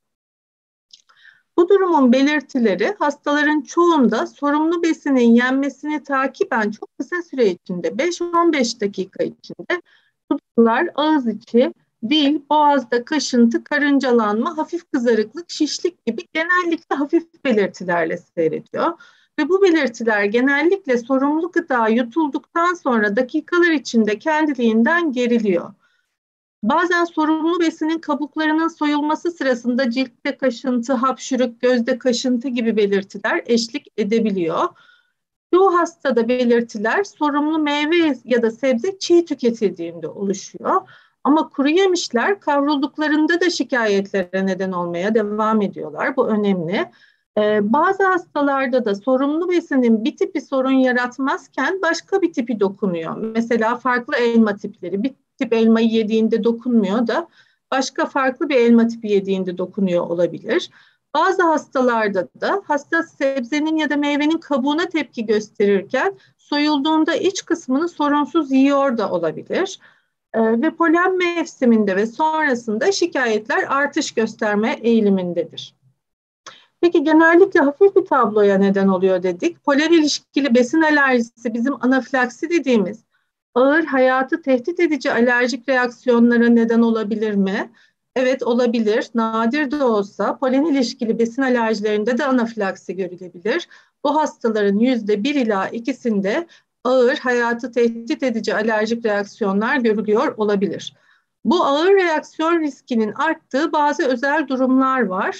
Bu durumun belirtileri hastaların çoğunda sorumlu besinin yenmesini takiben çok kısa süre içinde, beş on beş dakika içinde tutkular, ağız içi, dil, boğazda kaşıntı, karıncalanma, hafif kızarıklık, şişlik gibi genellikle hafif belirtilerle seyrediyor. Ve bu belirtiler genellikle sorumlu gıda yutulduktan sonra dakikalar içinde kendiliğinden geriliyor. Bazen sorumlu besinin kabuklarının soyulması sırasında ciltte kaşıntı, hapşırık, gözde kaşıntı gibi belirtiler eşlik edebiliyor. Çoğu hastada belirtiler sorumlu meyve ya da sebze çiğ tüketildiğinde oluşuyor. Ama kuru yemişler kavrulduklarında da şikayetlere neden olmaya devam ediyorlar. Bu önemli. Ee, bazı hastalarda da sorumlu besinin bir tipi sorun yaratmazken başka bir tipi dokunuyor. Mesela farklı elma tipleri. Bir tip elmayı yediğinde dokunmuyor da başka farklı bir elma tipi yediğinde dokunuyor olabilir. Bazı hastalarda da hasta sebzenin ya da meyvenin kabuğuna tepki gösterirken soyulduğunda iç kısmını sorunsuz yiyor da olabilir. Ee, ve polen mevsiminde ve sonrasında şikayetler artış gösterme eğilimindedir. Peki genellikle hafif bir tabloya neden oluyor dedik. Polen ilişkili besin alerjisi bizim anafilaksi dediğimiz ağır hayatı tehdit edici alerjik reaksiyonlara neden olabilir mi? Evet olabilir. Nadir de olsa polen ilişkili besin alerjilerinde de anafilaksi görülebilir. Bu hastaların yüzde bir ila ikisinde ağır hayatı tehdit edici alerjik reaksiyonlar görülüyor olabilir. Bu ağır reaksiyon riskinin arttığı bazı özel durumlar var.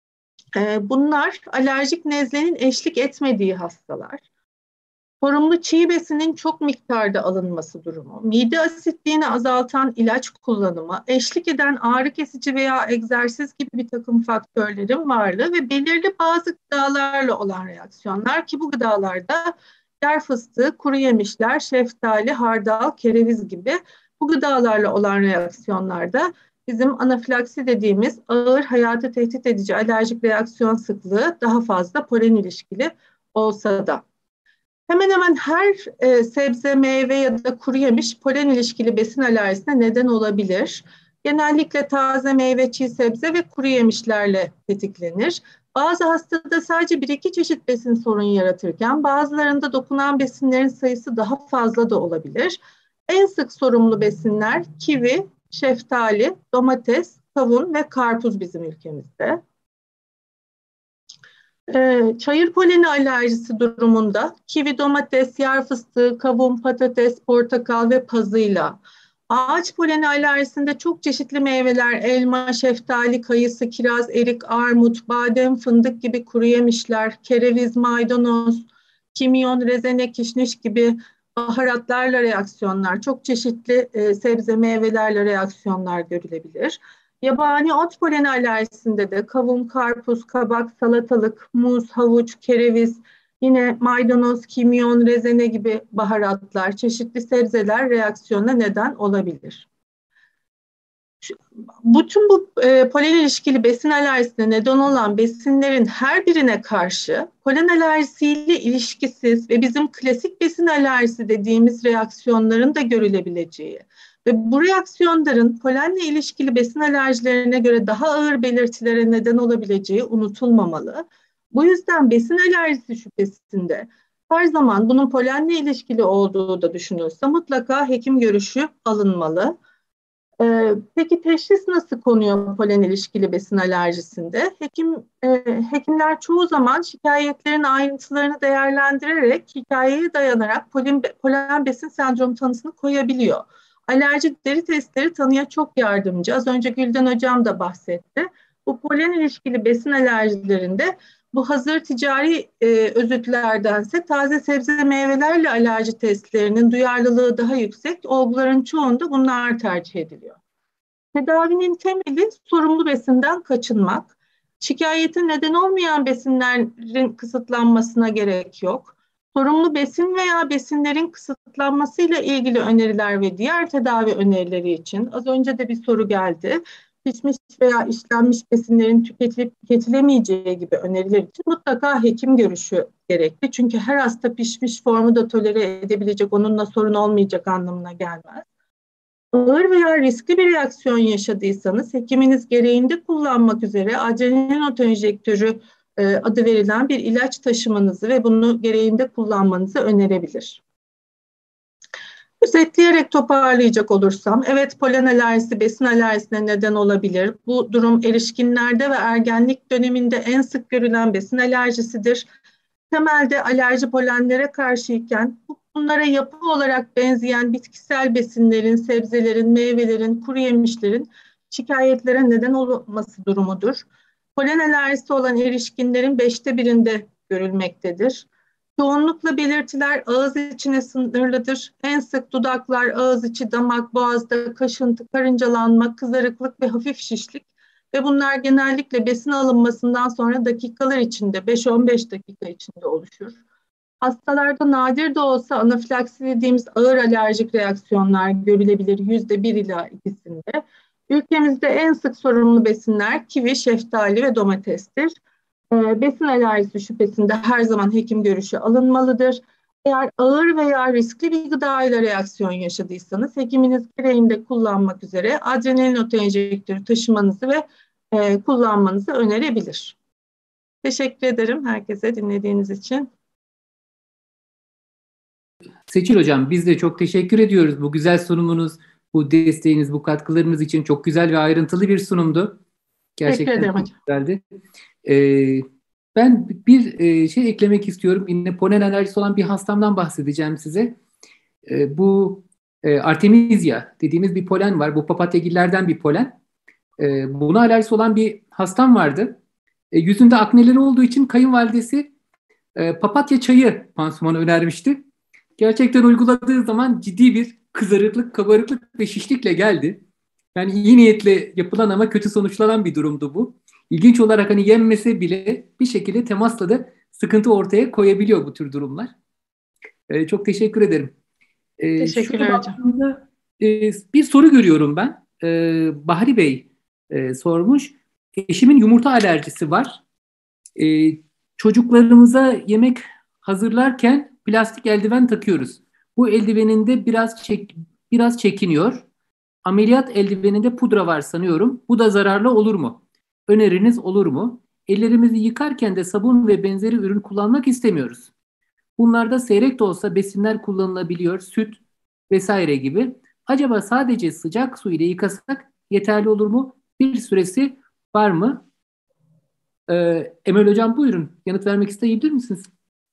Bunlar alerjik nezlenin eşlik etmediği hastalar, sorumlu çiğ besinin çok miktarda alınması durumu, mide asitliğini azaltan ilaç kullanımı, eşlik eden ağrı kesici veya egzersiz gibi bir takım faktörlerin varlığı ve belirli bazı gıdalarla olan reaksiyonlar ki bu gıdalarda yer fıstığı, kuru yemişler, şeftali, hardal, kereviz gibi bu gıdalarla olan reaksiyonlarda bizim anafilaksi dediğimiz ağır hayatı tehdit edici alerjik reaksiyon sıklığı daha fazla polen ilişkili olsa da. Hemen hemen her e, sebze, meyve ya da kuru yemiş polen ilişkili besin alerjisine neden olabilir. Genellikle taze meyve, çiğ sebze ve kuru yemişlerle tetiklenir. Bazı hastada sadece bir iki çeşit besin sorun yaratırken bazılarında dokunan besinlerin sayısı daha fazla da olabilir. En sık sorumlu besinler kivi, şeftali, domates, kavun ve karpuz bizim ülkemizde. e, çayır poleni alerjisi durumunda kivi, domates, yer fıstığı, kavun, patates, portakal ve pazıyla, ağaç poleni alerjisinde çok çeşitli meyveler, elma, şeftali, kayısı, kiraz, erik, armut, badem, fındık gibi kuru yemişler, kereviz, maydanoz, kimyon, rezene, kişniş gibi baharatlarla reaksiyonlar, çok çeşitli e, sebze meyvelerle reaksiyonlar görülebilir. Yabani ot poleni alerjisinde de kavun, karpuz, kabak, salatalık, muz, havuç, kereviz, yine maydanoz, kimyon, rezene gibi baharatlar, çeşitli sebzeler reaksiyona neden olabilir. Bütün bu e, polen ilişkili besin alerjisine neden olan besinlerin her birine karşı polen alerjisiyle ilişkisiz ve bizim klasik besin alerjisi dediğimiz reaksiyonların da görülebileceği ve bu reaksiyonların polenle ilişkili besin alerjilerine göre daha ağır belirtilere neden olabileceği unutulmamalı. Bu yüzden besin alerjisi şüphesinde her zaman bunun polenle ilişkili olduğu da düşünülse mutlaka hekim görüşü alınmalı. Ee, peki teşhis nasıl konuyor polen ilişkili besin alerjisinde? Hekim e, hekimler çoğu zaman şikayetlerin ayrıntılarını değerlendirerek hikayeye dayanarak polen, polen besin sendromu tanısını koyabiliyor. Alerji deri testleri tanıya çok yardımcı. Az önce Gülden Hocam da bahsetti. Bu polen ilişkili besin alerjilerinde bu hazır ticari e, özütlerdense taze sebze meyvelerle alerji testlerinin duyarlılığı daha yüksek. Olguların çoğunda bunlar tercih ediliyor. Tedavinin temeli sorumlu besinden kaçınmak. Şikayete neden olmayan besinlerin kısıtlanmasına gerek yok. Sorumlu besin veya besinlerin kısıtlanmasıyla ilgili öneriler ve diğer tedavi önerileri için az önce de bir soru geldi. Pişmiş veya işlenmiş besinlerin tüketilip tüketilemeyeceği gibi öneriler için mutlaka hekim görüşü gerekli. Çünkü her hasta pişmiş formu da tolere edebilecek, onunla sorun olmayacak anlamına gelmez. Ağır veya riskli bir reaksiyon yaşadıysanız hekiminiz gereğinde kullanmak üzere adrenalin otoenjektörü e, adı verilen bir ilaç taşımanızı ve bunu gereğinde kullanmanızı önerebilir. Özetleyerek toparlayacak olursam, evet polen alerjisi besin alerjisine neden olabilir. Bu durum erişkinlerde ve ergenlik döneminde en sık görülen besin alerjisidir. Temelde alerji polenlere karşıyken bunlara yapı olarak benzeyen bitkisel besinlerin, sebzelerin, meyvelerin, kuru yemişlerin şikayetlere neden olması durumudur. Polen alerjisi olan erişkinlerin beşte birinde görülmektedir. Çoğunlukla belirtiler ağız içine sınırlıdır. En sık dudaklar, ağız içi, damak, boğazda kaşıntı, karıncalanma, kızarıklık ve hafif şişlik ve bunlar genellikle besin alınmasından sonra dakikalar içinde, beş on beş dakika içinde oluşur. Hastalarda nadir de olsa anafilaksi dediğimiz ağır alerjik reaksiyonlar görülebilir yüzde bir ila ikisinde. Ülkemizde en sık sorumlu besinler kivi, şeftali ve domatestir. Ee, besin alerjisi şüphesinde her zaman hekim görüşü alınmalıdır. Eğer ağır veya riskli bir gıda ile reaksiyon yaşadıysanız hekiminiz gereğinde kullanmak üzere adrenalin otoenjektörü taşımanızı ve e, kullanmanızı önerebilir. Teşekkür ederim herkese dinlediğiniz için. Seçil Hocam, biz de çok teşekkür ediyoruz. Bu güzel sunumunuz, bu desteğiniz, bu katkılarınız için çok güzel ve ayrıntılı bir sunumdu. Gerçekten çok güzeldi. Ee, ben bir e, şey eklemek istiyorum. Yine polen alerjisi olan bir hastamdan bahsedeceğim size. Ee, bu e, Artemisia dediğimiz bir polen var. Bu papatyagillerden bir polen. Ee, buna alerjisi olan bir hastam vardı. E, yüzünde akneleri olduğu için kayınvalidesi e, papatya çayı pansumanı önermişti. Gerçekten uyguladığı zaman ciddi bir kızarıklık, kabarıklık ve şişlikle geldi. Yani iyi niyetle yapılan ama kötü sonuçlanan bir durumdu bu. İlginç olarak hani yenmese bile bir şekilde temasla da sıkıntı ortaya koyabiliyor bu tür durumlar. Ee, çok teşekkür ederim. Ee, Teşekkürler hocam. E, bir soru görüyorum ben. Ee, Bahri Bey e, sormuş. Eşimin yumurta alerjisi var. Ee, çocuklarımıza yemek hazırlarken plastik eldiven takıyoruz. Bu eldiveninde biraz çek, biraz çekiniyor. Ameliyat eldiveninde pudra var sanıyorum. Bu da zararlı olur mu? Öneriniz olur mu? Ellerimizi yıkarken de sabun ve benzeri ürün kullanmak istemiyoruz. Bunlarda seyrek de olsa besinler kullanılabiliyor, süt vesaire gibi. Acaba sadece sıcak su ile yıkasak yeterli olur mu? Bir süresi var mı? Ee, Emel Hocam buyurun. Yanıt vermek isteyebilir misiniz?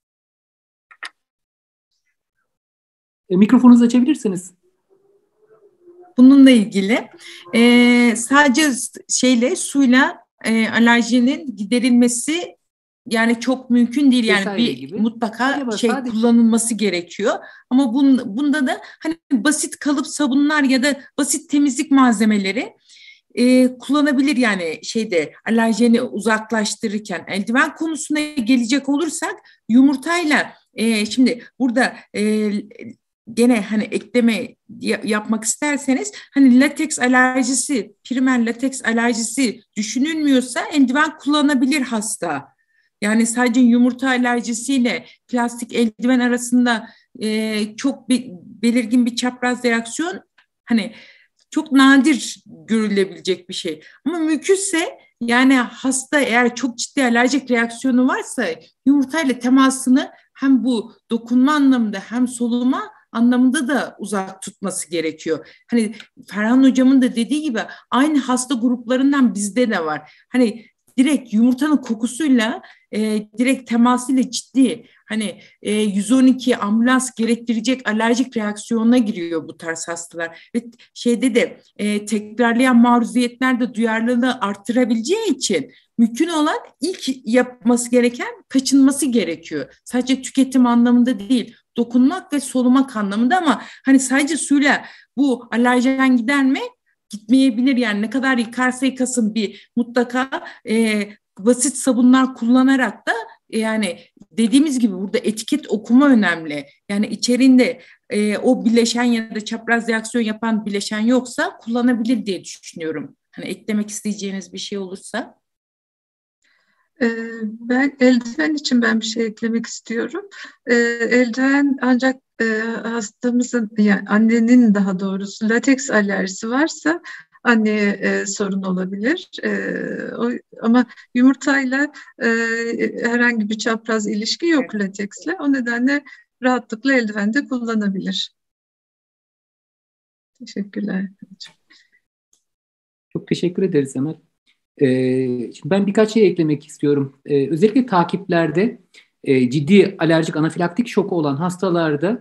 E, mikrofonunuzu açabilirsiniz. Bununla ilgili e, sadece şeyle suyla e, alerjinin giderilmesi yani çok mümkün değil. Yani Vesaire bir gibi. mutlaka Acaba şey sadece... kullanılması gerekiyor. Ama bun, bunda da hani basit kalıp sabunlar ya da basit temizlik malzemeleri e, kullanabilir yani şeyde alerjeni uzaklaştırırken. Eldiven konusuna gelecek olursak yumurtayla e, şimdi burada e, gene hani ekleme yapmak isterseniz hani lateks alerjisi, primer lateks alerjisi düşünülmüyorsa eldiven kullanabilir hasta. Yani sadece yumurta alerjisiyle plastik eldiven arasında e, çok bir, belirgin bir çapraz reaksiyon hani çok nadir görülebilecek bir şey. Ama mümkünse yani hasta eğer çok ciddi alerjik reaksiyonu varsa yumurtayla temasını hem bu dokunma anlamında hem soluma anlamında da uzak tutması gerekiyor. Hani Ferhan Hocam'ın da dediği gibi aynı hasta gruplarından bizde de var. Hani direkt yumurtanın kokusuyla e, direkt temasıyla ciddi hani e, yüz on iki ambulans gerektirecek alerjik reaksiyonuna giriyor bu tarz hastalar. Ve şeyde de e, tekrarlayan maruziyetler de duyarlılığı arttırabileceği için mümkün olan ilk yapması gereken kaçınması gerekiyor. Sadece tüketim anlamında değil, dokunmak ve solumak anlamında ama hani sadece suyla bu alerjen gider mi? Gitmeyebilir yani ne kadar yıkarsa yıkasın bir mutlaka e, basit sabunlar kullanarak da e, yani dediğimiz gibi burada etiket okuma önemli. Yani içerisinde e, o bileşen ya da çapraz reaksiyon yapan bileşen yoksa kullanabilir diye düşünüyorum. Hani eklemek isteyeceğiniz bir şey olursa. Ben eldiven için ben bir şey eklemek istiyorum. Eldiven ancak hastamızın yani annenin daha doğrusu lateks alerjisi varsa anneye e, sorun olabilir. E, o, ama yumurtayla e, herhangi bir çapraz ilişki yok lateksle. O nedenle rahatlıkla eldiven de kullanabilir. Teşekkürler. Çok teşekkür ederiz Emel. Ee, şimdi ben birkaç şey eklemek istiyorum. Ee, özellikle takiplerde e, ciddi alerjik anafilaktik şoku olan hastalarda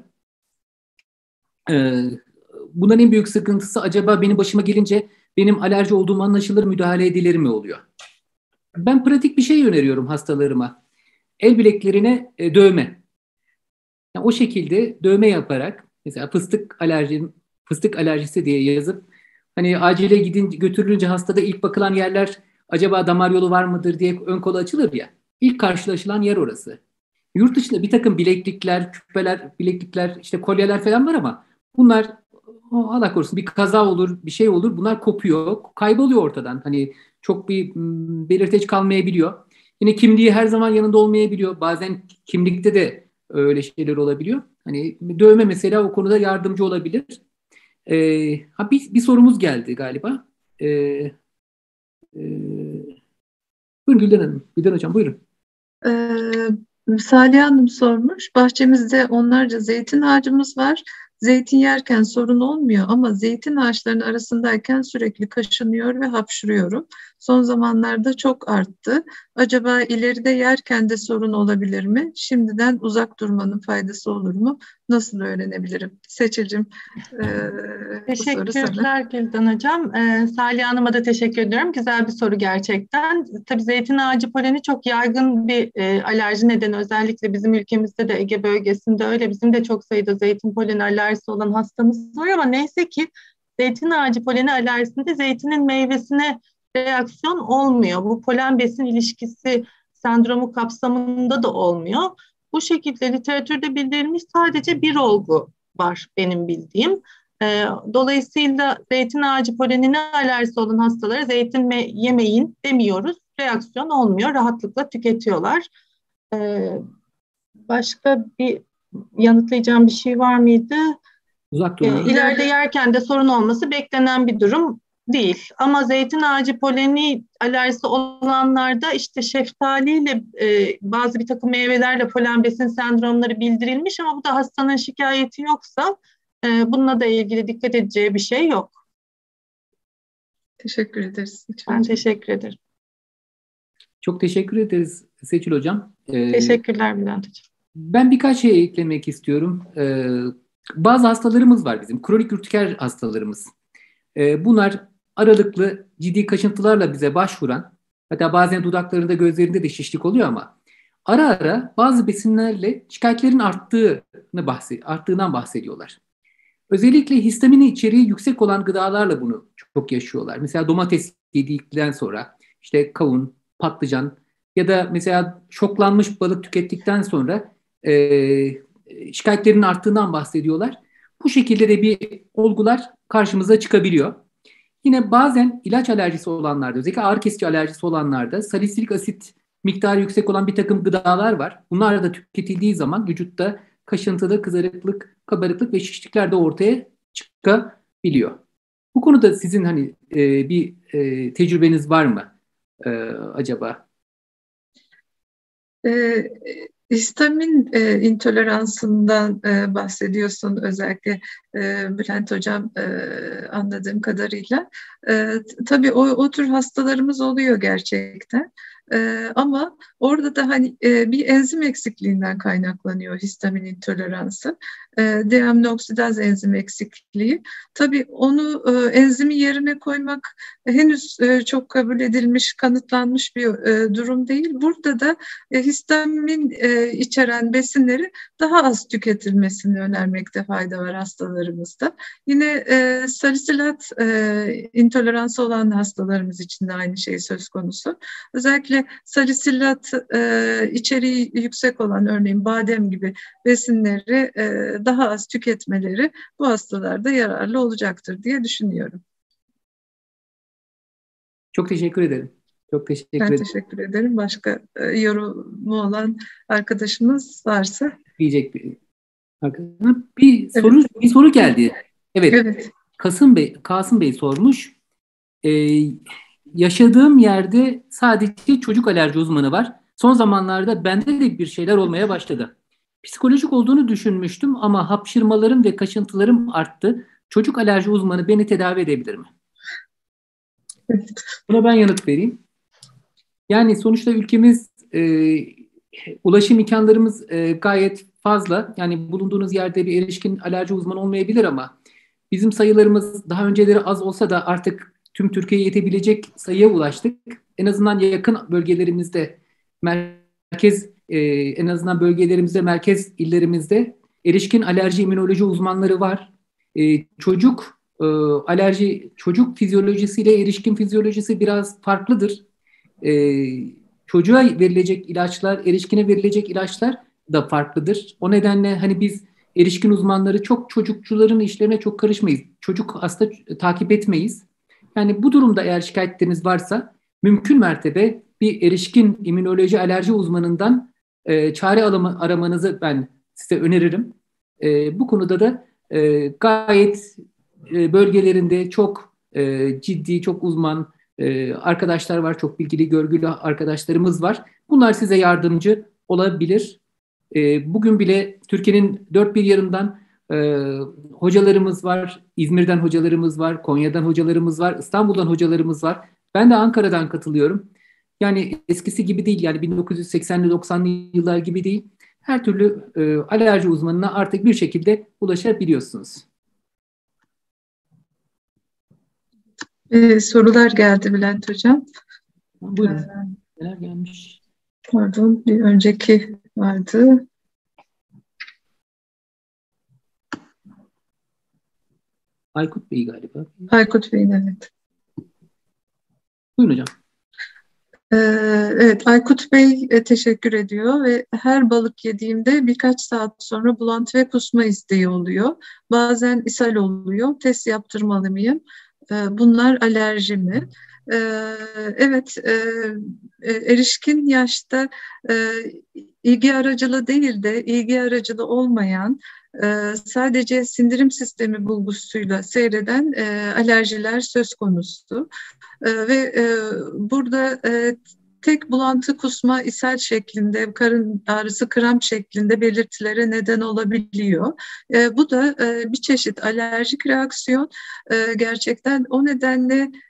e, bunların en büyük sıkıntısı acaba benim başıma gelince benim alerji olduğum anlaşılır, müdahale edilir mi oluyor? Ben pratik bir şey öneriyorum hastalarıma. El bileklerine e, dövme. Yani o şekilde dövme yaparak mesela fıstık alerjim, fıstık alerjisi diye yazıp hani acile gidince götürülünce hastada ilk bakılan yerler acaba damar yolu var mıdır diye ön kolu açılır ya. İlk karşılaşılan yer orası. Yurt dışında bir takım bileklikler, küpeler, bileklikler, işte kolyeler falan var ama bunlar oh, Allah korusun bir kaza olur, bir şey olur. Bunlar kopuyor, kayboluyor ortadan. Hani çok bir m, belirteç kalmayabiliyor. Yine kimliği her zaman yanında olmayabiliyor. Bazen kimlikte de öyle şeyler olabiliyor. Hani dövme mesela o konuda yardımcı olabilir. Ee, ha bir, bir sorumuz geldi galiba. Ee, e, buyurun Gülden Hanım. Gülden Hocam buyurun. Ee, Salih Hanım sormuş. Bahçemizde onlarca zeytin ağacımız var. Zeytin yerken sorun olmuyor ama zeytin ağaçlarının arasındayken sürekli kaşınıyor ve hapşuruyorum. Son zamanlarda çok arttı. Acaba ileride yerken de sorun olabilir mi? Şimdiden uzak durmanın faydası olur mu? Nasıl öğrenebilirim? Seçilcim, e, bu soru sana. Teşekkürler Gülden Hocam. Ee, Salih Hanım'a da teşekkür ediyorum. Güzel bir soru gerçekten. Tabii zeytin ağacı poleni çok yaygın bir e, alerji nedeni. Özellikle bizim ülkemizde de Ege bölgesinde öyle. Bizim de çok sayıda zeytin poleni alerjisi olan hastamız var ama neyse ki zeytin ağacı poleni alerjisinde zeytinin meyvesine reaksiyon olmuyor. Bu polen besin ilişkisi sendromu kapsamında da olmuyor. Bu şekilde literatürde bildirilmiş sadece bir olgu var benim bildiğim. E, dolayısıyla zeytin ağacı polenine alerjisi olan hastalara zeytin yemeyin demiyoruz. Reaksiyon olmuyor. Rahatlıkla tüketiyorlar. E, başka bir yanıtlayacağım bir şey var mıydı? Uzak durma. E, ileride yerken de sorun olması beklenen bir durum değil. Ama zeytin ağacı poleni alerjisi olanlarda işte şeftaliyle e, bazı bir takım meyvelerle polen besin sendromları bildirilmiş ama bu da hastanın şikayeti yoksa e, bununla da ilgili dikkat edeceği bir şey yok. Teşekkür ederiz. Ben teşekkür ederim. Çok teşekkür ederiz Seçil Hocam. Ee, Teşekkürler Bülent Hocam. Ben birkaç şey eklemek istiyorum. Ee, bazı hastalarımız var bizim, kronik ürtiker hastalarımız. Ee, bunlar aralıklı ciddi kaşıntılarla bize başvuran, hatta bazen dudaklarında, gözlerinde de şişlik oluyor ama ara ara bazı besinlerle şikayetlerin arttığını bahsed- arttığından bahsediyorlar. Özellikle histamini içeriği yüksek olan gıdalarla bunu çok yaşıyorlar. Mesela domates yedikten sonra, işte kavun, patlıcan ya da mesela şoklanmış balık tükettikten sonra e, şikayetlerin arttığından bahsediyorlar. Bu şekilde de bir olgular karşımıza çıkabiliyor. Yine bazen ilaç alerjisi olanlarda, özellikle ağrı kesici alerjisi olanlarda salisilik asit miktarı yüksek olan bir takım gıdalar var. Bunlar da tüketildiği zaman vücutta kaşıntılı, kızarıklık, kabarıklık ve şişlikler de ortaya çıkabiliyor. Bu konuda sizin hani e, bir e, tecrübeniz var mı e, acaba? E, histamin e, intoleransından e, bahsediyorsun özellikle e, Bülent Hocam, e, anladığım kadarıyla. E, tabii o, o tür hastalarımız oluyor gerçekten. Ee, ama orada da hani e, bir enzim eksikliğinden kaynaklanıyor histamin intoleransı. E, deaminooksidaz enzim eksikliği. Tabii onu e, enzimi yerine koymak henüz e, çok kabul edilmiş, kanıtlanmış bir e, durum değil. Burada da e, histamin e, içeren besinleri daha az tüketilmesini önermekte fayda var hastalarımızda. Yine e, salisilat e, intoleransı olan hastalarımız için de aynı şey söz konusu. Özellikle salisilat e, içeriği yüksek olan örneğin badem gibi besinleri e, daha az tüketmeleri bu hastalarda yararlı olacaktır diye düşünüyorum. Çok teşekkür ederim. Çok teşekkür ben ederim. teşekkür ederim. Başka e, yorumu olan arkadaşımız varsa diyecek bir bir soru evet. bir soru geldi. Evet. evet. Kasım Bey Kasım Bey sormuş. Ee, yaşadığım yerde sadece çocuk alerji uzmanı var. Son zamanlarda bende de bir şeyler olmaya başladı. Psikolojik olduğunu düşünmüştüm ama hapşırmalarım ve kaşıntılarım arttı. Çocuk alerji uzmanı beni tedavi edebilir mi? Buna ben yanıt vereyim. Yani sonuçta ülkemiz e, ulaşım imkanlarımız e, gayet fazla. Yani bulunduğunuz yerde bir erişkin alerji uzmanı olmayabilir ama bizim sayılarımız daha önceleri az olsa da artık tüm Türkiye'ye yetebilecek sayıya ulaştık. En azından yakın bölgelerimizde, merkez e, en azından bölgelerimizde, merkez illerimizde erişkin alerji immünoloji uzmanları var. E, çocuk e, alerji, çocuk fizyolojisiyle erişkin fizyolojisi biraz farklıdır. E, çocuğa verilecek ilaçlar, erişkine verilecek ilaçlar da farklıdır. O nedenle hani biz erişkin uzmanları çok çocukçuların işlerine çok karışmayız. Çocuk hasta takip etmeyiz. Yani bu durumda eğer şikayetleriniz varsa mümkün mertebe bir erişkin immünoloji alerji uzmanından e, çare alımı, aramanızı ben size öneririm. E, bu konuda da e, gayet e, bölgelerinde çok e, ciddi, çok uzman e, arkadaşlar var. Çok bilgili, görgülü arkadaşlarımız var. Bunlar size yardımcı olabilir. E, bugün bile Türkiye'nin dört bir yanından e, hocalarımız var. İzmir'den hocalarımız var. Konya'dan hocalarımız var. İstanbul'dan hocalarımız var. Ben de Ankara'dan katılıyorum. Yani eskisi gibi değil. Yani bin dokuz yüz seksenli doksanlı yıllar gibi değil. Her türlü e, alerji uzmanına artık bir şekilde ulaşabiliyorsunuz. Ee, sorular geldi Bülent Hocam. Buyurun. Ee, Neler gelmiş? Pardon, bir önceki vardı. Aykut Bey galiba. Aykut Bey'in, evet. Buyurun hocam. Ee, evet, Aykut Bey e, teşekkür ediyor ve her balık yediğimde birkaç saat sonra bulantı ve kusma isteği oluyor. Bazen ishal oluyor. Test yaptırmalı mıyım? Ee, bunlar alerji mi? Ee, evet, e, erişkin yaşta e, ilgi aracılı değil de ilgi aracılı olmayan, e, sadece sindirim sistemi bulgusuyla seyreden e, alerjiler söz konusu. E, ve e, burada e, tek bulantı, kusma, ishal şeklinde, karın ağrısı, kramp şeklinde belirtilere neden olabiliyor. E, bu da e, bir çeşit alerjik reaksiyon. E, gerçekten o nedenle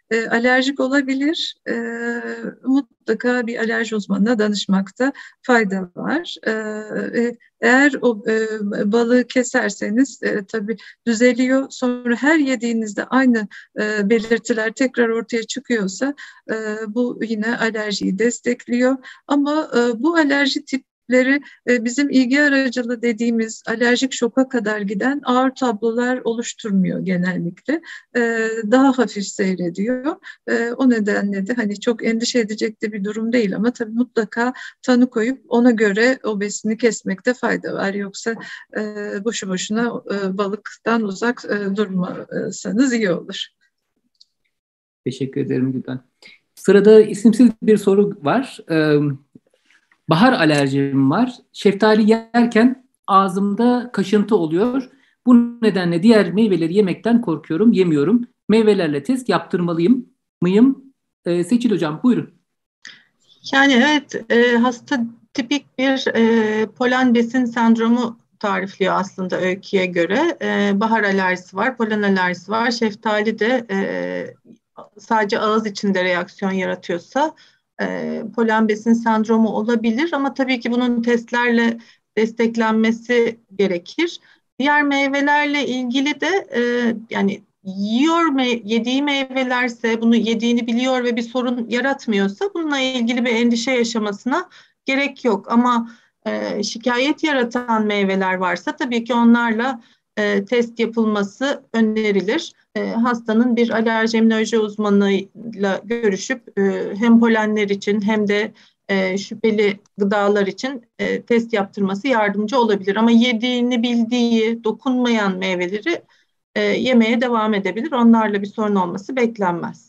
e, alerjik olabilir. E, mutlaka bir alerji uzmanına danışmakta fayda var. E, e, eğer o e, balığı keserseniz e, tabii düzeliyor. Sonra her yediğinizde aynı e, belirtiler tekrar ortaya çıkıyorsa e, bu yine alerjiyi destekliyor. Ama e, bu alerji tip bizim ilgi aracılı dediğimiz alerjik şoka kadar giden ağır tablolar oluşturmuyor genellikle. Daha hafif seyrediyor. O nedenle de hani çok endişe edecek de bir durum değil ama tabii mutlaka tanı koyup ona göre o besini kesmekte fayda var. Yoksa boşu boşuna balıktan uzak durmasanız iyi olur. Teşekkür ederim Gülden. Sırada isimsiz bir soru var. Bahar alerjim var. Şeftali yerken ağzımda kaşıntı oluyor. Bu nedenle diğer meyveleri yemekten korkuyorum, yemiyorum. Meyvelerle test yaptırmalıyım mıyım? Ee, Seçil Hocam buyurun. Yani evet e, hasta tipik bir e, polen besin sendromu tarifliyor aslında öyküye göre. E, bahar alerjisi var, polen alerjisi var. Şeftali de e, sadece ağız içinde reaksiyon yaratıyorsa E, polen besin sendromu olabilir ama tabii ki bunun testlerle desteklenmesi gerekir. Diğer meyvelerle ilgili de e, yani yiyor me- yediği meyvelerse bunu yediğini biliyor ve bir sorun yaratmıyorsa bununla ilgili bir endişe yaşamasına gerek yok. Ama e, şikayet yaratan meyveler varsa tabii ki onlarla e, test yapılması önerilir. E, hastanın bir alerji immünoloji uzmanıyla görüşüp e, hem polenler için hem de e, şüpheli gıdalar için e, test yaptırması yardımcı olabilir. Ama yediğini bildiği, dokunmayan meyveleri e, yemeye devam edebilir. Onlarla bir sorun olması beklenmez.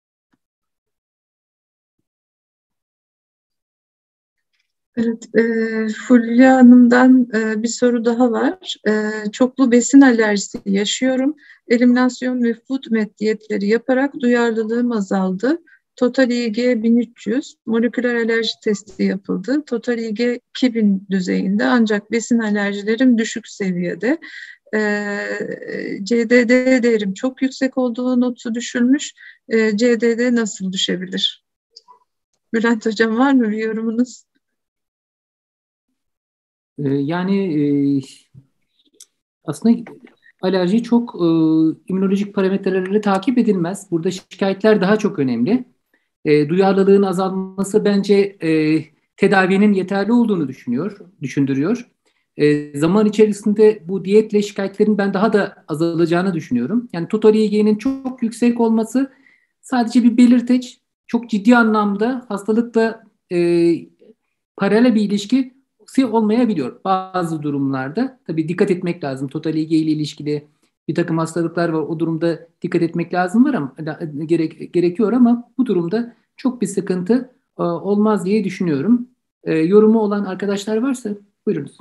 Evet, e, Fulya Hanım'dan e, bir soru daha var. E, çoklu besin alerjisi yaşıyorum. Eliminasyon ve FoodMed diyetleri yaparak duyarlılığım azaldı. Total I G bin üç yüz, moleküler alerji testi yapıldı. Total I G iki bin düzeyinde ancak besin alerjilerim düşük seviyede. E, C D D değerim çok yüksek olduğu notu düşürmüş. E, C D D nasıl düşebilir? Bülent Hocam var mı bir yorumunuz? Yani e, aslında alerji çok e, immünolojik parametrelerle takip edilmez. Burada şikayetler daha çok önemli. E, duyarlılığın azalması bence e, tedavinin yeterli olduğunu düşünüyor, düşündürüyor. E, zaman içerisinde bu diyetle şikayetlerin ben daha da azalacağını düşünüyorum. Yani total I G'nin çok yüksek olması sadece bir belirteç. Çok ciddi anlamda hastalıkla e, paralel bir ilişki olmayabiliyor bazı durumlarda. Tabii dikkat etmek lazım. Total I G ile ilişkili bir takım hastalıklar var. O durumda dikkat etmek lazım var ama gerek, gerekiyor ama bu durumda çok bir sıkıntı e, olmaz diye düşünüyorum. E, yorumu olan arkadaşlar varsa buyurunuz.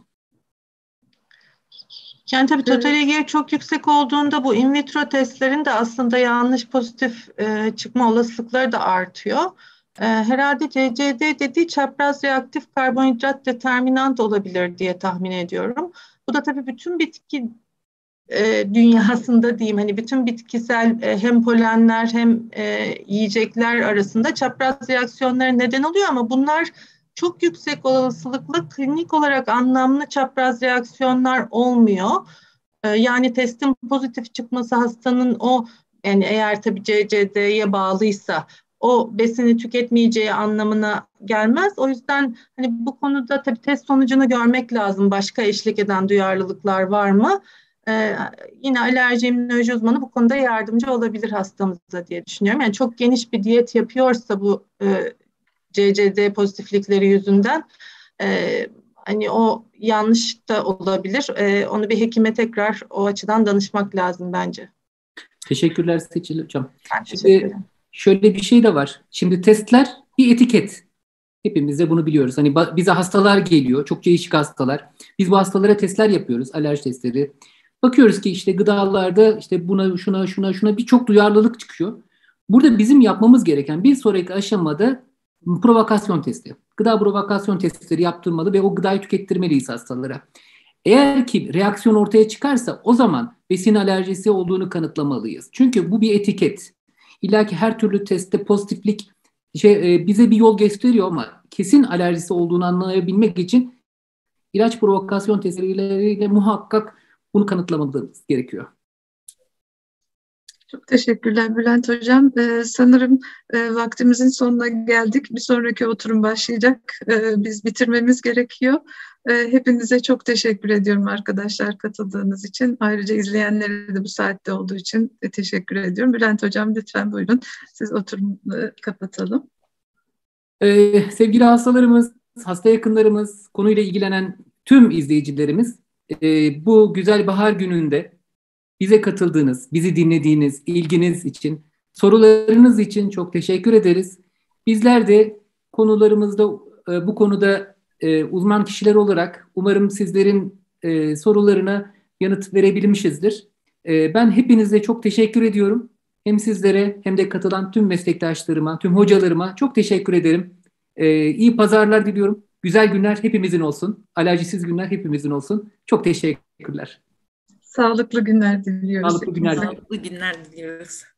Yani tabii total I G çok yüksek olduğunda bu in vitro testlerin de aslında yanlış pozitif e, çıkma olasılıkları da artıyor. E, herhalde C C D dediği çapraz reaktif karbonhidrat determinant olabilir diye tahmin ediyorum. Bu da tabii bütün bitki e, dünyasında diyeyim hani bütün bitkisel e, hem polenler hem e, yiyecekler arasında çapraz reaksiyonlara neden oluyor ama bunlar çok yüksek olasılıkla klinik olarak anlamlı çapraz reaksiyonlar olmuyor. Ee, yani testin pozitif çıkması hastanın o yani eğer tabii C C D'ye bağlıysa o besini tüketmeyeceği anlamına gelmez. O yüzden hani bu konuda tabii test sonucunu görmek lazım. Başka eşlik eden duyarlılıklar var mı? Ee, yine alerji immünoloji uzmanı bu konuda yardımcı olabilir hastamıza diye düşünüyorum. Yani çok geniş bir diyet yapıyorsa bu e, C C D pozitiflikleri yüzünden e, hani o yanlış da olabilir. E, onu bir hekime tekrar o açıdan danışmak lazım bence. Teşekkürler Seçil Hocam. Şimdi şöyle bir şey de var. Şimdi testler bir etiket. Hepimiz de bunu biliyoruz. Hani bize hastalar geliyor. Çok değişik hastalar. Biz bu hastalara testler yapıyoruz. Alerji testleri. Bakıyoruz ki işte gıdalarda işte buna şuna şuna şuna birçok duyarlılık çıkıyor. Burada bizim yapmamız gereken bir sonraki aşamada provokasyon testi. Gıda provokasyon testleri yaptırmalı ve o gıdayı tükettirmeliyiz hastalara. Eğer ki reaksiyon ortaya çıkarsa o zaman besin alerjisi olduğunu kanıtlamalıyız. Çünkü bu bir etiket. İlla ki her türlü testte pozitiflik şey, e, bize bir yol gösteriyor ama kesin alerjisi olduğunu anlayabilmek için ilaç provokasyon testleriyle muhakkak bunu kanıtlamamız gerekiyor. Çok teşekkürler Bülent Hocam. Ee, sanırım e, vaktimizin sonuna geldik. Bir sonraki oturum başlayacak. Ee, biz bitirmemiz gerekiyor. Ee, hepinize çok teşekkür ediyorum arkadaşlar katıldığınız için. Ayrıca izleyenlere de bu saatte olduğu için de teşekkür ediyorum. Bülent Hocam lütfen buyurun. Siz oturumu kapatalım. Ee, sevgili hastalarımız, hasta yakınlarımız, konuyla ilgilenen tüm izleyicilerimiz e, bu güzel bahar gününde bize katıldığınız, bizi dinlediğiniz, ilginiz için, sorularınız için çok teşekkür ederiz. Bizler de konularımızda e, bu konuda e, uzman kişiler olarak umarım sizlerin e, sorularına yanıt verebilmişizdir. E, ben hepinize çok teşekkür ediyorum. Hem sizlere hem de katılan tüm meslektaşlarıma, tüm hocalarıma çok teşekkür ederim. E, iyi pazarlar diliyorum. Güzel günler hepimizin olsun. Alerjisiz günler hepimizin olsun. Çok teşekkürler. Sağlıklı günler diliyoruz. Sağlıklı günler. Sağlıklı günler diliyoruz.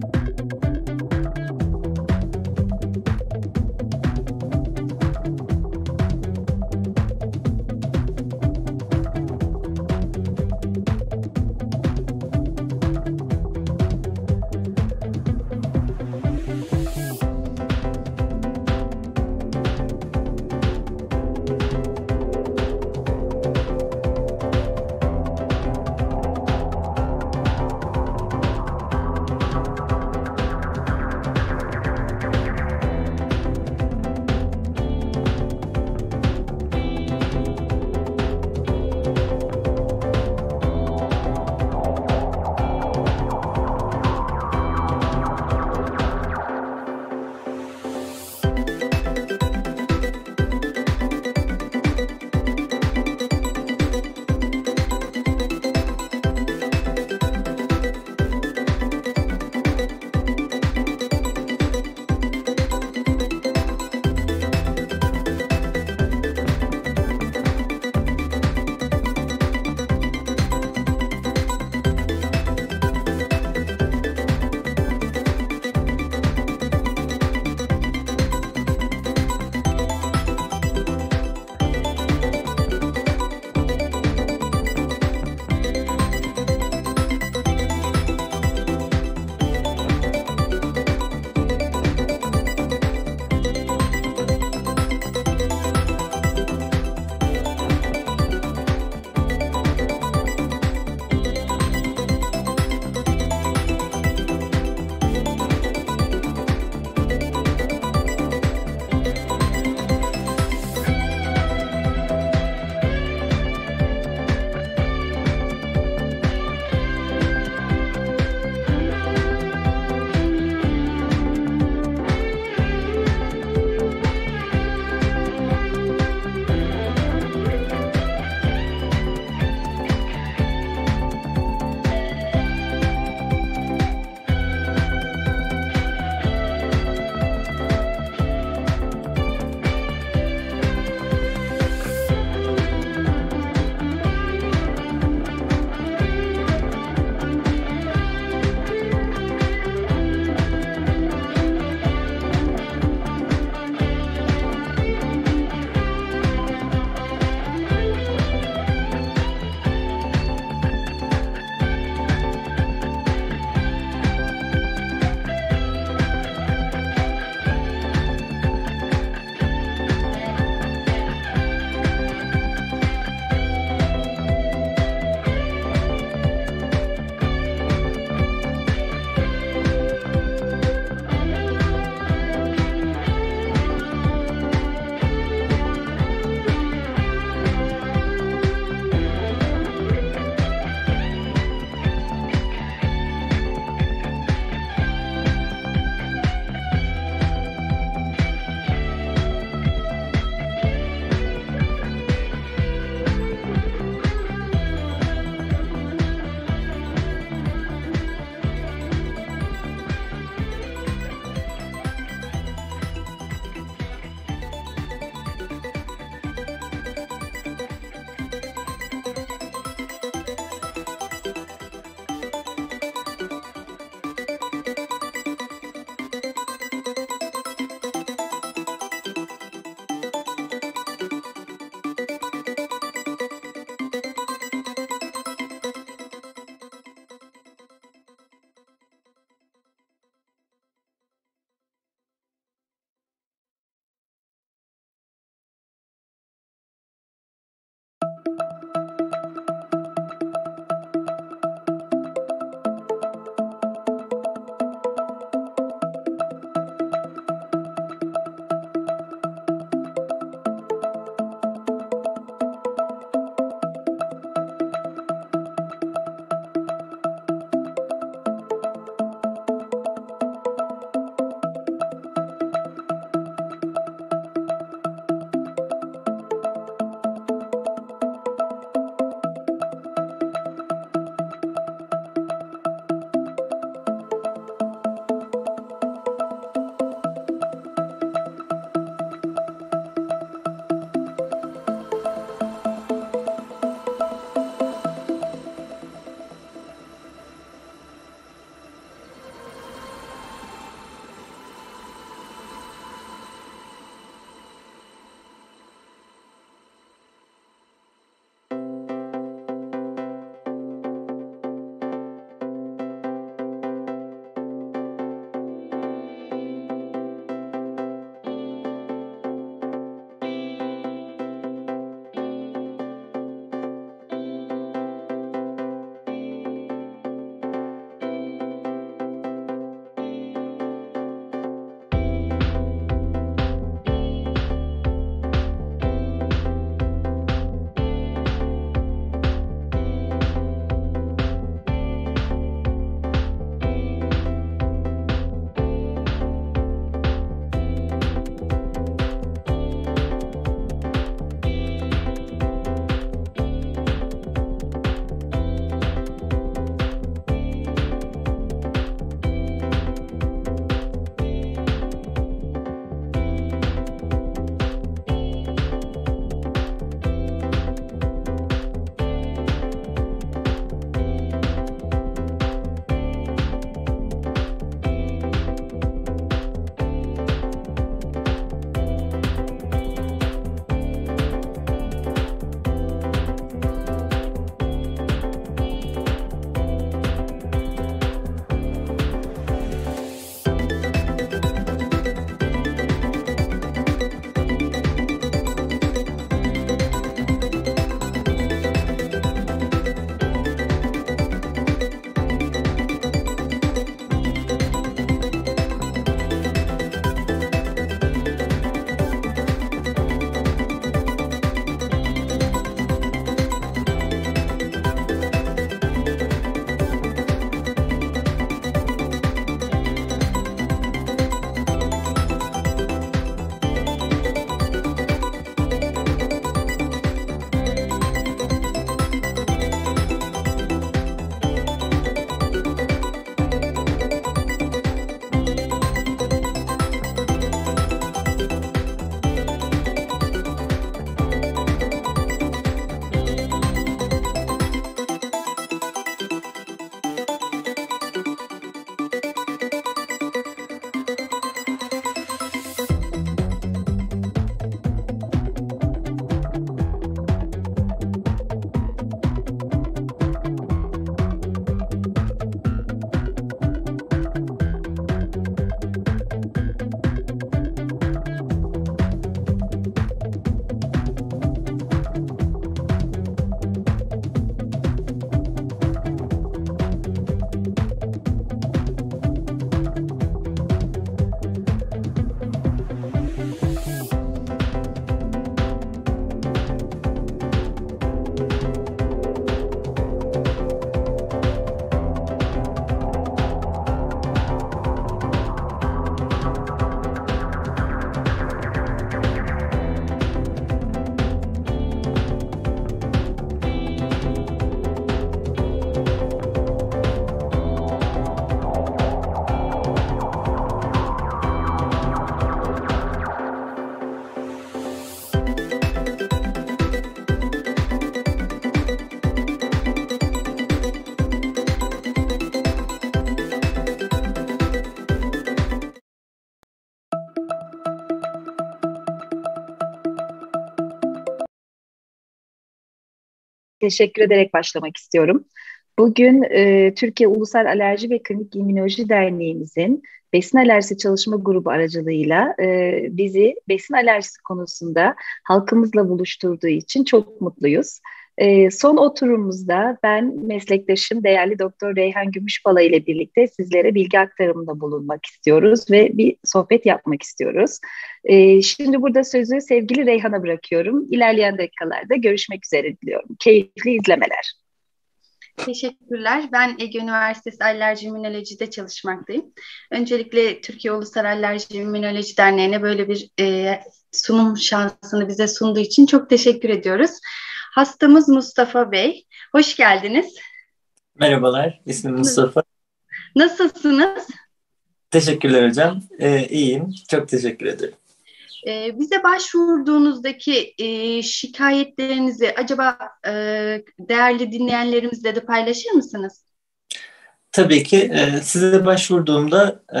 teşekkür ederek başlamak istiyorum. Bugün e, Türkiye Ulusal Alerji ve Klinik İmmünoloji Derneğimizin besin alerjisi çalışma grubu aracılığıyla e, bizi besin alerjisi konusunda halkımızla buluşturduğu için çok mutluyuz. E, son oturumumuzda ben meslektaşım değerli Doktor Reyhan Gümüşpala ile birlikte sizlere bilgi aktarımında bulunmak istiyoruz ve bir sohbet yapmak istiyoruz. E, şimdi burada sözü sevgili Reyhan'a bırakıyorum. İlerleyen dakikalarda görüşmek üzere diliyorum. Keyifli izlemeler. Teşekkürler. Ben Ege Üniversitesi Alerji İmmünoloji'de çalışmaktayım. Öncelikle Türkiye Ulusal Alerji İmmünoloji Derneği'ne böyle bir e, sunum şansını bize sunduğu için çok teşekkür ediyoruz. Hastamız Mustafa Bey. Hoş geldiniz. Merhabalar, ismim Mustafa. Nasılsınız? Teşekkürler hocam. Ee, iyiyim, çok teşekkür ederim. Ee, bize başvurduğunuzdaki e, şikayetlerinizi acaba e, değerli dinleyenlerimizle de paylaşır mısınız? Tabii ki. E, size başvurduğumda e,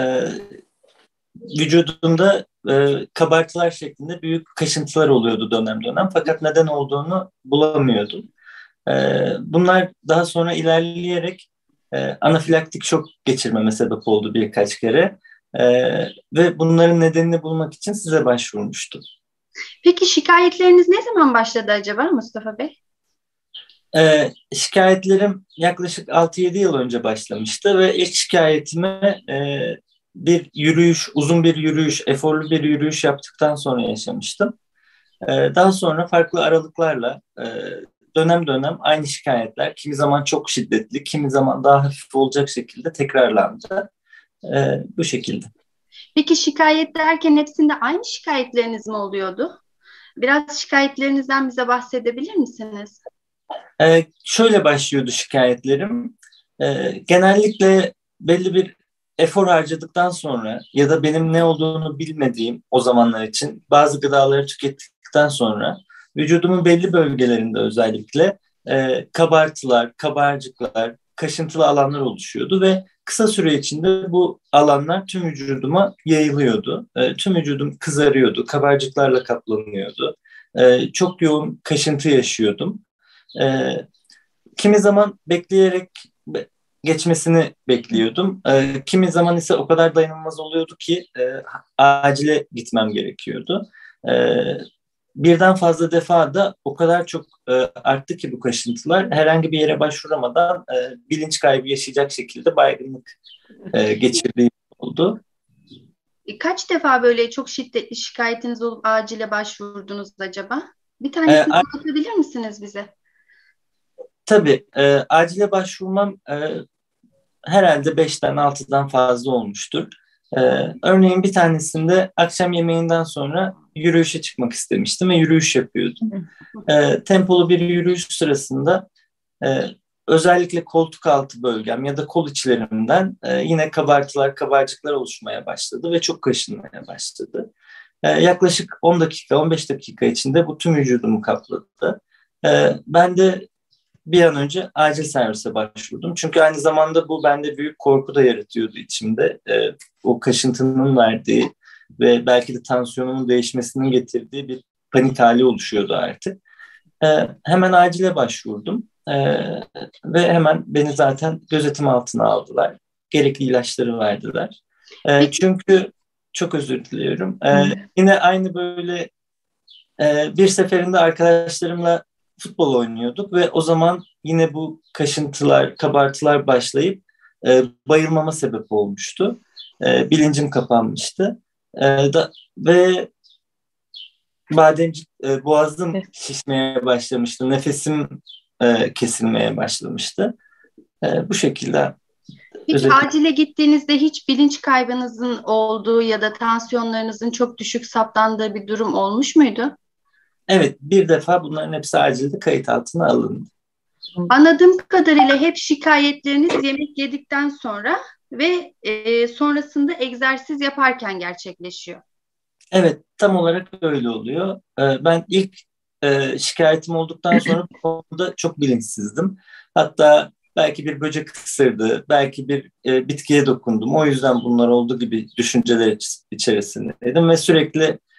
vücudumda e, kabartılar şeklinde büyük kaşıntılar oluyordu dönem dönem. Fakat neden olduğunu bulamıyordum. E, bunlar daha sonra ilerleyerek e, anafilaktik şok geçirmeme sebep oldu birkaç kere. Ee, ve bunların nedenini bulmak için size başvurmuştum. Peki şikayetleriniz ne zaman başladı acaba Mustafa Bey? Ee, şikayetlerim yaklaşık altı yedi yıl önce başlamıştı ve ilk şikayetimi e, bir yürüyüş, uzun bir yürüyüş, eforlu bir yürüyüş yaptıktan sonra yaşamıştım. Ee, daha sonra farklı aralıklarla e, dönem dönem aynı şikayetler, kimi zaman çok şiddetli, kimi zaman daha hafif olacak şekilde tekrarlandı. Ee, bu şekilde. Peki şikayet derken hepsinde aynı şikayetleriniz mi oluyordu? Biraz şikayetlerinizden bize bahsedebilir misiniz? Ee, şöyle başlıyordu şikayetlerim. Ee, genellikle belli bir efor harcadıktan sonra ya da benim ne olduğunu bilmediğim o zamanlar için bazı gıdaları tükettikten sonra vücudumun belli bölgelerinde özellikle e, kabartılar, kabarcıklar, kaşıntılı alanlar oluşuyordu ve kısa süre içinde bu alanlar tüm vücuduma yayılıyordu. E, tüm vücudum kızarıyordu, kabarcıklarla kaplanıyordu. E, çok yoğun kaşıntı yaşıyordum. E, kimi zaman bekleyerek geçmesini bekliyordum. E, kimi zaman ise o kadar dayanılmaz oluyordu ki e, acile gitmem gerekiyordu. E, birden fazla defa da o kadar çok e, arttı ki bu kaşıntılar herhangi bir yere başvuramadan e, bilinç kaybı yaşayacak şekilde baygınlık e, geçirdiğim oldu. Kaç defa böyle çok şiddetli şikayetiniz olup acile başvurdunuz acaba? Bir tanesini e, anlatabilir misiniz bize? Tabii. E, acile başvurmam e, herhalde beşten altıdan fazla olmuştur. E, örneğin bir tanesinde akşam yemeğinden sonra yürüyüşe çıkmak istemiştim ve yürüyüş yapıyordum. E, tempolu bir yürüyüş sırasında e, özellikle koltuk altı bölgem ya da kol içlerimden e, yine kabartılar, kabarcıklar oluşmaya başladı ve çok kaşınmaya başladı. E, yaklaşık on dakika, on beş dakika içinde bu tüm vücudumu kapladı. E, ben de bir an önce acil servise başvurdum. Çünkü aynı zamanda bu bende büyük korku da yaratıyordu içimde. E, o kaşıntının verdiği ve belki de tansiyonumun değişmesinin getirdiği bir panik hali oluşuyordu artık. E, hemen acile başvurdum e, ve hemen beni zaten gözetim altına aldılar. Gerekli ilaçları verdiler. E, çünkü çok özür diliyorum. E, yine aynı böyle e, bir seferinde arkadaşlarımla futbol oynuyorduk ve o zaman yine bu kaşıntılar, kabartılar başlayıp e, bayılmama sebep olmuştu. E, bilincim kapanmıştı. E, da, ve bademcik e, boğazım şişmeye başlamıştı. Nefesim e, kesilmeye başlamıştı. E, bu şekilde. Peki özellikle... acile gittiğinizde hiç bilinç kaybınızın olduğu ya da tansiyonlarınızın çok düşük saptandığı bir durum olmuş muydu? Evet, bir defa bunların hepsi acilde kayıt altına alındı. Anladığım kadarıyla hep şikayetleriniz yemek yedikten sonra ve e, sonrasında egzersiz yaparken gerçekleşiyor. Evet, tam olarak öyle oluyor. Ee, ben ilk e, şikayetim olduktan sonra bu konuda çok bilinçsizdim. Hatta belki bir böcek ısırdı, belki bir e, bitkiye dokundum. O yüzden bunlar oldu gibi düşünceler içerisindeydim ve sürekli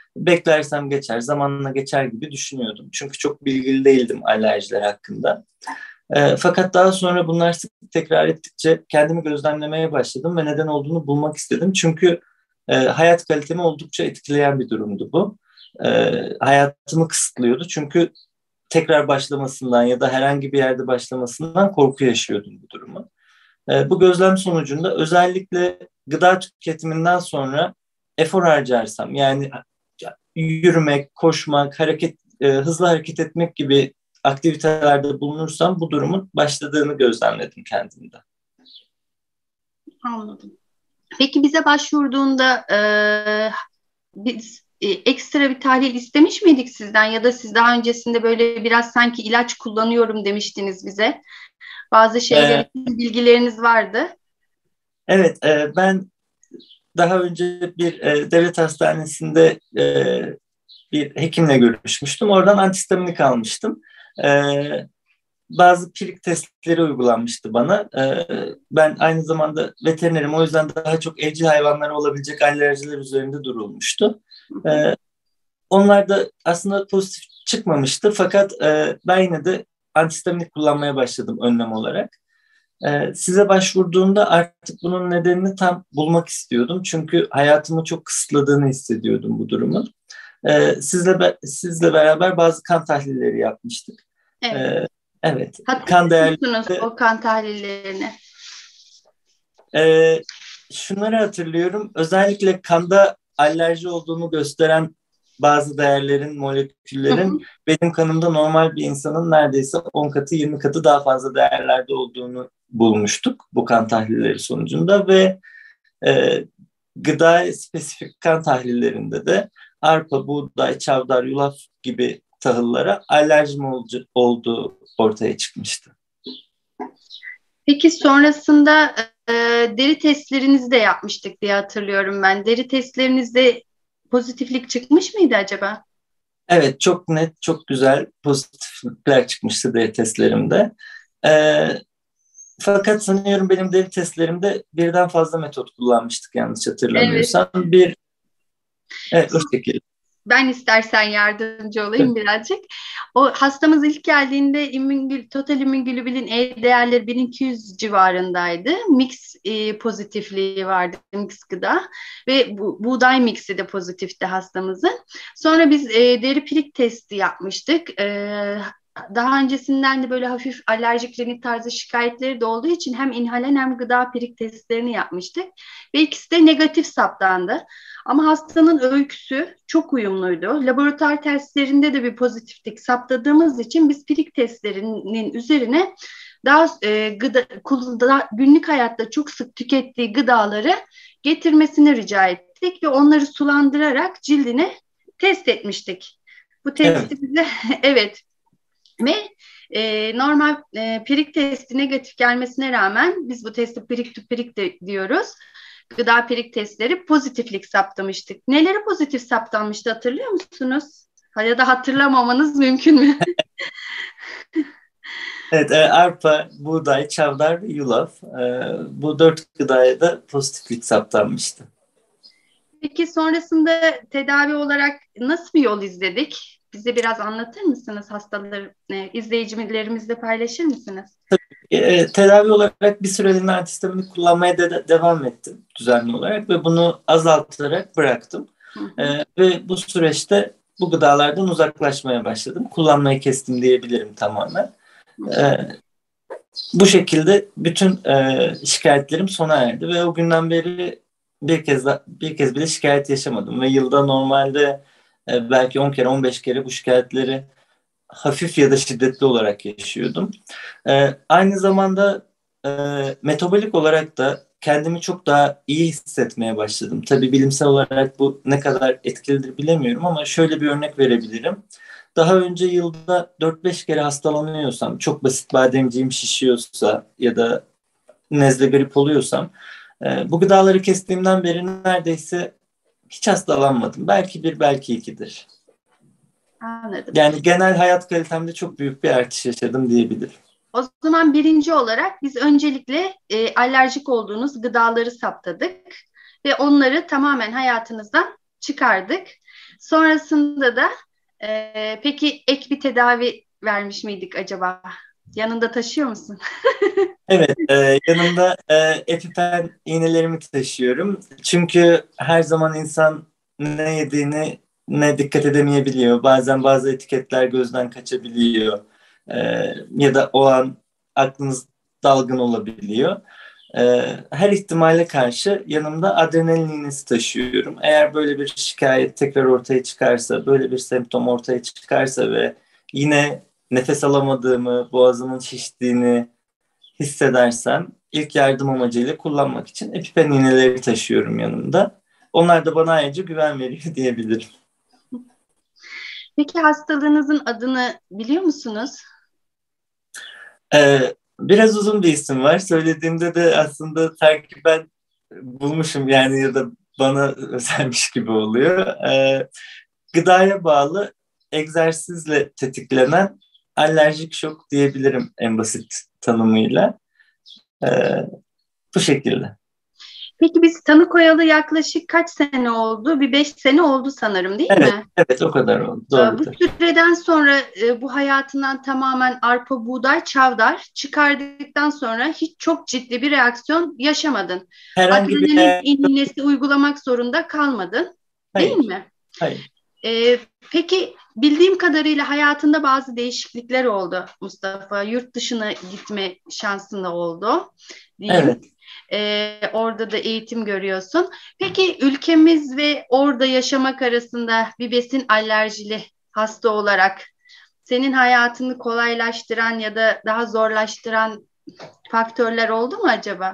beklersem geçer, zamanla geçer gibi düşünüyordum. Çünkü çok bilgili değildim alerjiler hakkında. E, fakat daha sonra bunlar sık tekrar ettikçe kendimi gözlemlemeye başladım ve neden olduğunu bulmak istedim. Çünkü e, hayat kalitemi oldukça etkileyen bir durumdu bu. E, hayatımı kısıtlıyordu çünkü tekrar başlamasından ya da herhangi bir yerde başlamasından korku yaşıyordum bu durumu. E, bu gözlem sonucunda özellikle gıda tüketiminden sonra efor harcarsam, yani yürümek, koşmak, hareket, e, hızlı hareket etmek gibi aktivitelerde bulunursam bu durumun başladığını gözlemledim kendimde. Anladım. Peki bize başvurduğunda e, biz e, ekstra bir tahlil istemiş miydik sizden, ya da siz daha öncesinde böyle biraz sanki ilaç kullanıyorum demiştiniz bize. Bazı şeylerin ee, bilgileriniz vardı. Evet, e, ben daha önce bir e, devlet hastanesinde e, bir hekimle görüşmüştüm. Oradan antihistaminik almıştım. E, bazı pirik testleri uygulanmıştı bana. E, ben aynı zamanda veterinerim. O yüzden daha çok evcil hayvanlara olabilecek alerjiler üzerinde durulmuştu. E, onlar da aslında pozitif çıkmamıştı. Fakat e, ben yine de antihistaminik kullanmaya başladım önlem olarak. E, size başvurduğumda artık bunun nedenini tam bulmak istiyordum. Çünkü hayatımı çok kısıtladığını hissediyordum bu durumun. E, sizle, sizle beraber bazı kan tahlilleri yapmıştık. Evet. E, evet. Kan değerleri. O kan tahlillerini. E, şunları hatırlıyorum. Özellikle kanda alerji olduğunu gösteren bazı değerlerin, moleküllerin hı hı. benim kanımda normal bir insanın neredeyse on katı, yirmi katı daha fazla değerlerde olduğunu bulmuştuk bu kan tahlilleri sonucunda ve e, gıda spesifik kan tahlillerinde de arpa, buğday, çavdar, yulaf gibi tahıllara alerjim olduğu ortaya çıkmıştı. Peki sonrasında e, deri testlerinizi de yapmıştık diye hatırlıyorum ben. Deri testlerinizde pozitiflik çıkmış mıydı acaba? Evet, çok net, çok güzel pozitiflikler çıkmıştı deri testlerimde. Ee, fakat sanıyorum benim deri testlerimde birden fazla metot kullanmıştık yanlış hatırlamıyorsam. Evet. Bir, evet, o şekilde. Ben istersen yardımcı olayım birazcık. O hastamız ilk geldiğinde immün, total immünoglobulin E değerleri bin iki yüz civarındaydı. Mix e, pozitifliği vardı, mix gıda ve bu, buğday mixi de pozitifti hastamızın. Sonra biz e, deri pirik testi yapmıştık. E, daha öncesinden de böyle hafif alerjik rinit tarzı şikayetleri de olduğu için hem inhalen hem gıda pirik testlerini yapmıştık. Ve ikisi de negatif saptandı. Ama hastanın öyküsü çok uyumluydu. Laboratuvar testlerinde de bir pozitiflik saptadığımız için biz pirik testlerinin üzerine daha e, gıda, kulda, günlük hayatta çok sık tükettiği gıdaları getirmesini rica ettik ve onları sulandırarak cildine test etmiştik. Bu testi evet. bize evet ve e, normal e, pirik testi negatif gelmesine rağmen biz bu testi pirik to pirik de diyoruz. Gıda pirik testleri pozitiflik saptamıştık. Neleri pozitif saptanmıştı hatırlıyor musunuz? Ya da hatırlamamanız mümkün mü? Evet, e, arpa, buğday, çavdar ve yulaf. E, bu dört gıdaya da pozitiflik saptanmıştı. Peki sonrasında tedavi olarak nasıl bir yol izledik? Bize biraz anlatır mısınız? Hastaları, e, izleyicilerimizle paylaşır mısınız? Tabii. E, tedavi olarak bir süreliğine antihistaminik kullanmaya de devam ettim düzenli olarak ve bunu azaltarak bıraktım. Hı hı. E, ve bu süreçte bu gıdalardan uzaklaşmaya başladım. Kullanmayı kestim diyebilirim tamamen. E, bu şekilde bütün e, şikayetlerim sona erdi ve o günden beri bir kez da, bir kez bile şikayet yaşamadım ve yılda normalde e, belki on kere on beş kere bu şikayetleri hafif ya da şiddetli olarak yaşıyordum. Ee, aynı zamanda e, metabolik olarak da kendimi çok daha iyi hissetmeye başladım. Tabii bilimsel olarak bu ne kadar etkilidir bilemiyorum ama şöyle bir örnek verebilirim. Daha önce yılda dört beş kere hastalanıyorsam, çok basit bademciğim şişiyorsa ya da nezle grip oluyorsam, e, bu gıdaları kestiğimden beri neredeyse hiç hastalanmadım. Belki bir, belki ikidir. Anladım. Yani genel hayat kalitemde çok büyük bir artış yaşadım diyebilirim. O zaman birinci olarak biz öncelikle e, alerjik olduğunuz gıdaları saptadık ve onları tamamen hayatınızdan çıkardık. Sonrasında da e, peki ek bir tedavi vermiş miydik acaba? Yanında taşıyor musun? Evet, e, yanımda e, EpiPen iğnelerimi taşıyorum. Çünkü her zaman insan ne yediğini ne dikkat edemeyebiliyor. Bazen bazı etiketler gözden kaçabiliyor. E, ya da o an aklınız dalgın olabiliyor. E, her ihtimale karşı yanımda adrenalin iğnesi taşıyorum. Eğer böyle bir şikayet tekrar ortaya çıkarsa, böyle bir semptom ortaya çıkarsa ve yine nefes alamadığımı, boğazımın şiştiğini hissedersem ilk yardım amacıyla kullanmak için EpiPen iğneleri taşıyorum yanımda. Onlar da bana ayrıca güven veriyor diyebilirim. Peki hastalığınızın adını biliyor musunuz? Ee, biraz uzun bir isim var. Söylediğimde de aslında sanki ben bulmuşum yani ya da bana özelmiş gibi oluyor. Ee, gıdaya bağlı egzersizle tetiklenen alerjik şok diyebilirim en basit tanımıyla. Ee, bu şekilde. Peki biz tanı koyalı yaklaşık kaç sene oldu? Bir beş sene oldu sanırım değil evet, mi? Evet o kadar oldu. Doğrudur. Bu süreden sonra e, bu hayatından tamamen arpa, buğday, çavdar çıkardıktan sonra hiç çok ciddi bir reaksiyon yaşamadın. Herhangi bir adrenalin iğnesi uygulamak zorunda kalmadın. Değil Hayır. mi? Hayır. E, peki bildiğim kadarıyla hayatında bazı değişiklikler oldu Mustafa. Yurt dışına gitme şansın da oldu. Diyeyim. Evet. Ee, orada da eğitim görüyorsun. Peki ülkemiz ve orada yaşamak arasında bir besin alerjili hasta olarak senin hayatını kolaylaştıran ya da daha zorlaştıran faktörler oldu mu acaba?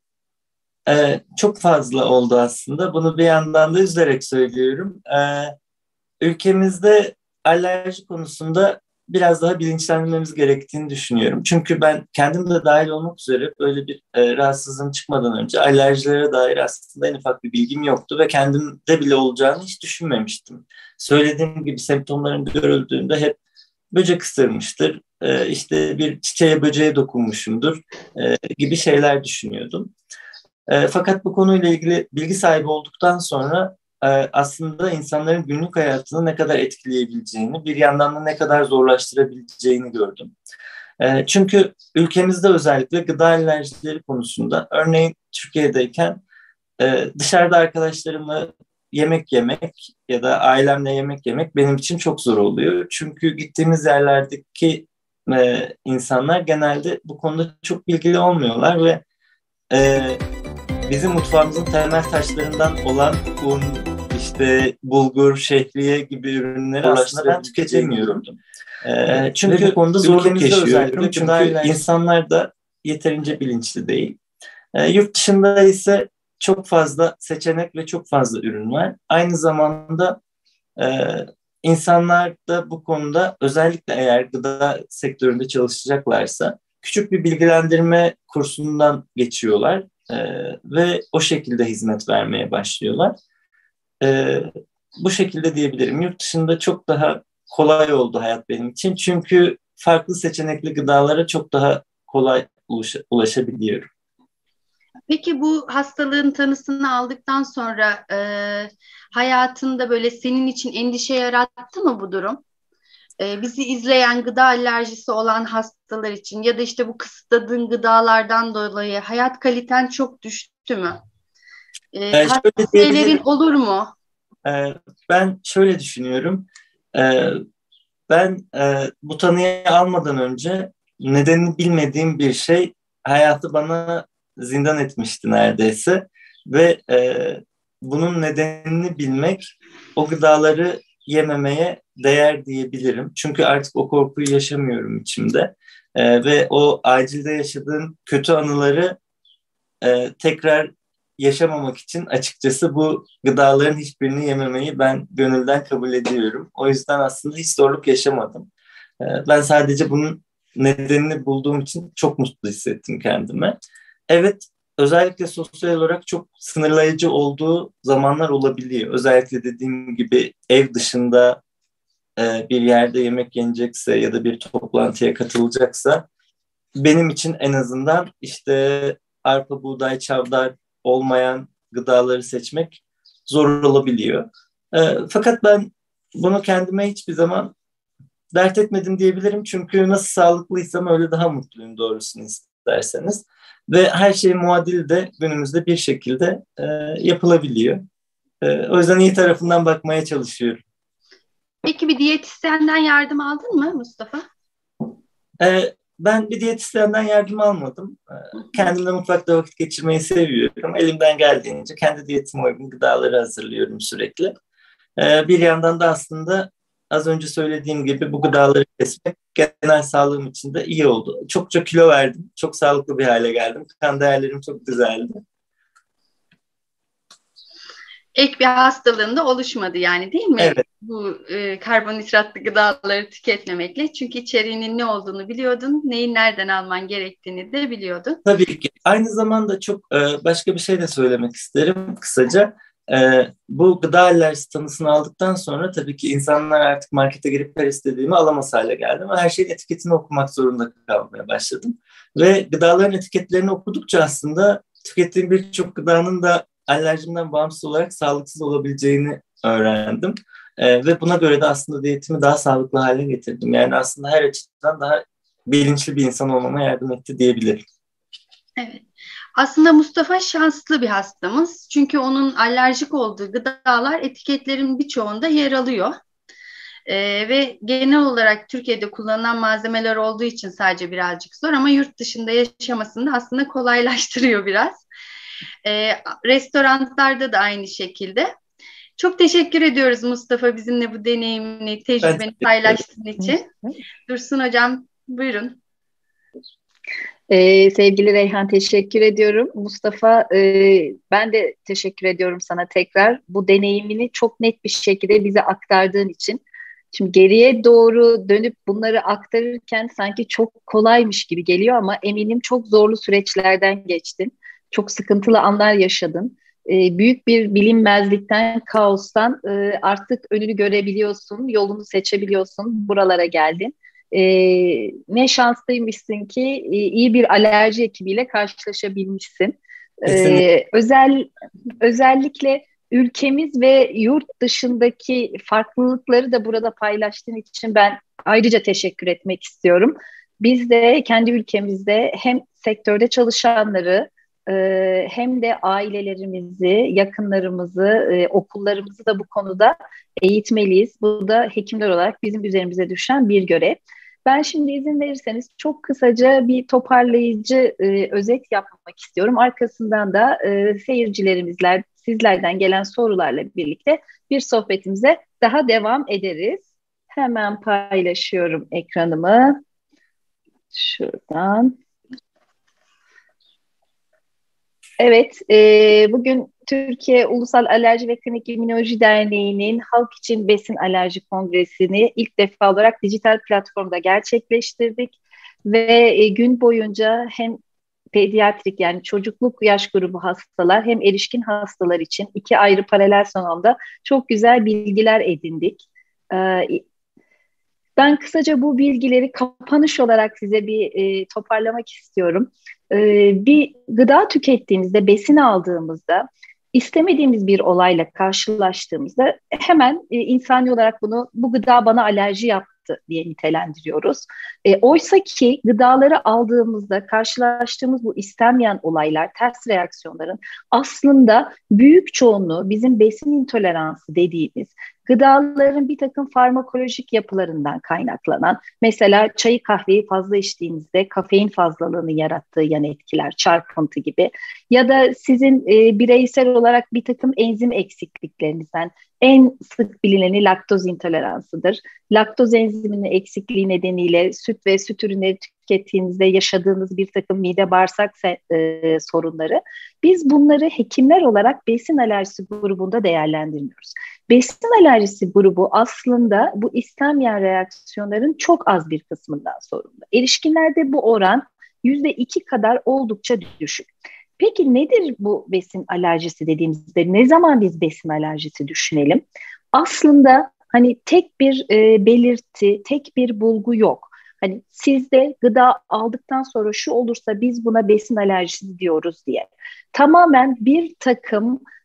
Ee, çok fazla oldu aslında. Bunu bir yandan da üzülerek söylüyorum. Ee, ülkemizde alerji konusunda biraz daha bilinçlenmemiz gerektiğini düşünüyorum. Çünkü ben kendim de dahil olmak üzere böyle bir e, rahatsızlığım çıkmadan önce alerjilere dair aslında en ufak bir bilgim yoktu ve kendimde bile olacağını hiç düşünmemiştim. Söylediğim gibi semptomlarım görüldüğünde hep böcek ısırmıştır, e, işte bir çiçeğe böceğe dokunmuşumdur e, gibi şeyler düşünüyordum. E, fakat bu konuyla ilgili bilgi sahibi olduktan sonra e, aslında insanların günlük hayatını ne kadar etkileyebileceğini, bir yandan da ne kadar zorlaştırabileceğini gördüm. E, çünkü ülkemizde özellikle gıda alerjileri konusunda, örneğin Türkiye'deyken e, dışarıda arkadaşlarımla yemek yemek ya da ailemle yemek yemek benim için çok zor oluyor. Çünkü gittiğimiz yerlerdeki e, insanlar genelde bu konuda çok bilgili olmuyorlar ve e, bizim mutfağımızın temel taşlarından olan un, işte bulgur, şehriye gibi ürünleri aslında ben tüketemiyorum. Ee, çünkü bu konuda zorluk yaşıyorum. Çünkü insanlar da yeterince bilinçli değil. Ee, yurt dışında ise çok fazla seçenek ve çok fazla ürün var. Aynı zamanda e, insanlar da bu konuda özellikle eğer gıda sektöründe çalışacaklarsa küçük bir bilgilendirme kursundan geçiyorlar. Ee, ve o şekilde hizmet vermeye başlıyorlar. Ee, bu şekilde diyebilirim. Yurt dışında çok daha kolay oldu hayat benim için. Çünkü farklı seçenekli gıdalara çok daha kolay ulaş- ulaşabiliyorum. Peki bu hastalığın tanısını aldıktan sonra e, hayatında böyle senin için endişe yarattı mı bu durum? E, bizi izleyen gıda alerjisi olan hastalar için ya da işte bu kısıtladığın gıdalardan dolayı hayat kaliten çok düştü mü? E, Ee, tavsiyelerin olur mu? E, ben şöyle düşünüyorum. E, ben e, bu tanıyı almadan önce nedenini bilmediğim bir şey hayatı bana zindan etmişti neredeyse. Ve e, bunun nedenini bilmek o gıdaları yememeye değer diyebilirim. Çünkü artık o korkuyu yaşamıyorum içimde. Ee, ve o acilde yaşadığım kötü anıları e, tekrar yaşamamak için açıkçası bu gıdaların hiçbirini yememeyi ben gönülden kabul ediyorum. O yüzden aslında hiç zorluk yaşamadım. Ee, ben sadece bunun nedenini bulduğum için çok mutlu hissettim kendime. Evet, özellikle sosyal olarak çok sınırlayıcı olduğu zamanlar olabiliyor. Özellikle dediğim gibi ev dışında e, bir yerde yemek yenecekse ya da bir toplantıya katılacaksa benim için en azından işte arpa, buğday, çavdar olmayan gıdaları seçmek zor olabiliyor. E, fakat ben bunu kendime hiçbir zaman dert etmedim diyebilirim. Çünkü nasıl sağlıklıysam öyle daha mutluyum doğrusunu isterseniz. Ve her şey muadil de günümüzde bir şekilde e, yapılabiliyor. E, o yüzden iyi tarafından bakmaya çalışıyorum. Peki bir diyetisyenden yardım aldın mı Mustafa? E, ben bir diyetisyenden yardım almadım. E, kendimle mutfakta vakit geçirmeyi seviyorum. Elimden geldiğince kendi diyetime uygun gıdaları hazırlıyorum sürekli. E, bir yandan da aslında az önce söylediğim gibi bu gıdaları kesmek genel sağlığım için de iyi oldu. Çokça kilo verdim. Çok sağlıklı bir hale geldim. Kan değerlerim çok düzeldi. Ek bir hastalığında oluşmadı yani, değil mi? Evet. Bu e, karbonhidratlı gıdaları tüketmemekle. Çünkü içeriğinin ne olduğunu biliyordun. Neyi nereden alman gerektiğini de biliyordun. Tabii ki. Aynı zamanda çok e, başka bir şey de söylemek isterim kısaca. Ee, bu gıda alerjisi tanısını aldıktan sonra tabii ki insanlar artık markete girip her istediğimi alamaz hale geldim. Ve her şeyin etiketini okumak zorunda kalmaya başladım. Ve gıdaların etiketlerini okudukça aslında tükettiğim birçok gıdanın da alerjimden bağımsız olarak sağlıksız olabileceğini öğrendim. Ee, ve buna göre de aslında diyetimi daha sağlıklı hale getirdim. Yani aslında her açıdan daha bilinçli bir insan olmama yardım etti diyebilirim. Evet. Aslında Mustafa şanslı bir hastamız. Çünkü onun alerjik olduğu gıdalar etiketlerin birçoğunda yer alıyor. Ee, ve genel olarak Türkiye'de kullanılan malzemeler olduğu için sadece birazcık zor, ama yurt dışında yaşamasını da aslında kolaylaştırıyor biraz. Ee, restoranlarda da aynı şekilde. Çok teşekkür ediyoruz Mustafa, bizimle bu deneyimini, tecrübeni paylaştığın için. Dursun Hocam, buyurun. Ee, sevgili Reyhan, teşekkür ediyorum. Mustafa, e, ben de teşekkür ediyorum sana tekrar. Bu deneyimini çok net bir şekilde bize aktardığın için. Şimdi geriye doğru dönüp bunları aktarırken sanki çok kolaymış gibi geliyor ama eminim çok zorlu süreçlerden geçtin. Çok sıkıntılı anlar yaşadın. E, büyük bir bilinmezlikten, kaostan e, artık önünü görebiliyorsun, yolunu seçebiliyorsun, buralara geldin. Ee, ne şanslıymışsın ki e, iyi bir alerji ekibiyle karşılaşabilmişsin. Ee, özel özellikle ülkemiz ve yurt dışındaki farklılıkları da burada paylaştığın için ben ayrıca teşekkür etmek istiyorum. Biz de kendi ülkemizde hem sektörde çalışanları e, hem de ailelerimizi, yakınlarımızı, e, okullarımızı da bu konuda eğitmeliyiz. Bu da hekimler olarak bizim üzerimize düşen bir görev. Ben şimdi izin verirseniz çok kısaca bir toparlayıcı e, özet yapmak istiyorum. Arkasından da e, seyircilerimizler, sizlerden gelen sorularla birlikte bir sohbetimize daha devam ederiz. Hemen paylaşıyorum ekranımı. Şuradan. Evet, e, bugün Türkiye Ulusal Alerji ve Klinik İmmünoloji Derneği'nin Halk İçin Besin Alerji Kongresi'ni ilk defa olarak dijital platformda gerçekleştirdik. Ve e, gün boyunca hem pediatrik, yani çocukluk yaş grubu hastalar, hem erişkin hastalar için iki ayrı paralel salonda çok güzel bilgiler edindik. E, Ben kısaca bu bilgileri kapanış olarak size bir e, toparlamak istiyorum. E, bir gıda tükettiğimizde, besin aldığımızda, istemediğimiz bir olayla karşılaştığımızda hemen e, insani olarak bunu, bu gıda bana alerji yaptı diye nitelendiriyoruz. E, oysa ki gıdaları aldığımızda karşılaştığımız bu istenmeyen olaylar, ters reaksiyonların aslında büyük çoğunluğu bizim besin intoleransı dediğimiz gıdaların bir takım farmakolojik yapılarından kaynaklanan, mesela çayı kahveyi fazla içtiğinizde kafein fazlalığını yarattığı yan etkiler, çarpıntı gibi, ya da sizin e, bireysel olarak bir takım enzim eksikliklerinizden, en sık bilineni laktoz intoleransıdır. Laktoz enziminin eksikliği nedeniyle süt ve süt ürünleri tükettiğinizde yaşadığınız bir takım mide bağırsak e, sorunları, biz bunları hekimler olarak besin alerjisi grubunda değerlendirmiyoruz. Besin alerjisi grubu aslında bu istenmeyen reaksiyonların çok az bir kısmından sorumlu. Erişkinlerde bu oran yüzde iki kadar oldukça düşük. Peki nedir bu besin alerjisi dediğimizde, ne zaman biz besin alerjisi düşünelim? Aslında hani tek bir e, belirti, tek bir bulgu yok. Hani sizde gıda aldıktan sonra şu olursa biz buna besin alerjisi diyoruz diye. Tamamen bir takım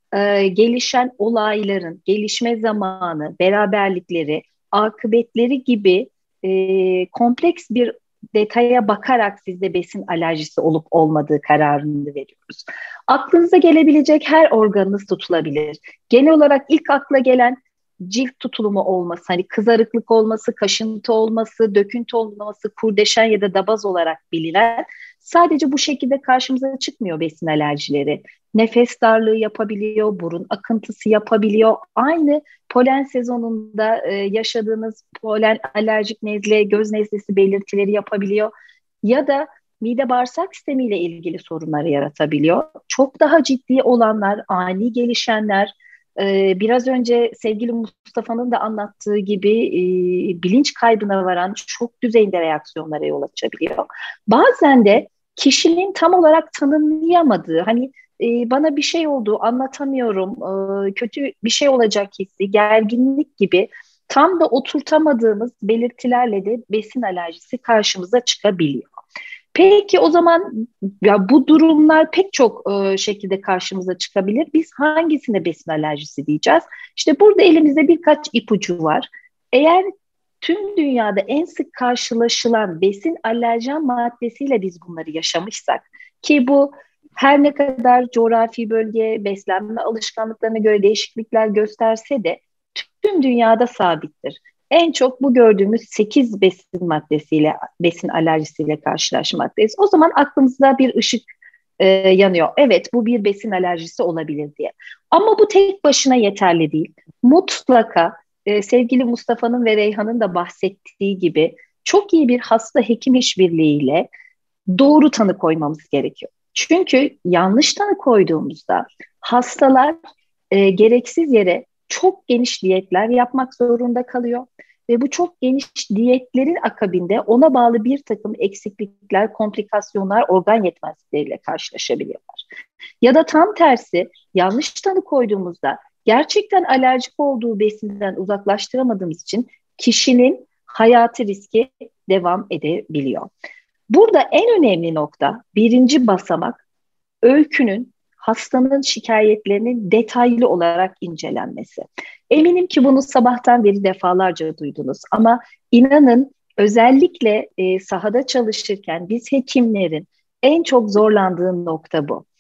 e, gelişen olayların gelişme zamanı, beraberlikleri, akıbetleri gibi e, kompleks bir detaya bakarak sizde besin alerjisi olup olmadığı kararını veriyoruz. Aklınıza gelebilecek her organınız tutulabilir. Genel olarak ilk akla gelen cilt tutulumu olması, hani kızarıklık olması, kaşıntı olması, döküntü olması, kurdeşen ya da dabaz olarak bilinen, sadece bu şekilde karşımıza çıkmıyor besin alerjileri. Nefes darlığı yapabiliyor, burun akıntısı yapabiliyor. Aynı polen sezonunda e, yaşadığınız polen alerjik nezle, göz nezlesi belirtileri yapabiliyor. Ya da mide bağırsak sistemiyle ilgili sorunları yaratabiliyor. Çok daha ciddi olanlar, ani gelişenler, e, biraz önce sevgili Mustafa'nın da anlattığı gibi e, bilinç kaybına varan çok düzeyinde reaksiyonlara yol açabiliyor. Bazen de kişinin tam olarak tanımlayamadığı, hani e, bana bir şey oldu, anlatamıyorum, e, kötü bir şey olacak hissi, gerginlik gibi tam da oturtamadığımız belirtilerle de besin alerjisi karşımıza çıkabiliyor. Peki o zaman ya bu durumlar pek çok e, şekilde karşımıza çıkabilir. Biz hangisine besin alerjisi diyeceğiz? İşte burada elimizde birkaç ipucu var. Eğer tüm dünyada en sık karşılaşılan besin alerjen maddesiyle biz bunları yaşamışsak, ki bu her ne kadar coğrafi bölge, beslenme alışkanlıklarına göre değişiklikler gösterse de tüm dünyada sabittir. En çok bu gördüğümüz sekiz besin maddesiyle, besin alerjisiyle karşılaşmaktayız. O zaman aklımızda bir ışık e, yanıyor. Evet, bu bir besin alerjisi olabilir diye. Ama bu tek başına yeterli değil. Mutlaka e, sevgili Mustafa'nın ve Reyhan'ın da bahsettiği gibi çok iyi bir hasta hekim işbirliğiyle doğru tanı koymamız gerekiyor. Çünkü yanlış tanı koyduğumuzda hastalar e, gereksiz yere çok geniş diyetler yapmak zorunda kalıyor. Ve bu çok geniş diyetlerin akabinde ona bağlı bir takım eksiklikler, komplikasyonlar, organ yetmezlikleriyle karşılaşabiliyorlar. Ya da tam tersi, yanlış tanı koyduğumuzda gerçekten alerjik olduğu besinden uzaklaştıramadığımız için kişinin hayati riski devam edebiliyor. Burada en önemli nokta, birinci basamak, öykünün, hastanın şikayetlerinin detaylı olarak incelenmesi. Eminim ki bunu sabahtan beri defalarca duydunuz ama inanın özellikle e, sahada çalışırken biz hekimlerin en çok zorlandığı nokta bu.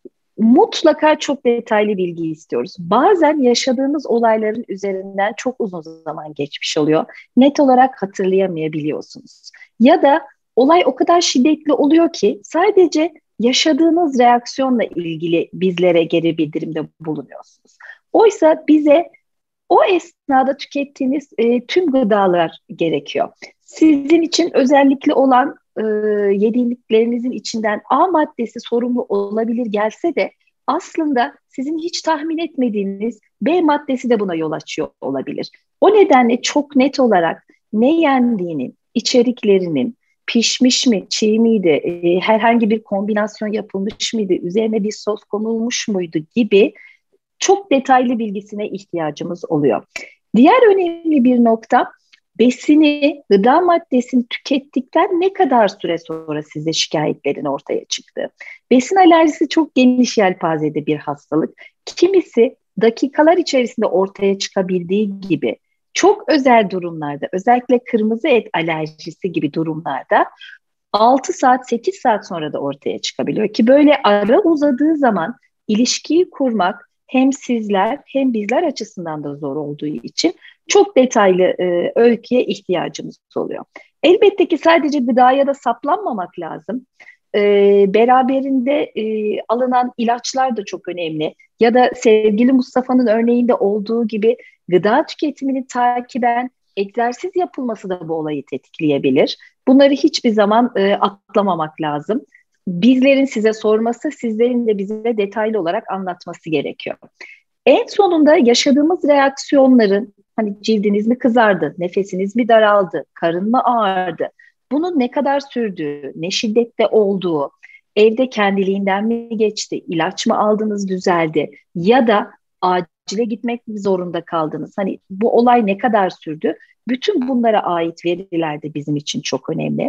Mutlaka çok detaylı bilgi istiyoruz. Bazen yaşadığımız olayların üzerinden çok uzun zaman geçmiş oluyor. Net olarak hatırlayamayabiliyorsunuz. Ya da olay o kadar şiddetli oluyor ki sadece yaşadığınız reaksiyonla ilgili bizlere geri bildirimde bulunuyorsunuz. Oysa bize o esnada tükettiğiniz e, tüm gıdalar gerekiyor. Sizin için özellikle olan e, yediklerinizin içinden A maddesi sorumlu olabilir gelse de aslında sizin hiç tahmin etmediğiniz B maddesi de buna yol açıyor olabilir. O nedenle çok net olarak ne yendiğinin, içeriklerinin, pişmiş mi, çiğ miydi, e, herhangi bir kombinasyon yapılmış mıydı, üzerine bir sos konulmuş muydu gibi çok detaylı bilgisine ihtiyacımız oluyor. Diğer önemli bir nokta, besini, gıda maddesini tükettikten ne kadar süre sonra size şikayetlerin ortaya çıktı. Besin alerjisi çok geniş yelpazede bir hastalık. Kimisi dakikalar içerisinde ortaya çıkabildiği gibi çok özel durumlarda, özellikle kırmızı et alerjisi gibi durumlarda altı saat, sekiz saat sonra da ortaya çıkabiliyor. Ki böyle ara uzadığı zaman ilişkiyi kurmak hem sizler hem bizler açısından da zor olduğu için çok detaylı e, öyküye ihtiyacımız oluyor. Elbette ki sadece gıdaya da saplanmamak lazım. E, beraberinde e, alınan ilaçlar da çok önemli. Ya da sevgili Mustafa'nın örneğinde olduğu gibi gıda tüketimini takiben egzersiz yapılması da bu olayı tetikleyebilir. Bunları hiçbir zaman e, atlamamak lazım. Bizlerin size sorması, sizlerin de bize detaylı olarak anlatması gerekiyor. En sonunda yaşadığımız reaksiyonların, hani cildiniz mi kızardı, nefesiniz mi daraldı, karın mı ağrıdı, bunun ne kadar sürdüğü, ne şiddette olduğu, evde kendiliğinden mi geçti, ilaç mı aldınız düzeldi ya da acile gitmek zorunda kaldınız. Hani bu olay ne kadar sürdü? Bütün bunlara ait veriler de bizim için çok önemli.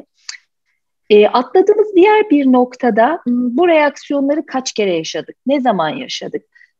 E, atladığımız diğer bir noktada bu reaksiyonları kaç kere yaşadık, ne zaman yaşadık?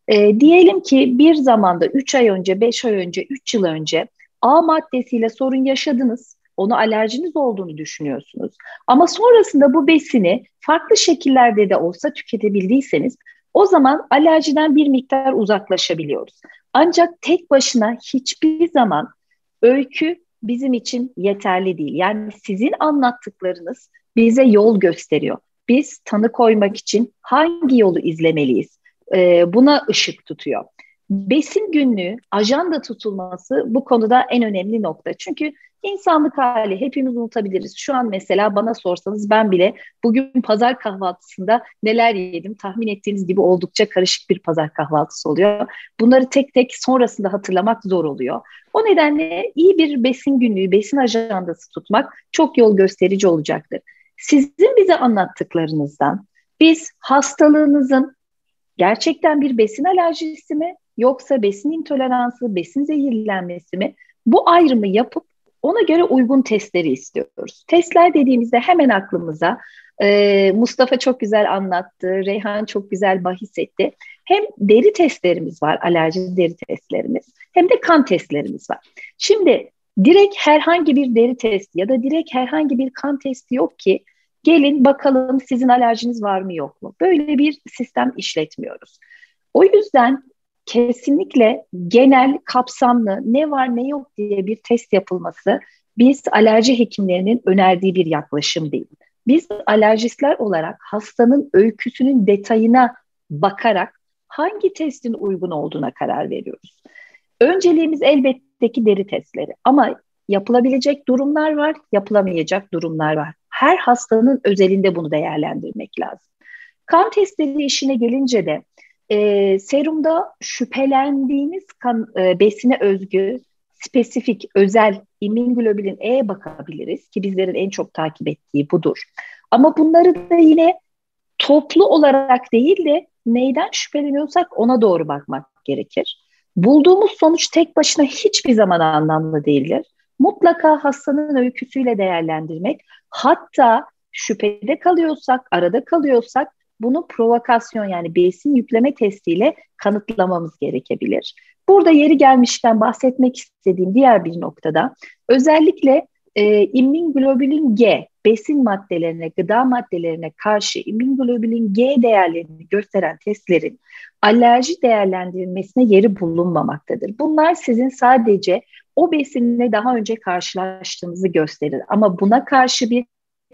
E, diyelim ki bir zamanda üç ay önce, beş ay önce, üç yıl önce A maddesiyle sorun yaşadınız. Ona alerjiniz olduğunu düşünüyorsunuz. Ama sonrasında bu besini farklı şekillerde de olsa tüketebildiyseniz o zaman alerjiden bir miktar uzaklaşabiliyoruz. Ancak tek başına hiçbir zaman öykü bizim için yeterli değil. Yani sizin anlattıklarınız bize yol gösteriyor. Biz tanı koymak için hangi yolu izlemeliyiz? Ee, buna ışık tutuyor. Besin günlüğü, ajanda tutulması bu konuda en önemli nokta. Çünkü insanlık hali hepimiz unutabiliriz. Şu an mesela bana sorsanız ben bile bugün pazar kahvaltısında neler yedim tahmin ettiğiniz gibi oldukça karışık bir pazar kahvaltısı oluyor. Bunları tek tek sonrasında hatırlamak zor oluyor. O nedenle iyi bir besin günlüğü, besin ajandası tutmak çok yol gösterici olacaktır. Sizin bize anlattıklarınızdan biz hastalığınızın gerçekten bir besin alerjisi mi yoksa besin intoleransı, besin zehirlenmesi mi? Bu ayrımı yapıp ona göre uygun testleri istiyoruz. Testler dediğimizde hemen aklımıza e, Mustafa çok güzel anlattı, Reyhan çok güzel bahis etti. Hem deri testlerimiz var, alerji deri testlerimiz, hem de kan testlerimiz var. Şimdi direkt herhangi bir deri testi ya da direkt herhangi bir kan testi yok ki gelin bakalım sizin alerjiniz var mı yok mu? Böyle bir sistem işletmiyoruz. O yüzden kesinlikle genel, kapsamlı ne var ne yok diye bir test yapılması biz alerji hekimlerinin önerdiği bir yaklaşım değil. Biz alerjistler olarak hastanın öyküsünün detayına bakarak hangi testin uygun olduğuna karar veriyoruz. Önceliğimiz elbette ki deri testleri ama yapılabilecek durumlar var, yapılamayacak durumlar var. Her hastanın özelinde bunu değerlendirmek lazım. Kan testleri işine gelince de e, serumda şüphelendiğimiz kan, e, besine özgü, spesifik, özel immunoglobulin E'ye bakabiliriz ki bizlerin en çok takip ettiği budur. Ama bunları da yine toplu olarak değil de neyden şüpheleniyorsak ona doğru bakmak gerekir. Bulduğumuz sonuç tek başına hiçbir zaman anlamlı değildir. Mutlaka hastanın öyküsüyle değerlendirmek, hatta şüphede kalıyorsak, arada kalıyorsak bunu provokasyon yani besin yükleme testiyle kanıtlamamız gerekebilir. Burada yeri gelmişken bahsetmek istediğim diğer bir noktada özellikle e, immunoglobulin G, besin maddelerine, gıda maddelerine karşı immunoglobulin G değerlerini gösteren testlerin alerji değerlendirilmesine yeri bulunmamaktadır. Bunlar sizin sadece o besinle daha önce karşılaştığınızı gösterir. Ama buna karşı bir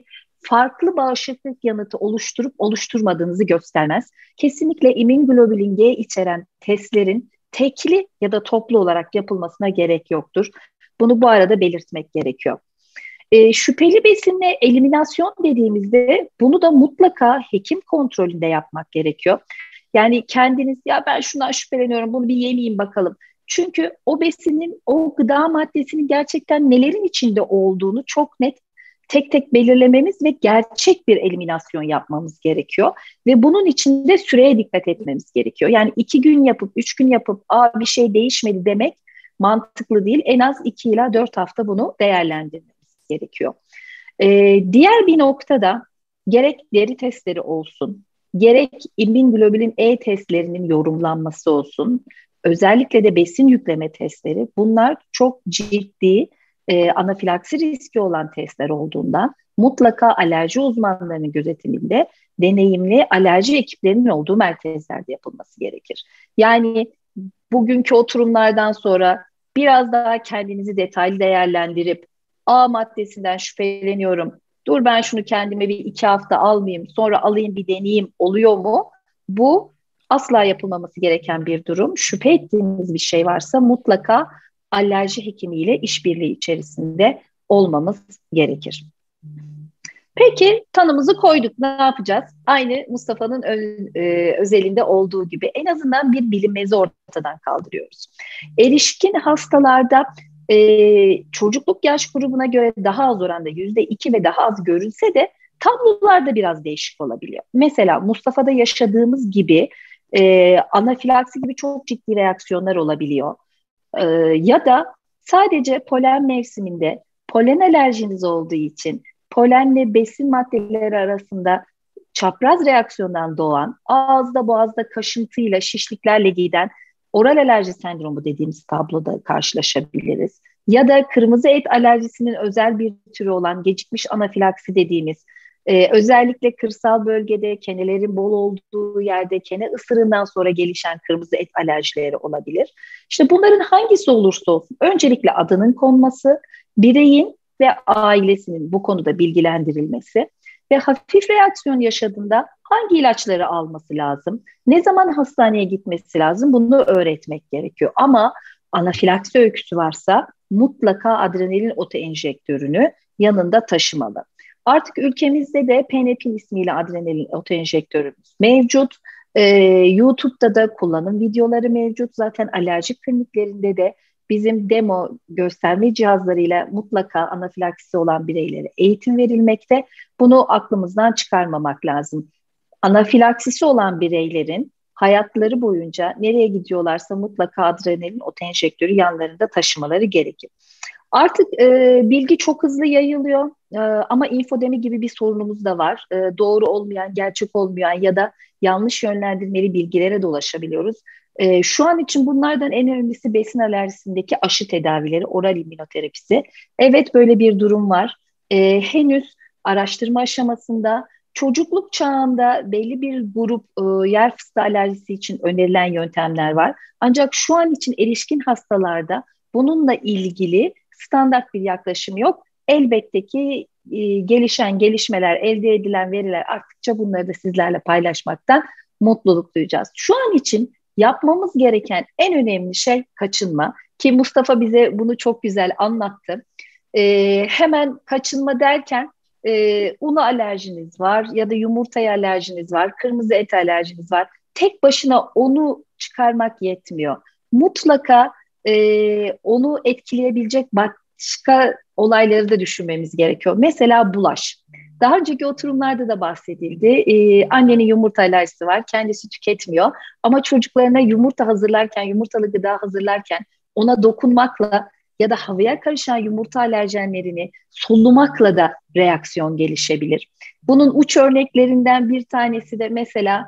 farklı bağışıklık yanıtı oluşturup oluşturmadığınızı göstermez. Kesinlikle immunoglobulin G içeren testlerin tekli ya da toplu olarak yapılmasına gerek yoktur. Bunu bu arada belirtmek gerekiyor. E, şüpheli besinle eliminasyon dediğimizde bunu da mutlaka hekim kontrolünde yapmak gerekiyor. Yani kendiniz ya ben şundan şüpheleniyorum bunu bir yemeyeyim bakalım. Çünkü o besinin, o gıda maddesinin gerçekten nelerin içinde olduğunu çok net tek tek belirlememiz ve gerçek bir eliminasyon yapmamız gerekiyor. Ve bunun için de süreye dikkat etmemiz gerekiyor. Yani iki gün yapıp, üç gün yapıp aa bir şey değişmedi demek mantıklı değil. En az iki ila dört hafta bunu değerlendirmemiz gerekiyor. Ee, diğer bir noktada gerek deri testleri olsun, gerek immunoglobulin E testlerinin yorumlanması olsun, özellikle de besin yükleme testleri, bunlar çok ciddi e, anafilaksi riski olan testler olduğundan mutlaka alerji uzmanlarının gözetiminde deneyimli alerji ekiplerinin olduğu merkezlerde yapılması gerekir. Yani bugünkü oturumlardan sonra biraz daha kendinizi detaylı değerlendirip A maddesinden şüpheleniyorum, dur ben şunu kendime bir iki hafta almayayım, sonra alayım bir deneyeyim oluyor mu? Bu asla yapılmaması gereken bir durum. Şüphe ettiğiniz bir şey varsa mutlaka alerji hekimiyle işbirliği içerisinde olmamız gerekir. Peki tanımızı koyduk. Ne yapacağız? Aynı Mustafa'nın ö- e, özelinde olduğu gibi en azından bir bilinmezi ortadan kaldırıyoruz. Erişkin hastalarda e, çocukluk yaş grubuna göre daha az oranda yüzde iki ve daha az görülse de tablolar da biraz değişik olabiliyor. Mesela Mustafa'da yaşadığımız gibi e, anafilaksi gibi çok ciddi reaksiyonlar olabiliyor. E, ya da sadece polen mevsiminde polen alerjiniz olduğu için polenle besin maddeleri arasında çapraz reaksiyondan doğan, ağızda boğazda kaşıntıyla, şişliklerle giden oral alerji sendromu dediğimiz tabloda karşılaşabiliriz. Ya da kırmızı et alerjisinin özel bir türü olan gecikmiş anafilaksi dediğimiz, e, özellikle kırsal bölgede kenelerin bol olduğu yerde kene ısırığından sonra gelişen kırmızı et alerjileri olabilir. İşte bunların hangisi olursa olsun öncelikle adının konması, bireyin ve ailesinin bu konuda bilgilendirilmesi ve hafif reaksiyon yaşadığında hangi ilaçları alması lazım, ne zaman hastaneye gitmesi lazım, bunu öğretmek gerekiyor. Ama anafilaksi öyküsü varsa mutlaka adrenalin otoenjektörünü yanında taşımalı. Artık ülkemizde de Penepin ismiyle adrenalin otoenjektörümüz mevcut. Ee, YouTube'da da kullanım videoları mevcut. Zaten alerji kliniklerinde de bizim demo gösterme cihazlarıyla mutlaka anafilaksisi olan bireylere eğitim verilmekte. Bunu aklımızdan çıkarmamak lazım. Anafilaksisi olan bireylerin hayatları boyunca nereye gidiyorlarsa mutlaka adrenalin otoenjektörü yanlarında taşımaları gerekir. Artık e, bilgi çok hızlı yayılıyor e, ama infodemi gibi bir sorunumuz da var. E, doğru olmayan, gerçek olmayan ya da yanlış yönlendirmeli bilgilere de ulaşabiliyoruz. E, şu an için bunlardan en önemlisi besin alerjisindeki aşı tedavileri, oral immünoterapisi. Evet, böyle bir durum var. E, henüz araştırma aşamasında, çocukluk çağında belli bir grup e, yer fıstığı alerjisi için önerilen yöntemler var. Ancak şu an için erişkin hastalarda bununla ilgili standart bir yaklaşım yok. Elbette ki e, gelişen gelişmeler, elde edilen veriler arttıkça bunları da sizlerle paylaşmaktan mutluluk duyacağız. Şu an için yapmamız gereken en önemli şey kaçınma. Ki Mustafa bize bunu çok güzel anlattı. E, hemen kaçınma derken e, una alerjiniz var ya da yumurtaya alerjiniz var, kırmızı et alerjiniz var. Tek başına onu çıkarmak yetmiyor. Mutlaka e, onu etkileyebilecek başka olayları da düşünmemiz gerekiyor. Mesela bulaş. Daha önceki oturumlarda da bahsedildi. Ee, annenin yumurta alerjisi var, kendisi tüketmiyor. Ama çocuklarına yumurta hazırlarken, yumurtalı gıda hazırlarken ona dokunmakla ya da havaya karışan yumurta alerjenlerini solumakla da reaksiyon gelişebilir. Bunun uç örneklerinden bir tanesi de mesela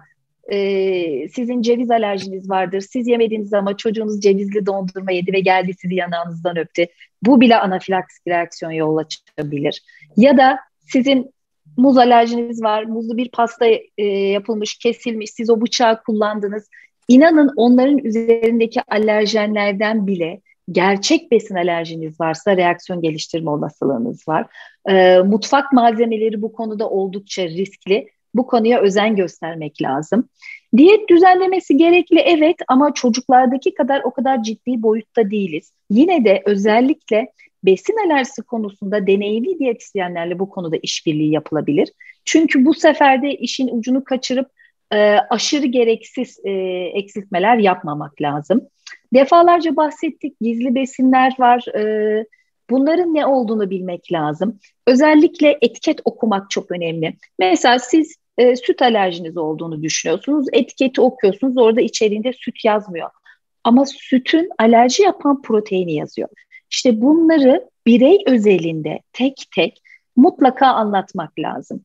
e, sizin ceviz alerjiniz vardır. Siz yemediniz ama çocuğunuz cevizli dondurma yedi ve geldi sizi yanağınızdan öptü. Bu bile anafilaksik reaksiyon yol açabilir. Ya da sizin muz alerjiniz var, muzlu bir pasta e, yapılmış, kesilmiş, siz o bıçağı kullandınız. İnanın onların üzerindeki alerjenlerden bile gerçek besin alerjiniz varsa reaksiyon geliştirme olasılığınız var. E, mutfak malzemeleri bu konuda oldukça riskli. Bu konuya özen göstermek lazım. Diyet düzenlemesi gerekli, evet, ama çocuklardaki kadar o kadar ciddi boyutta değiliz. Yine de özellikle besin alerjisi konusunda deneyimli diyetisyenlerle bu konuda işbirliği yapılabilir. Çünkü bu sefer de işin ucunu kaçırıp e, aşırı gereksiz e, eksiltmeler yapmamak lazım. Defalarca bahsettik, gizli besinler var. E, bunların ne olduğunu bilmek lazım. Özellikle etiket okumak çok önemli. Mesela siz e, süt alerjiniz olduğunu düşünüyorsunuz. Etiketi okuyorsunuz, orada içeriğinde süt yazmıyor. Ama sütün alerji yapan proteini yazıyor. İşte bunları birey özelinde tek tek mutlaka anlatmak lazım.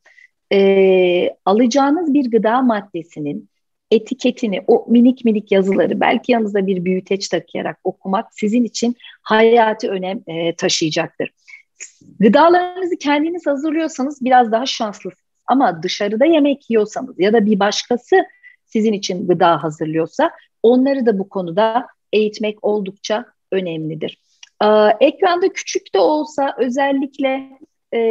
Ee, alacağınız bir gıda maddesinin etiketini, o minik minik yazıları belki yanınızda bir büyüteç takayarak okumak sizin için hayati önem e, taşıyacaktır. Gıdalarınızı kendiniz hazırlıyorsanız biraz daha şanslısınız. Ama dışarıda yemek yiyorsanız ya da bir başkası sizin için gıda hazırlıyorsa onları da bu konuda eğitmek oldukça önemlidir. Ekranda küçük de olsa özellikle e,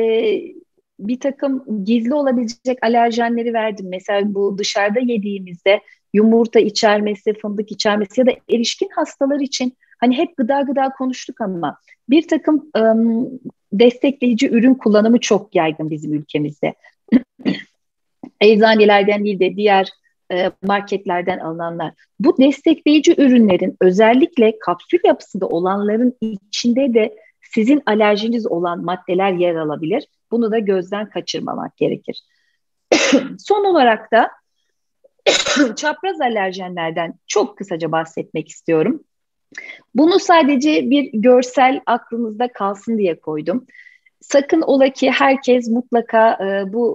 bir takım gizli olabilecek alerjenleri verdim. Mesela bu dışarıda yediğimizde yumurta içermesi, fındık içermesi ya da erişkin hastalar için hani hep gıda gıda konuştuk ama bir takım um, destekleyici ürün kullanımı çok yaygın bizim ülkemizde. Eczanelerden değil de diğer marketlerden alınanlar. Bu destekleyici ürünlerin özellikle kapsül yapısında olanların içinde de sizin alerjiniz olan maddeler yer alabilir. Bunu da gözden kaçırmamak gerekir. Son olarak da çapraz alerjenlerden çok kısaca bahsetmek istiyorum. Bunu sadece bir görsel aklınızda kalsın diye koydum. Sakın ola ki herkes mutlaka e, bu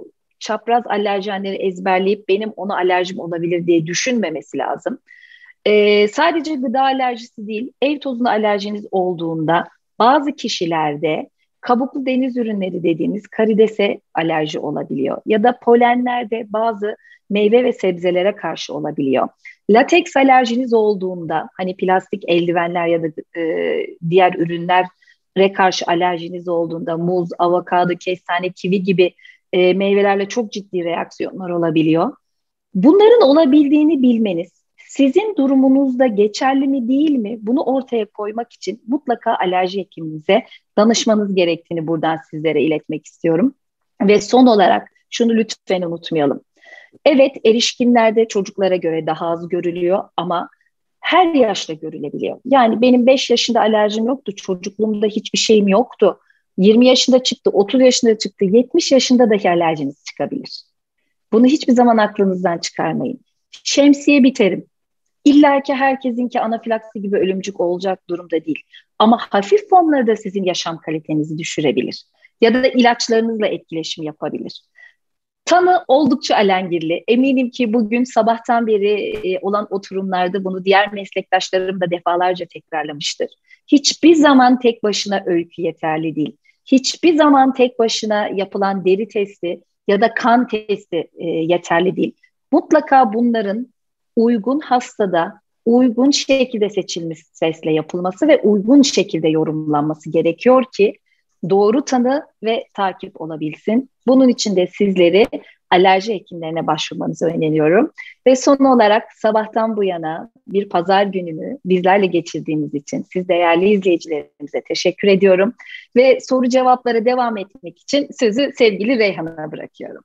çapraz alerjenleri ezberleyip benim ona alerjim olabilir diye düşünmemesi lazım. Ee, sadece gıda alerjisi değil, ev tozuna alerjiniz olduğunda bazı kişilerde kabuklu deniz ürünleri dediğimiz karidese alerji olabiliyor. Ya da polenlerde bazı meyve ve sebzelere karşı olabiliyor. Lateks alerjiniz olduğunda, hani plastik eldivenler ya da e, diğer ürünlere karşı alerjiniz olduğunda muz, avokado, kestane, kivi gibi e, meyvelerle çok ciddi reaksiyonlar olabiliyor. Bunların olabildiğini bilmeniz, sizin durumunuzda geçerli mi değil mi bunu ortaya koymak için mutlaka alerji hekiminize danışmanız gerektiğini buradan sizlere iletmek istiyorum. Ve son olarak şunu lütfen unutmayalım. Evet, erişkinlerde çocuklara göre daha az görülüyor ama her yaşta görülebiliyor. Yani benim beş yaşında alerjim yoktu, çocukluğumda hiçbir şeyim yoktu. yirmi yaşında çıktı, otuz yaşında çıktı, yetmiş yaşında dahi alerjiniz çıkabilir. Bunu hiçbir zaman aklınızdan çıkarmayın. Şemsiye bir terim. İlla ki herkesinki anafilaksi gibi ölümcül olacak durumda değil. Ama hafif formları da sizin yaşam kalitenizi düşürebilir. Ya da ilaçlarınızla etkileşim yapabilir. Tanı oldukça alengirli. Eminim ki bugün sabahtan beri olan oturumlarda bunu diğer meslektaşlarım da defalarca tekrarlamıştır. Hiçbir zaman tek başına öykü yeterli değil. Hiçbir zaman tek başına yapılan deri testi ya da kan testi e, yeterli değil. Mutlaka bunların uygun hastada, uygun şekilde seçilmiş sesle yapılması ve uygun şekilde yorumlanması gerekiyor ki doğru tanı ve takip olabilsin. Bunun için de sizleri alerji hekimlerine başvurmanızı öneriyorum. Ve son olarak sabahtan bu yana bir pazar gününü bizlerle geçirdiğiniz için siz değerli izleyicilerimize teşekkür ediyorum. Ve soru cevaplara devam etmek için sözü sevgili Reyhan'a bırakıyorum.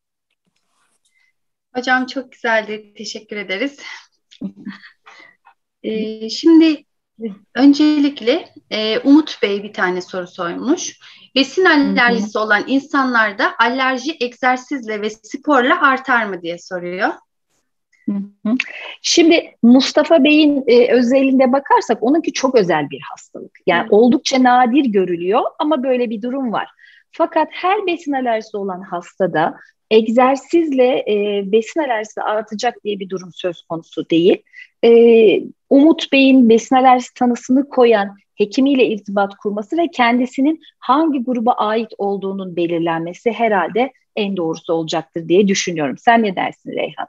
Hocam çok güzeldi. Teşekkür ederiz. ee, şimdi öncelikle e, Umut Bey bir tane soru sormuş. Besin alerjisi hı hı. olan insanlarda alerji egzersizle ve sporla artar mı diye soruyor. Hı hı. Şimdi Mustafa Bey'in e, özelinde bakarsak onunki çok özel bir hastalık. Yani hı. oldukça nadir görülüyor ama böyle bir durum var. Fakat her besin alerjisi olan hastada egzersizle e, besin alerjisi artacak diye bir durum söz konusu değil. E, Umut Bey'in besin alerjisi tanısını koyan hekimiyle irtibat kurması ve kendisinin hangi gruba ait olduğunun belirlenmesi herhalde en doğrusu olacaktır diye düşünüyorum. Sen ne dersin Reyhan?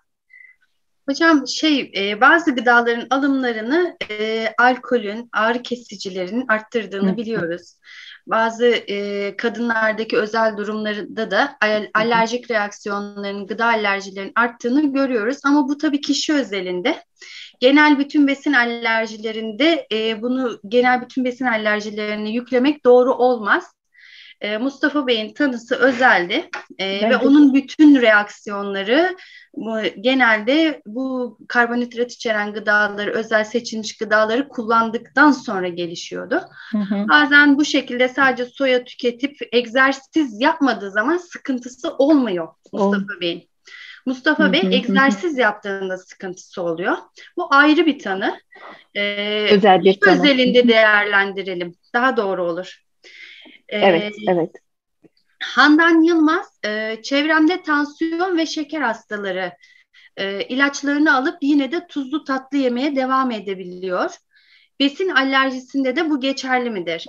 Hocam şey e, bazı gıdaların alımlarını e, alkolün, ağrı kesicilerin arttırdığını Hı. biliyoruz. Bazı e, kadınlardaki özel durumlarda da al- alerjik reaksiyonların, gıda alerjilerinin arttığını görüyoruz. Ama bu tabii kişi özelinde. Genel bütün besin alerjilerinde e, bunu genel bütün besin alerjilerini yüklemek doğru olmaz. E, Mustafa Bey'in tanısı özeldi e, ve onun bütün reaksiyonları bu, genelde bu karbonhidrat içeren gıdaları, özel seçilmiş gıdaları kullandıktan sonra gelişiyordu. Hı hı. Bazen bu şekilde sadece soya tüketip egzersiz yapmadığı zaman sıkıntısı olmuyor Mustafa oh. Bey'in. Mustafa hı hı, Bey egzersiz hı. yaptığında sıkıntısı oluyor. Bu ayrı bir tanı. Ee, Özel bir tanı. Özelinde değerlendirelim. Daha doğru olur. Ee, evet, evet. Handan Yılmaz, e, çevremde tansiyon ve şeker hastaları e, ilaçlarını alıp yine de tuzlu tatlı yemeye devam edebiliyor. Besin alerjisinde de bu geçerli midir?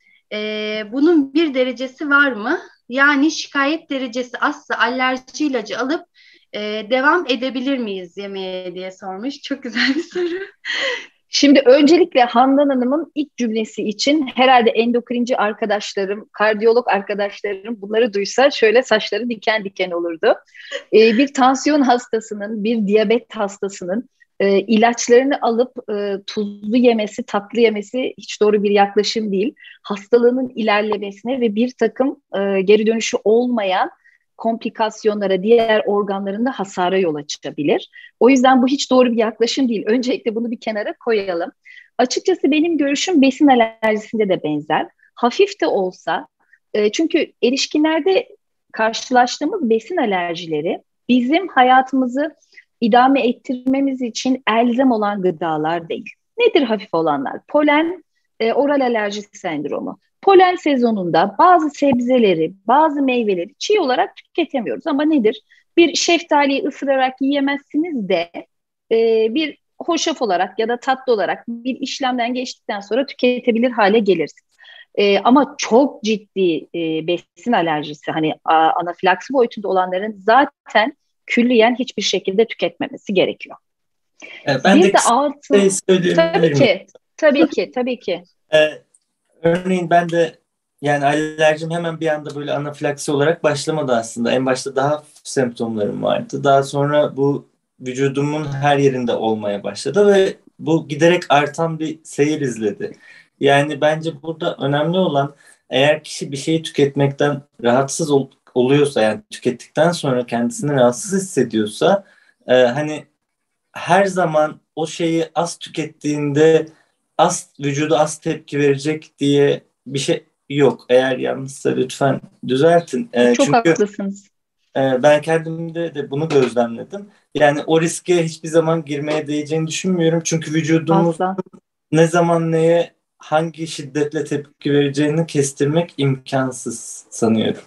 E, bunun bir derecesi var mı? Yani şikayet derecesi azsa alerji ilacı alıp e, devam edebilir miyiz yemeğe diye sormuş. Çok güzel bir soru. Şimdi öncelikle Handan Hanım'ın ilk cümlesi için herhalde endokrinci arkadaşlarım, kardiyolog arkadaşlarım bunları duysa şöyle saçları diken diken olurdu. Ee, bir tansiyon hastasının, bir diyabet hastasının e, ilaçlarını alıp e, tuzlu yemesi, tatlı yemesi hiç doğru bir yaklaşım değil. Hastalığının ilerlemesine ve bir takım e, geri dönüşü olmayan komplikasyonlara, diğer organlarında hasara yol açabilir. O yüzden bu hiç doğru bir yaklaşım değil. Öncelikle bunu bir kenara koyalım. Açıkçası benim görüşüm besin alerjisinde de benzer. Hafif de olsa, e, çünkü erişkinlerde karşılaştığımız besin alerjileri bizim hayatımızı idame ettirmemiz için elzem olan gıdalar değil. Nedir hafif olanlar? Polen, e, oral alerji sendromu. Polen sezonunda bazı sebzeleri, bazı meyveleri çiğ olarak tüketemiyoruz. Ama nedir? Bir şeftaliyi ısırarak yiyemezsiniz de e, bir hoşaf olarak ya da tatlı olarak bir işlemden geçtikten sonra tüketebilir hale gelirsiniz. E, ama çok ciddi e, besin alerjisi, hani a, anafilaksi boyutunda olanların zaten külliyen hiçbir şekilde tüketmemesi gerekiyor. Evet, ben bir de, de altı şey tabii ki, tabii ki, tabii ki. Ee, örneğin ben de yani alerjim hemen bir anda böyle anafilaksi olarak başlamadı aslında. En başta daha hafif semptomlarım vardı. Daha sonra bu vücudumun her yerinde olmaya başladı ve bu giderek artan bir seyir izledi. Yani bence burada önemli olan, eğer kişi bir şeyi tüketmekten rahatsız ol- oluyorsa, yani tükettikten sonra kendisini rahatsız hissediyorsa, e, hani her zaman o şeyi az tükettiğinde az vücudu az tepki verecek diye bir şey yok. Eğer yanlışsa lütfen düzeltin. E, Çok çünkü haklısınız. e, ben kendimde de bunu gözlemledim. Yani o riske hiçbir zaman girmeye değeceğini düşünmüyorum. Çünkü vücudumuz Asla. ne zaman neye hangi şiddetle tepki vereceğini kestirmek imkansız sanıyorum.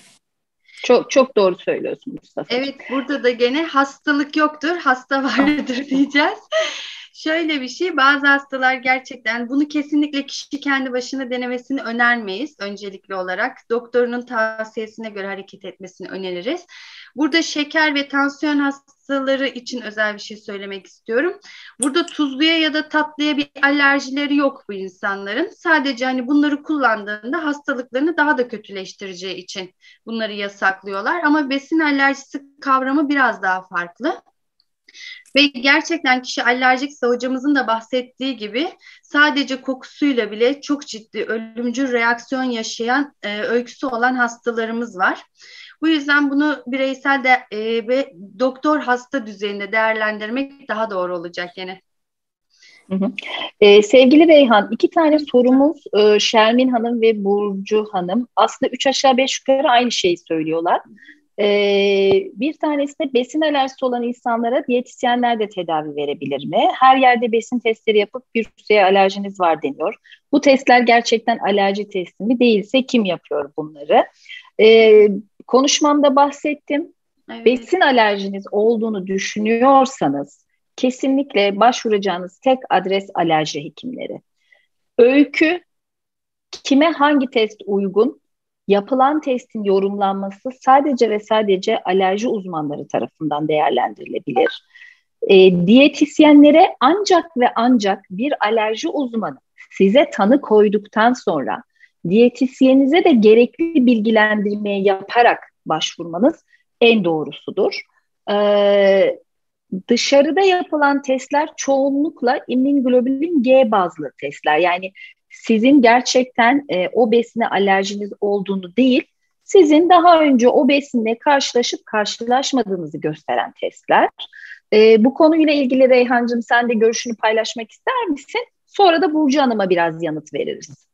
Çok çok doğru söylüyorsun Mustafa. Evet, burada da gene hastalık yoktur, hasta vardır diyeceğiz. Şöyle bir şey, bazı hastalar gerçekten bunu kesinlikle kişi kendi başına denemesini önermeyiz öncelikli olarak. Doktorunun tavsiyesine göre hareket etmesini öneririz. Burada şeker ve tansiyon hastaları için özel bir şey söylemek istiyorum. Burada tuzluya ya da tatlıya bir alerjileri yok bu insanların. Sadece hani bunları kullandığında hastalıklarını daha da kötüleştireceği için bunları yasaklıyorlar. Ama besin alerjisi kavramı biraz daha farklı. Ve gerçekten kişi alerjikse, hocamızın da bahsettiği gibi, sadece kokusuyla bile çok ciddi ölümcül reaksiyon yaşayan e, öyküsü olan hastalarımız var. Bu yüzden bunu bireysel de e, ve doktor hasta düzeyinde değerlendirmek daha doğru olacak yine. Hı hı. Ee, sevgili Reyhan, iki tane sorumuz e, Şermin Hanım ve Burcu Hanım aslında üç aşağı beş yukarı aynı şeyi söylüyorlar. Ee, bir tanesi de besin alerjisi olan insanlara diyetisyenler de tedavi verebilir mi? Her yerde besin testleri yapıp bir süre alerjiniz var deniyor. Bu testler gerçekten alerji testi mi, değilse kim yapıyor bunları? Ee, konuşmamda bahsettim. Evet. Besin alerjiniz olduğunu düşünüyorsanız kesinlikle başvuracağınız tek adres alerji hekimleri. Öykü, kime hangi test uygun? Yapılan testin yorumlanması sadece ve sadece alerji uzmanları tarafından değerlendirilebilir. E, diyetisyenlere ancak ve ancak bir alerji uzmanı size tanı koyduktan sonra diyetisyenize de gerekli bilgilendirmeyi yaparak başvurmanız en doğrusudur. E, dışarıda yapılan testler çoğunlukla immunoglobulin G bazlı testler. Yani sizin gerçekten e, o besine alerjiniz olduğunu değil, sizin daha önce o besinle karşılaşıp karşılaşmadığınızı gösteren testler. E, bu konuyla ilgili Reyhancığım, sen de görüşünü paylaşmak ister misin? Sonra da Burcu Hanım'a biraz yanıt veririz.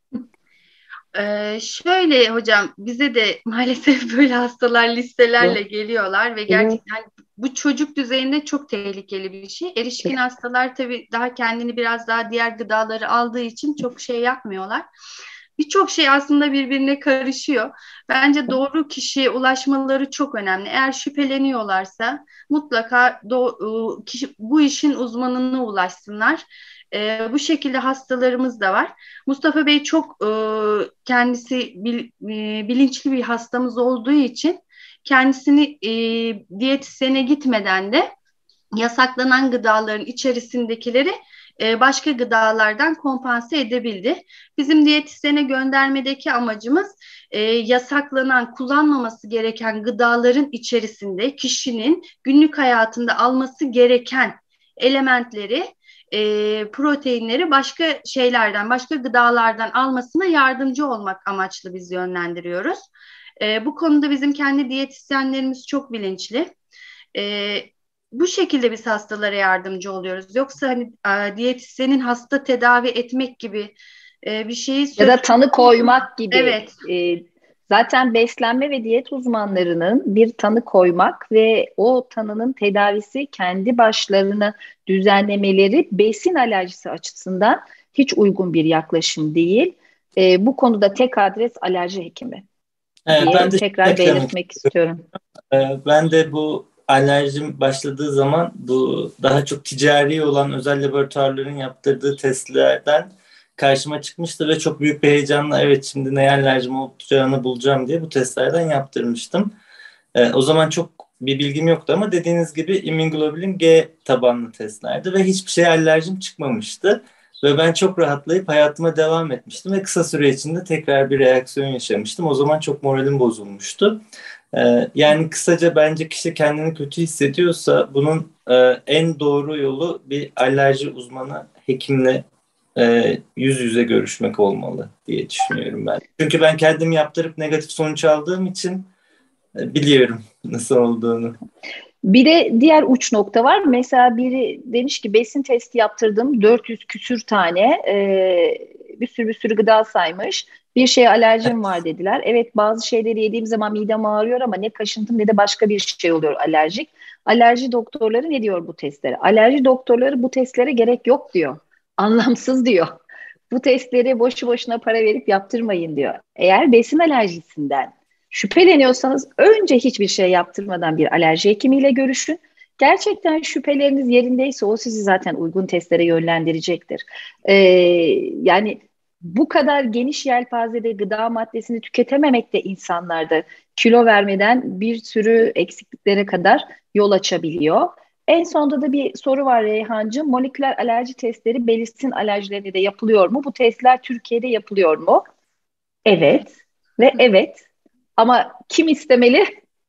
Ee, şöyle hocam, bize de maalesef böyle hastalar listelerle geliyorlar ve gerçekten bu çocuk düzeyinde çok tehlikeli bir şey. Erişkin hastalar tabii daha kendini biraz daha diğer gıdaları aldığı için çok şey yapmıyorlar. Birçok şey aslında birbirine karışıyor. Bence doğru kişiye ulaşmaları çok önemli. Eğer şüpheleniyorlarsa mutlaka do- kişi, bu işin uzmanına ulaşsınlar. E, bu şekilde hastalarımız da var. Mustafa Bey çok e, kendisi bil, e, bilinçli bir hastamız olduğu için kendisini e, diyetisyene gitmeden de yasaklanan gıdaların içerisindekileri e, başka gıdalardan kompanse edebildi. Bizim diyetisyene göndermedeki amacımız e, yasaklanan, kullanmaması gereken gıdaların içerisinde kişinin günlük hayatında alması gereken elementleri, e, proteinleri başka şeylerden, başka gıdalardan almasına yardımcı olmak amaçlı biz yönlendiriyoruz. E, bu konuda bizim kendi diyetisyenlerimiz çok bilinçli. E, bu şekilde biz hastalara yardımcı oluyoruz. Yoksa hani e, diyetisyenin hasta tedavi etmek gibi e, bir şeyi ya da tanı koymak gibi. Evet. E, zaten beslenme ve diyet uzmanlarının bir tanı koymak ve o tanının tedavisi kendi başlarına düzenlemeleri besin alerjisi açısından hiç uygun bir yaklaşım değil. E, bu konuda tek adres alerji hekimi Evet, diye ben de tekrar belirtmek istiyorum. Ben de bu alerjim başladığı zaman bu daha çok ticari olan özel laboratuvarların yaptırdığı testlerden karşıma çıkmıştı ve çok büyük bir heyecanla evet şimdi ne alerjim olacağını bulacağım diye bu testlerden yaptırmıştım. Ee, o zaman çok bir bilgim yoktu ama dediğiniz gibi immunoglobulin G tabanlı testlerdi ve hiçbir şey alerjim çıkmamıştı. Ve ben çok rahatlayıp hayatıma devam etmiştim ve kısa süre içinde tekrar bir reaksiyon yaşamıştım. O zaman çok moralim bozulmuştu. Ee, yani kısaca bence kişi kendini kötü hissediyorsa bunun e, en doğru yolu bir alerji uzmanı hekimle e, yüz yüze görüşmek olmalı diye düşünüyorum ben. Çünkü ben kendim yaptırıp negatif sonuç aldığım için e, biliyorum nasıl olduğunu. Bir de diğer uç nokta var. Mesela biri demiş ki besin testi yaptırdım. dört yüz küsür tane e, bir sürü bir sürü gıda saymış. Bir şeye alerjim var dediler. Evet, bazı şeyleri yediğim zaman midem ağrıyor ama ne kaşıntım ne de başka bir şey oluyor alerjik. Alerji doktorları ne diyor bu testlere? Alerji doktorları bu testlere gerek yok diyor. Anlamsız diyor. Bu testleri boşu boşuna para verip yaptırmayın diyor. Eğer besin alerjisinden şüpheleniyorsanız önce hiçbir şey yaptırmadan bir alerji hekimiyle görüşün. Gerçekten şüpheleriniz yerindeyse o sizi zaten uygun testlere yönlendirecektir. Ee, yani bu kadar geniş yelpazede gıda maddesini tüketememek de insanlarda kilo vermeden bir sürü eksikliklere kadar yol açabiliyor. En sonda da bir soru var Reyhancığım. Moleküler alerji testleri belirsin alerjilerinde de yapılıyor mu? Bu testler Türkiye'de yapılıyor mu? Evet ve evet. Ama kim istemeli?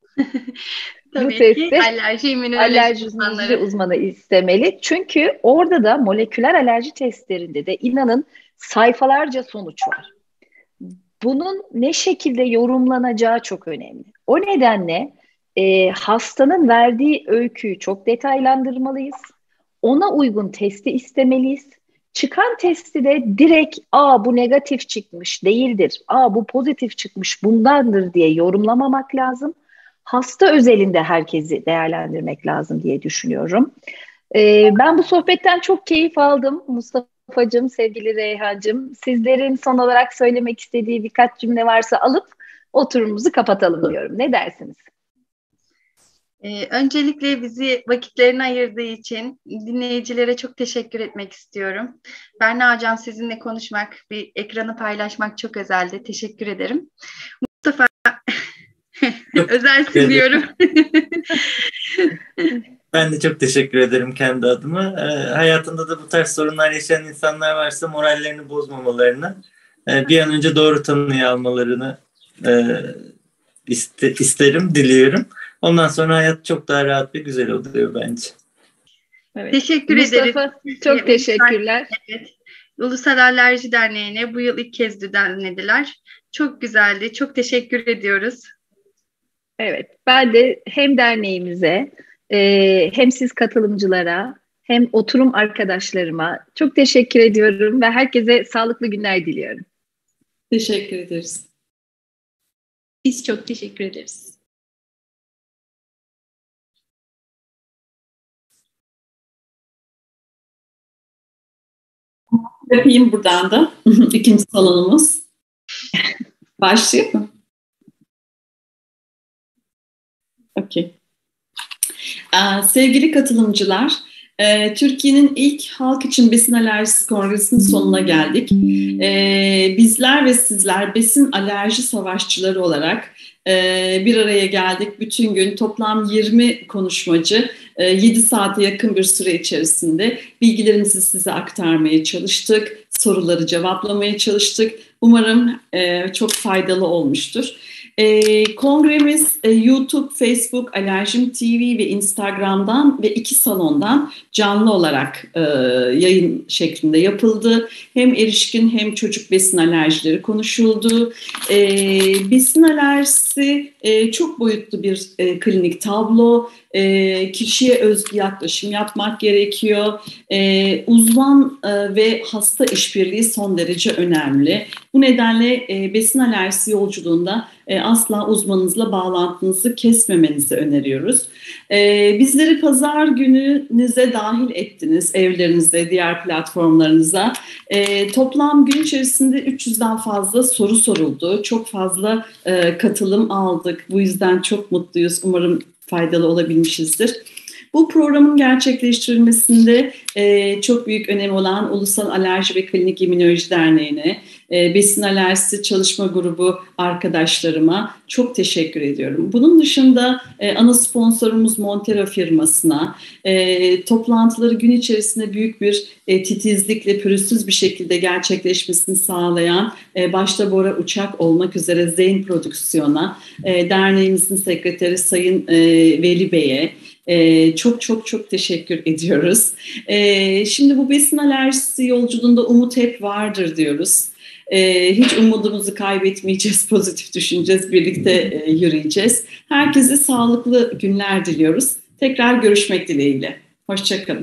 Tabii bu testi ki alerji immünoloji alerji uzmanları. uzmanı istemeli. Çünkü orada da moleküler alerji testlerinde de inanın sayfalarca sonuç var. Bunun ne şekilde yorumlanacağı çok önemli. O nedenle e, hastanın verdiği öyküyü çok detaylandırmalıyız. Ona uygun testi istemeliyiz. Çıkan testi de direkt aa bu negatif çıkmış değildir, aa bu pozitif çıkmış bundandır diye yorumlamamak lazım. Hasta özelinde herkesi değerlendirmek lazım diye düşünüyorum. Ee, ben bu sohbetten çok keyif aldım Mustafa'cığım, sevgili Reyhancığım. Sizlerin son olarak söylemek istediği birkaç cümle varsa alıp oturumumuzu kapatalım diyorum. Ne dersiniz? Ee, öncelikle bizi vakitlerini ayırdığı için dinleyicilere çok teşekkür etmek istiyorum. Berna Hocam, sizinle konuşmak, bir ekranı paylaşmak çok özeldi. Teşekkür ederim. Mustafa, özelsin diyorum. Ben de çok teşekkür ederim kendi adıma. E, hayatında da bu tarz sorunlar yaşayan insanlar varsa morallerini bozmamalarını, e, bir an önce doğru tanıyı almalarını e, iste, isterim, diliyorum. Ondan sonra hayat çok daha rahat ve güzel oluyor bence. Evet. Teşekkür Mustafa, ederiz. çok teşekkürler. Evet. Ulusal Alerji Derneği'ne bu yıl ilk kez düzenlediler. Çok güzeldi. Çok teşekkür ediyoruz. Evet, ben de hem derneğimize e, hem siz katılımcılara hem oturum arkadaşlarıma çok teşekkür ediyorum ve herkese sağlıklı günler diliyorum. Teşekkür ederiz. Biz çok teşekkür ederiz. Yapayım buradan da. İkinci salonumuz. Başlayayım mı? Okay. Ee, sevgili katılımcılar, e, Türkiye'nin ilk halk için besin alerjisi kongresinin sonuna geldik. E, bizler ve sizler besin alerji savaşçıları olarak e, bir araya geldik. Bütün gün toplam yirmi konuşmacı, e, yedi saate yakın bir süre içerisinde bilgilerimizi size aktarmaya çalıştık, soruları cevaplamaya çalıştık. Umarım e, çok faydalı olmuştur. E, kongremiz e, YouTube, Facebook, Alerjim T V ve Instagram'dan ve iki salondan canlı olarak e, yayın şeklinde yapıldı. Hem erişkin hem çocuk besin alerjileri konuşuldu. E, besin alerjisi e, çok boyutlu bir e, klinik tablo. E, kişiye özgü yaklaşım yapmak gerekiyor. E, uzman e, ve hasta işbirliği son derece önemli. Bu nedenle e, besin alerjisi yolculuğunda e, asla uzmanınızla bağlantınızı kesmemenizi öneriyoruz. E, bizleri pazar gününüze dahil ettiniz, evlerinize, diğer platformlarınıza. E, toplam gün içerisinde üç yüzden fazla soru soruldu. Çok fazla e, katılım aldık. Bu yüzden çok mutluyuz. Umarım faydalı olabilmişizdir. Bu programın gerçekleştirilmesinde e, çok büyük önemi olan Ulusal Alerji ve Klinik İmmünoloji Derneği'ne, e, Besin Alerjisi Çalışma Grubu arkadaşlarıma çok teşekkür ediyorum. Bunun dışında e, ana sponsorumuz Montero firmasına, e, toplantıları gün içerisinde büyük bir e, titizlikle, pürüzsüz bir şekilde gerçekleşmesini sağlayan, e, başta Bora Uçak olmak üzere Zeyn Prodüksiyon'a, e, derneğimizin sekreteri Sayın e, Veli Bey'e, Ee, çok çok çok teşekkür ediyoruz. Ee, şimdi bu besin alerjisi yolculuğunda umut hep vardır diyoruz. Ee, hiç umudumuzu kaybetmeyeceğiz, pozitif düşüneceğiz, birlikte e, yürüyeceğiz. Herkese sağlıklı günler diliyoruz. Tekrar görüşmek dileğiyle. Hoşçakalın.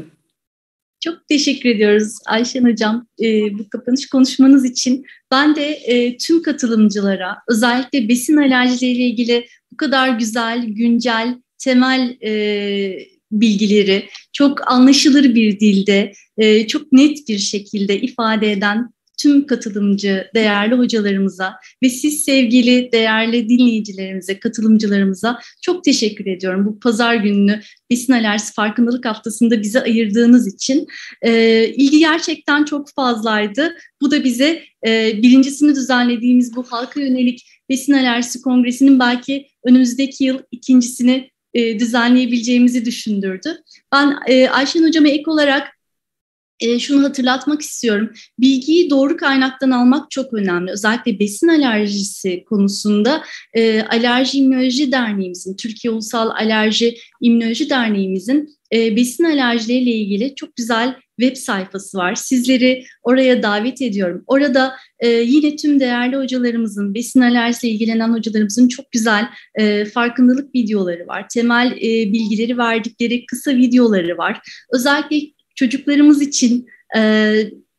Çok teşekkür ediyoruz Ayşen Hocam e, bu kapanış konuşmanız için. Ben de e, tüm katılımcılara, özellikle besin alerjileriyle ilgili bu kadar güzel, güncel, temel e, bilgileri çok anlaşılır bir dilde, e, çok net bir şekilde ifade eden tüm katılımcı değerli hocalarımıza ve siz sevgili değerli dinleyicilerimize, katılımcılarımıza çok teşekkür ediyorum. Bu pazar gününü Besin Alerjisi Farkındalık Haftası'nda bize ayırdığınız için. E, ilgi gerçekten çok fazlaydı. Bu da bize e, birincisini düzenlediğimiz bu halka yönelik Besin Alerjisi Kongresi'nin belki önümüzdeki yıl ikincisini e, düzenleyebileceğimizi düşündürdü. Ben e, Ayşen Hocam'a ek olarak e, şunu hatırlatmak istiyorum. Bilgiyi doğru kaynaktan almak çok önemli. Özellikle besin alerjisi konusunda e, Alerji İmmünoloji Derneğimizin, Türkiye Ulusal Alerji İmmünoloji Derneğimizin e, besin alerjileriyle ilgili çok güzel web sayfası var. Sizleri oraya davet ediyorum. Orada e, yine tüm değerli hocalarımızın, besin alerjisiyle ilgilenen hocalarımızın çok güzel e, farkındalık videoları var. Temel e, bilgileri verdikleri kısa videoları var. Özellikle çocuklarımız için e,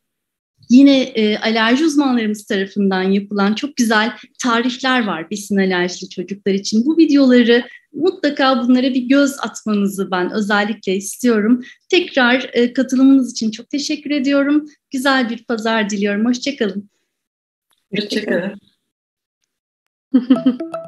yine e, alerji uzmanlarımız tarafından yapılan çok güzel tarifler var besin alerjili çocuklar için. Bu videoları mutlaka bunlara bir göz atmanızı ben özellikle istiyorum. Tekrar e, katılımınız için çok teşekkür ediyorum. Güzel bir pazar diliyorum. Hoşça kalın. Hoşça kalın.